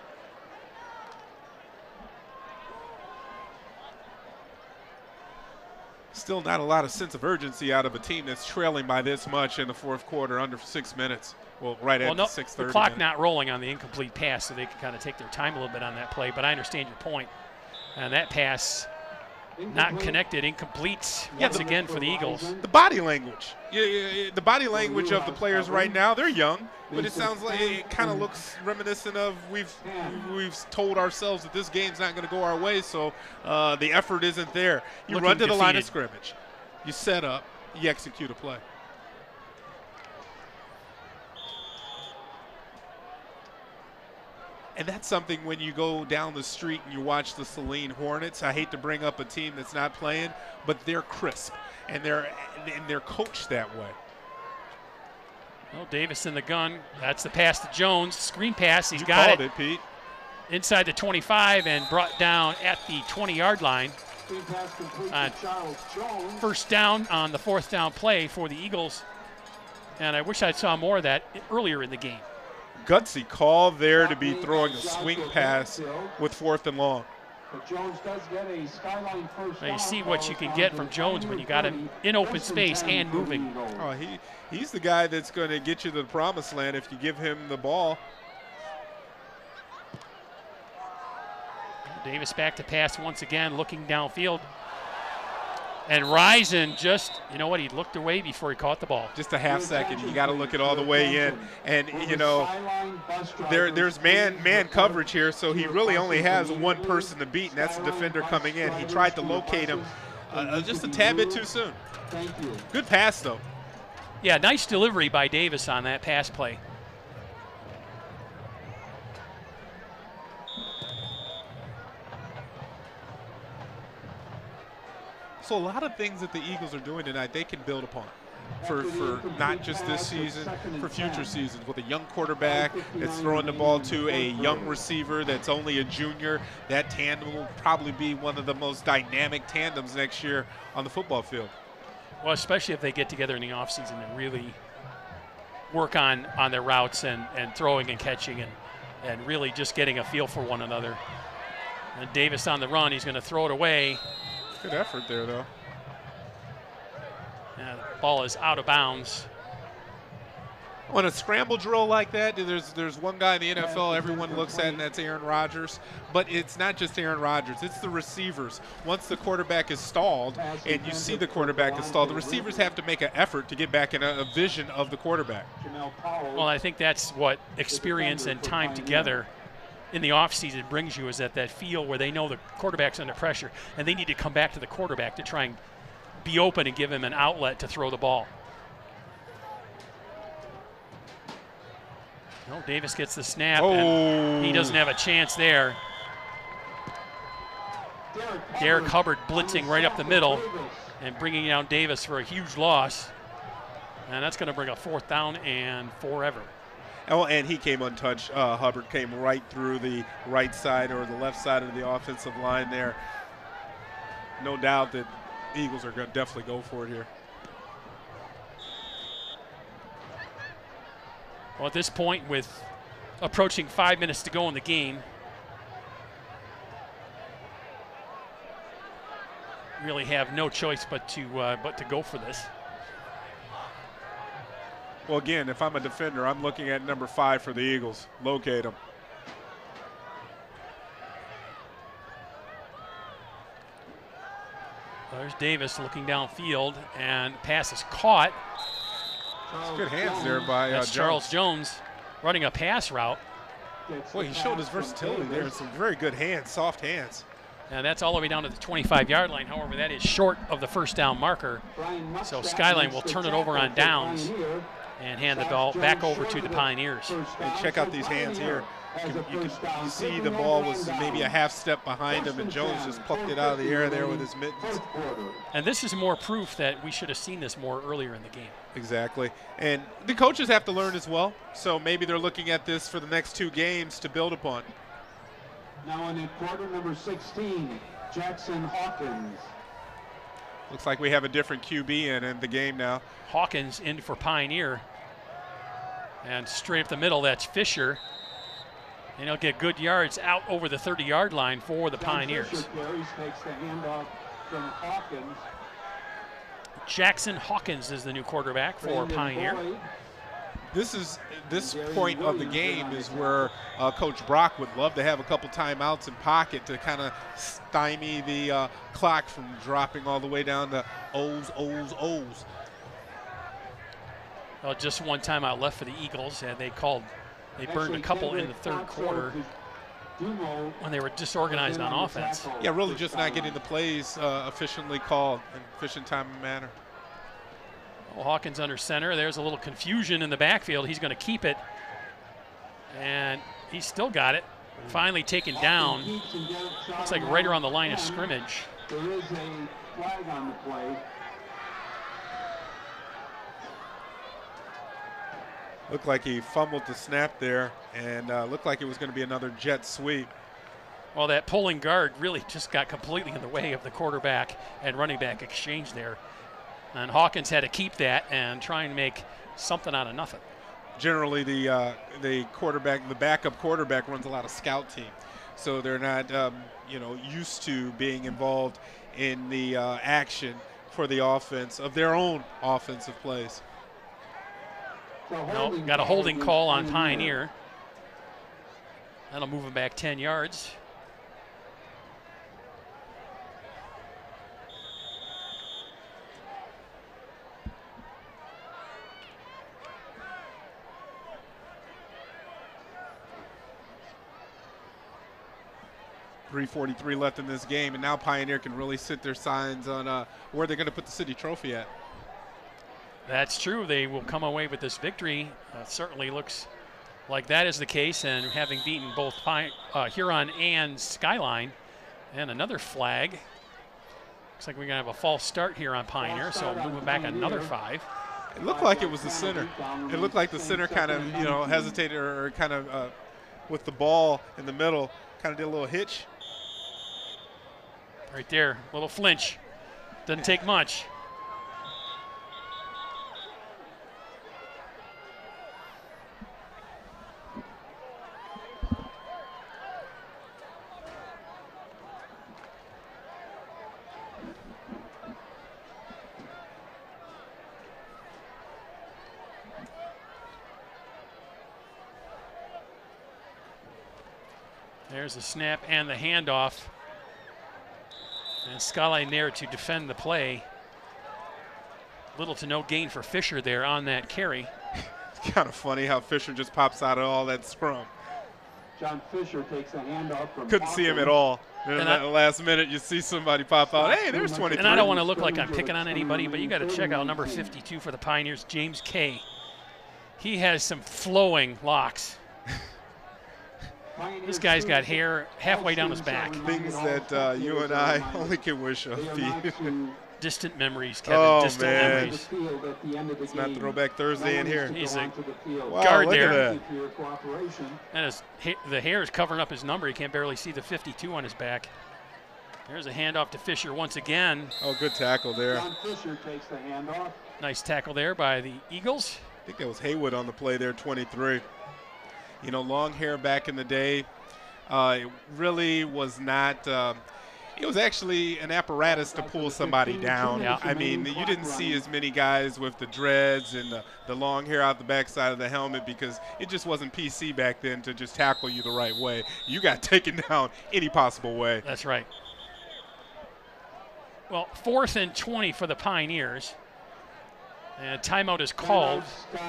Still not a lot of sense of urgency out of a team that's trailing by this much in the fourth quarter, under 6 minutes. Well, right at the 6:30. The clock not rolling on the incomplete pass, so they can kind of take their time a little bit on that play, but I understand your point. And that pass not connected, incomplete once again for the Eagles. The body language. The body language of the players right now, they're young, but it sounds like it kind of looks reminiscent of we've told ourselves that this game's not going to go our way, so the effort isn't there. You run to the line of scrimmage. You set up. You execute a play. And that's something when you go down the street and you watch the Saline Hornets. I hate to bring up a team that's not playing, but they're crisp and they're coached that way. Well, Davis in the gun. That's the pass to Jones. Screen pass. He's got it. Called it, Pete. Inside the 25 and brought down at the 20-yard line. First down on the fourth down play for the Eagles. And I wish I saw more of that earlier in the game. Gutsy call there to be throwing a swing pass with 4th and long. Now you see what you can get from Jones when you got him in open space and moving. Oh, he's the guy that's going to get you to the promised land if you give him the ball. Davis back to pass once again, looking downfield. And Risen just, you know what, he looked away before he caught the ball. Just a half second. You got to look it all the way in. And, you know, there's man coverage here, so he really only has one person to beat, and that's the defender coming in. He tried to locate him just a tad bit too soon. Good pass, though. Yeah, nice delivery by Davis on that pass play. So a lot of things that the Eagles are doing tonight, they can build upon for not just this season, for future seasons. With a young quarterback that's throwing the ball to a young receiver that's only a junior, that tandem will probably be one of the most dynamic tandems next year on the football field. Well, especially if they get together in the offseason and really work on their routes and throwing and catching and really just getting a feel for one another. And Davis on the run, he's going to throw it away. Good effort there, though. Yeah, the ball is out of bounds. On a scramble drill like that, there's one guy in the NFL everyone looks at, and that's Aaron Rodgers. But it's not just Aaron Rodgers, it's the receivers. Once the quarterback is stalled, and you see the quarterback is stalled, the receivers have to make an effort to get back in a vision of the quarterback. Well, I think that's what experience and time together in the offseason brings you, is that feel where they know the quarterback's under pressure and they need to come back to the quarterback to try and be open and give him an outlet to throw the ball. No, Davis gets the snap, and he doesn't have a chance there. Derek Hubbard blitzing right up the middle and bringing down Davis for a huge loss. And that's going to bring a 4th down and forever. Oh, and he came untouched. Hubbard came right through the right side or the left side of the offensive line there. No doubt that the Eagles are going to definitely go for it here. Well, at this point, with approaching 5 minutes to go in the game, really have no choice but to go for this. Well, again, if I'm a defender, I'm looking at number 5 for the Eagles. Locate him. There's Davis looking downfield, and pass is caught. It's good hands there by That's Charles Jones running a pass route. Boy, he showed his versatility there. Some very good hands, soft hands. And that's all the way down to the 25-yard line. However, that is short of the first down marker. So Skyline will turn it over on downs and hand the ball back over to the Pioneers. And check out these hands here. You see the ball was maybe a half step behind him, and Jones just plucked it out of the air there with his mittens. And this is more proof that we should have seen this more earlier in the game. Exactly. And the coaches have to learn as well, so maybe they're looking at this for the next 2 games to build upon. Now in quarter number 16, Jackson Hawkins. Looks like we have a different QB in the game now. Hawkins in for Pioneer. And straight up the middle, that's Fisher. And he'll get good yards out over the 30-yard line for the Pioneers. Fisher takes the handoff from Hawkins. Jackson Hawkins is the new quarterback for Pioneer. This point of the game is where Coach Brock would love to have a couple timeouts in pocket to kind of stymie the clock from dropping all the way down to O's. Well, just one timeout left for the Eagles, and they burned a couple in the third quarter when they were disorganized on offense. Yeah, really just not getting the plays efficiently called in efficient time and manner. Well, Hawkins under center. There's a little confusion in the backfield. He's going to keep it. And he's still got it. Finally taken down. Looks like right around the line of scrimmage. There is a flag on the play. Looked like he fumbled the snap there, and looked like it was going to be another jet sweep. Well, that pulling guard really just got completely in the way of the quarterback and running back exchange there. And Hawkins had to keep that and try and make something out of nothing. Generally, the quarterback, the backup quarterback, runs a lot of scout team, so they're not used to being involved in the action for the offense of their own offensive plays. No, got a holding call on Pioneer. That'll move him back 10 yards. .343 left in this game, and now Pioneer can really sit their signs on where they're going to put the city trophy at. That's true. They will come away with this victory. Certainly looks like that is the case, and having beaten both Huron and Skyline. And another flag. Looks like we're going to have a false start here on Pioneer, so moving back another 5. It looked like it was the center. It looked like the center kind of, hesitated or kind of with the ball in the middle, kind of did a little hitch. Right there, little flinch. Doesn't take much. There's the snap and the handoff. And Skyline there to defend the play. Little to no gain for Fisher there on that carry. It's kind of funny how Fisher just pops out of all that scrum. John Fisher takes a handoff from Couldn't see him at all. And in the last minute, you see somebody pop out. Hey, there's 23. And I don't want to look like I'm picking on anybody, but you got to check out number 52 for the Pioneers, James Kay. He has some flowing locks. This guy's got hair halfway down his back. Things that you and I only can wish of. Distant memories, Kevin. Oh, distant memories. It's not Throwback Thursday in here. He's a wow, guard look there. at that. And the hair is covering up his number. He can't barely see the 52 on his back. There's a handoff to Fisher once again. Oh, good tackle there. John Fisher takes the handoff. Nice tackle there by the Eagles. I think that was Haywood on the play there, 23. Long hair back in the day. It really was not it was actually an apparatus to pull somebody down. Yeah. I mean, you didn't see as many guys with the dreads and the long hair out the backside of the helmet because it just wasn't PC back then to just tackle you the right way. You got taken down any possible way. That's right. Well, 4th and 20 for the Pioneers. And timeout is called.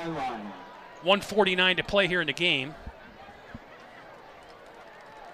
1:49 to play here in the game.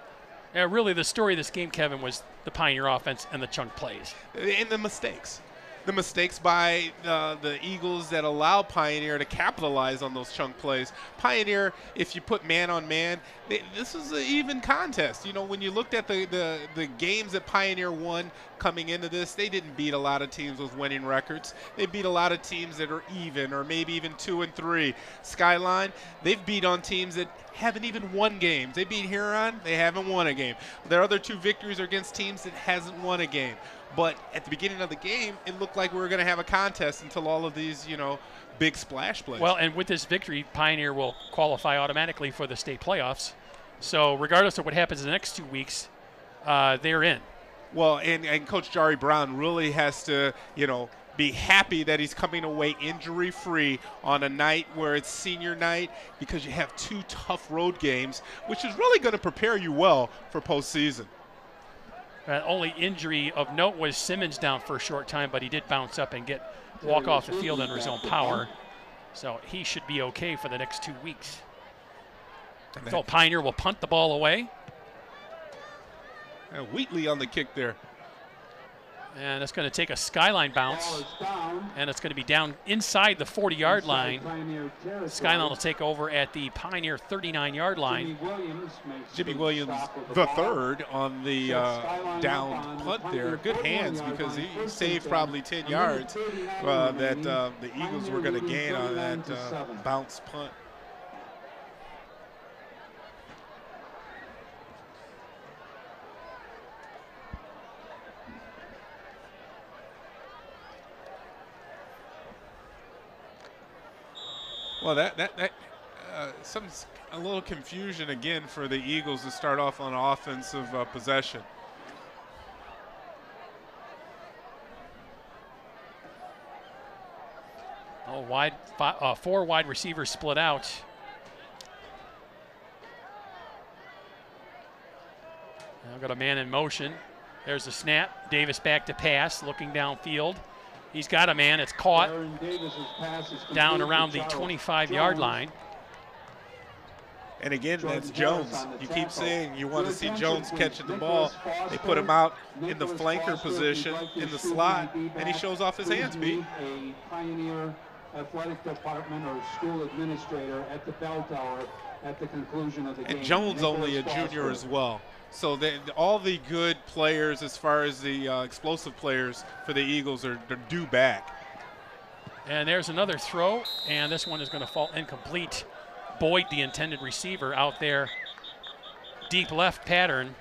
Really, the story of this game, Kevin, was the Pioneer offense and the chunk plays. And the mistakes. the mistakes by the Eagles that allow Pioneer to capitalize on those chunk plays. Pioneer, if you put man on man, this is an even contest. You know, when you looked at the games that Pioneer won coming into this, they didn't beat a lot of teams with winning records. They beat a lot of teams that are even, or maybe even 2-3. Skyline, they've beat on teams that haven't even won games. They beat Huron, they haven't won a game. Their other 2 victories are against teams that hasn't won a game. But at the beginning of the game, it looked like we were going to have a contest until all of these, you know, big splash plays. Well, and with this victory, Pioneer will qualify automatically for the state playoffs. So regardless of what happens in the next 2 weeks, they're in. Well, and Coach Jari Brown really has to, you know, be happy that he's coming away injury-free on a night where it's senior night, because you have 2 tough road games, which is really going to prepare you well for postseason. Only injury of note was Simmons down for a short time, but he did bounce up and walk off the field under his own power. So he should be okay for the next 2 weeks. So Pioneer will punt the ball away. And Wheatley on the kick there. And it's going to take a Skyline bounce, and it's going to be down inside the 40-yard line. Skyline will take over at the Pioneer 39-yard line. Jimmy Williams, the third on the downed punt there. Good hands, because he saved probably 10 yards that the Eagles were going to gain on that bounce punt. Well, a little confusion again for the Eagles to start off on offensive possession. Oh, 4 wide receivers split out. Now got a man in motion. There's the snap. Davis back to pass, looking downfield. He's got a man. It's caught down around the 25-yard line. And again, that's Jones. You keep saying you want to see Jones catching the ball. They put him out in the flanker position in the slot, and he shows off his hands, Pete. A Pioneer athletic department or school administrator at the bell tower at the conclusion of the game. And Jones only a junior as well. So all the good players, as far as the explosive players for the Eagles, are due back. And there's another throw, and this one is going to fall incomplete. Boyd, the intended receiver, out there, deep left pattern.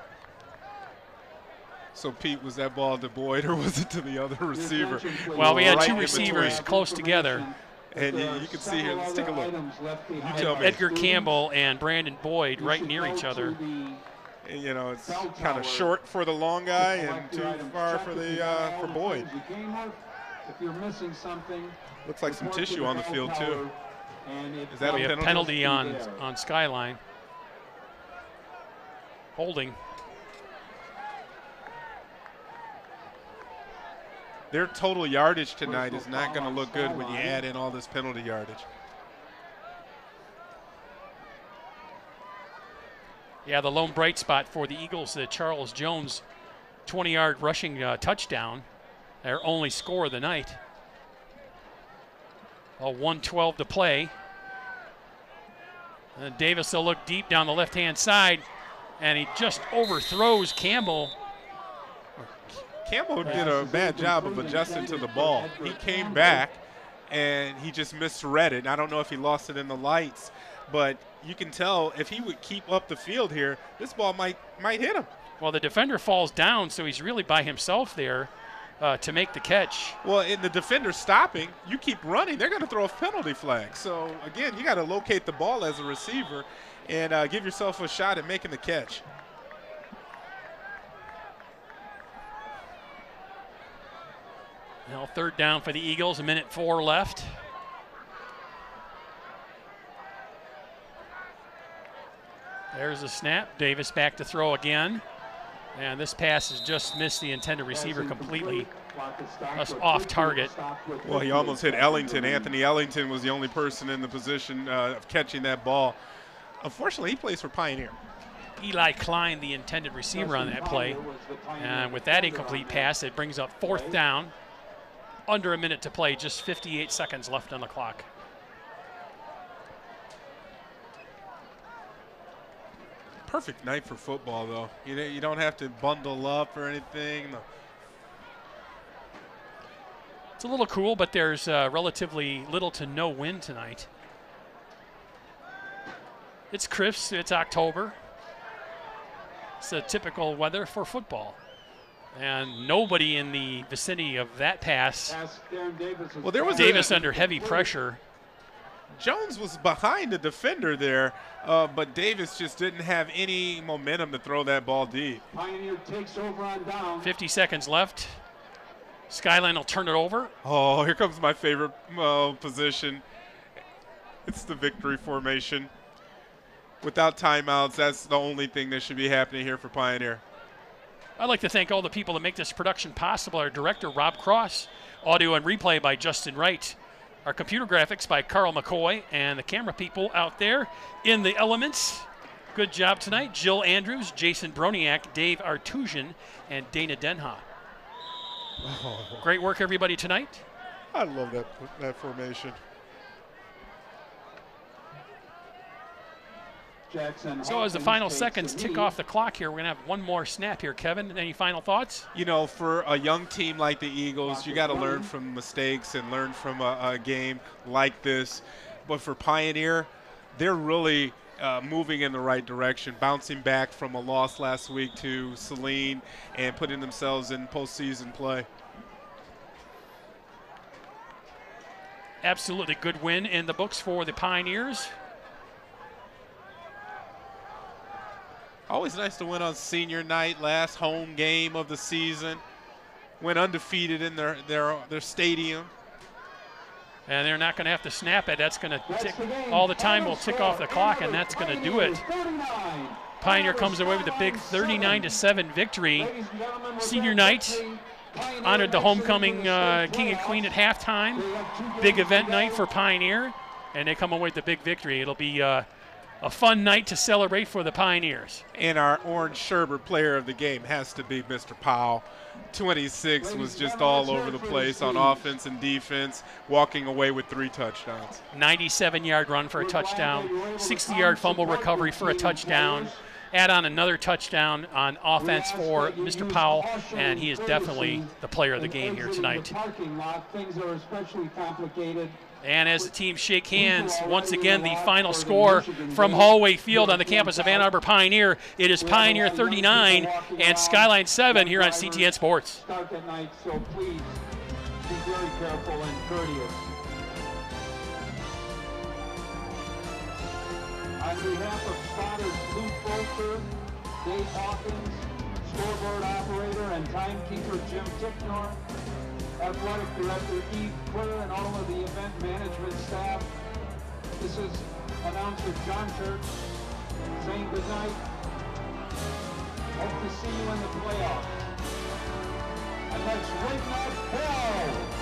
So, Pete, was that ball to Boyd, or was it to the other receiver? Well, we had 2 receivers close together. And you can see here, let's take a look. You tell me. Edgar Campbell and Brandon Boyd right near each other. You know, it's kind of short for the long guy and too far for for Boyd. If you're missing something, looks like some tissue on the field too. Is that a penalty on Skyline? Holding. Their total yardage tonight is not going to look good when you add in all this penalty yardage. Yeah, the lone bright spot for the Eagles, Charles Jones, 20-yard rushing touchdown, their only score of the night. 1:12 to play. And Davis will look deep down the left-hand side, and he just overthrows Campbell. Campbell did a bad job of adjusting to the ball. He came back, and he just misread it. I don't know if he lost it in the lights, but you can tell if he would keep up the field here, this ball might hit him. Well, the defender falls down, so he's really by himself there to make the catch. Well, in the defender stopping, you keep running, they're going to throw a penalty flag. So, again, you got to locate the ball as a receiver and give yourself a shot at making the catch. Now 3rd down for the Eagles, 1:04 left. There's a snap. Davis back to throw again. And this pass has just missed the intended receiver completely. That's off target. Well, he almost hit Ellington. Anthony Ellington was the only person in the position of catching that ball. Unfortunately, he plays for Pioneer. Eli Klein, the intended receiver on that play. And with that incomplete pass, it brings up 4th down. under a minute to play, just 58 seconds left on the clock. Perfect night for football, though. You don't have to bundle up or anything. No. It's a little cool, but there's relatively little to no wind tonight. It's crisp. It's October. It's the typical weather for football. And nobody in the vicinity of that pass. Well, there was Davis under heavy pressure. Jones was behind the defender there, but Davis just didn't have any momentum to throw that ball deep. Pioneer takes over on down. 50 seconds left. Skyline will turn it over. Oh, here comes my favorite position. It's the victory formation. Without timeouts, that's the only thing that should be happening here for Pioneer. I'd like to thank all the people that make this production possible. Our director, Rob Cross. Audio and replay by Justin Wright. Our computer graphics by Carl McCoy. And the camera people out there in the elements. Good job tonight. Jill Andrews, Jason Broniak, Dave Artusian, and Dana Denha. Oh. Great work, everybody, tonight. I love that formation. So as the final seconds tick off the clock here, we're going to have one more snap here. Kevin, any final thoughts? You know, for a young team like the Eagles, you got to learn from mistakes and learn from a game like this. But for Pioneer, they're really moving in the right direction, bouncing back from a loss last week to Saline and putting themselves in postseason play. Absolutely good win in the books for the Pioneers. Always nice to win on senior night, last home game of the season. Went undefeated in their stadium. And they're not going to have to snap it. That's going to tick. All the time will tick off the clock, and that's going to do it. Pioneer comes away with a big 39-7 victory. Senior night honored the homecoming king and queen at halftime. Big event night for Pioneer, and they come away with the big victory. It'll be a fun night to celebrate for the Pioneers. And our Orange Sherbert player of the game has to be Mr. Powell. 26 was just all over the place on offense and defense, walking away with 3 touchdowns. 97-yard run for a touchdown, 60-yard fumble recovery for a touchdown. Add on another touchdown on offense for Mr. Powell, and he is definitely the player of the game here tonight. And as the teams shake hands, once again, the final score from Hallway Field on the campus of Ann Arbor Pioneer. It is Pioneer 39 and Skyline 7 here on CTN Sports. Start that night, so please be very careful and courteous. On behalf of spotters Luke Bolter, Dave Hawkins, scoreboard operator and timekeeper Jim Ticknor, Athletic Director Eve Kerr, and all of the event management staff. This is announcer John Church saying good night. Hope to see you in the playoffs. And let's ring that bell.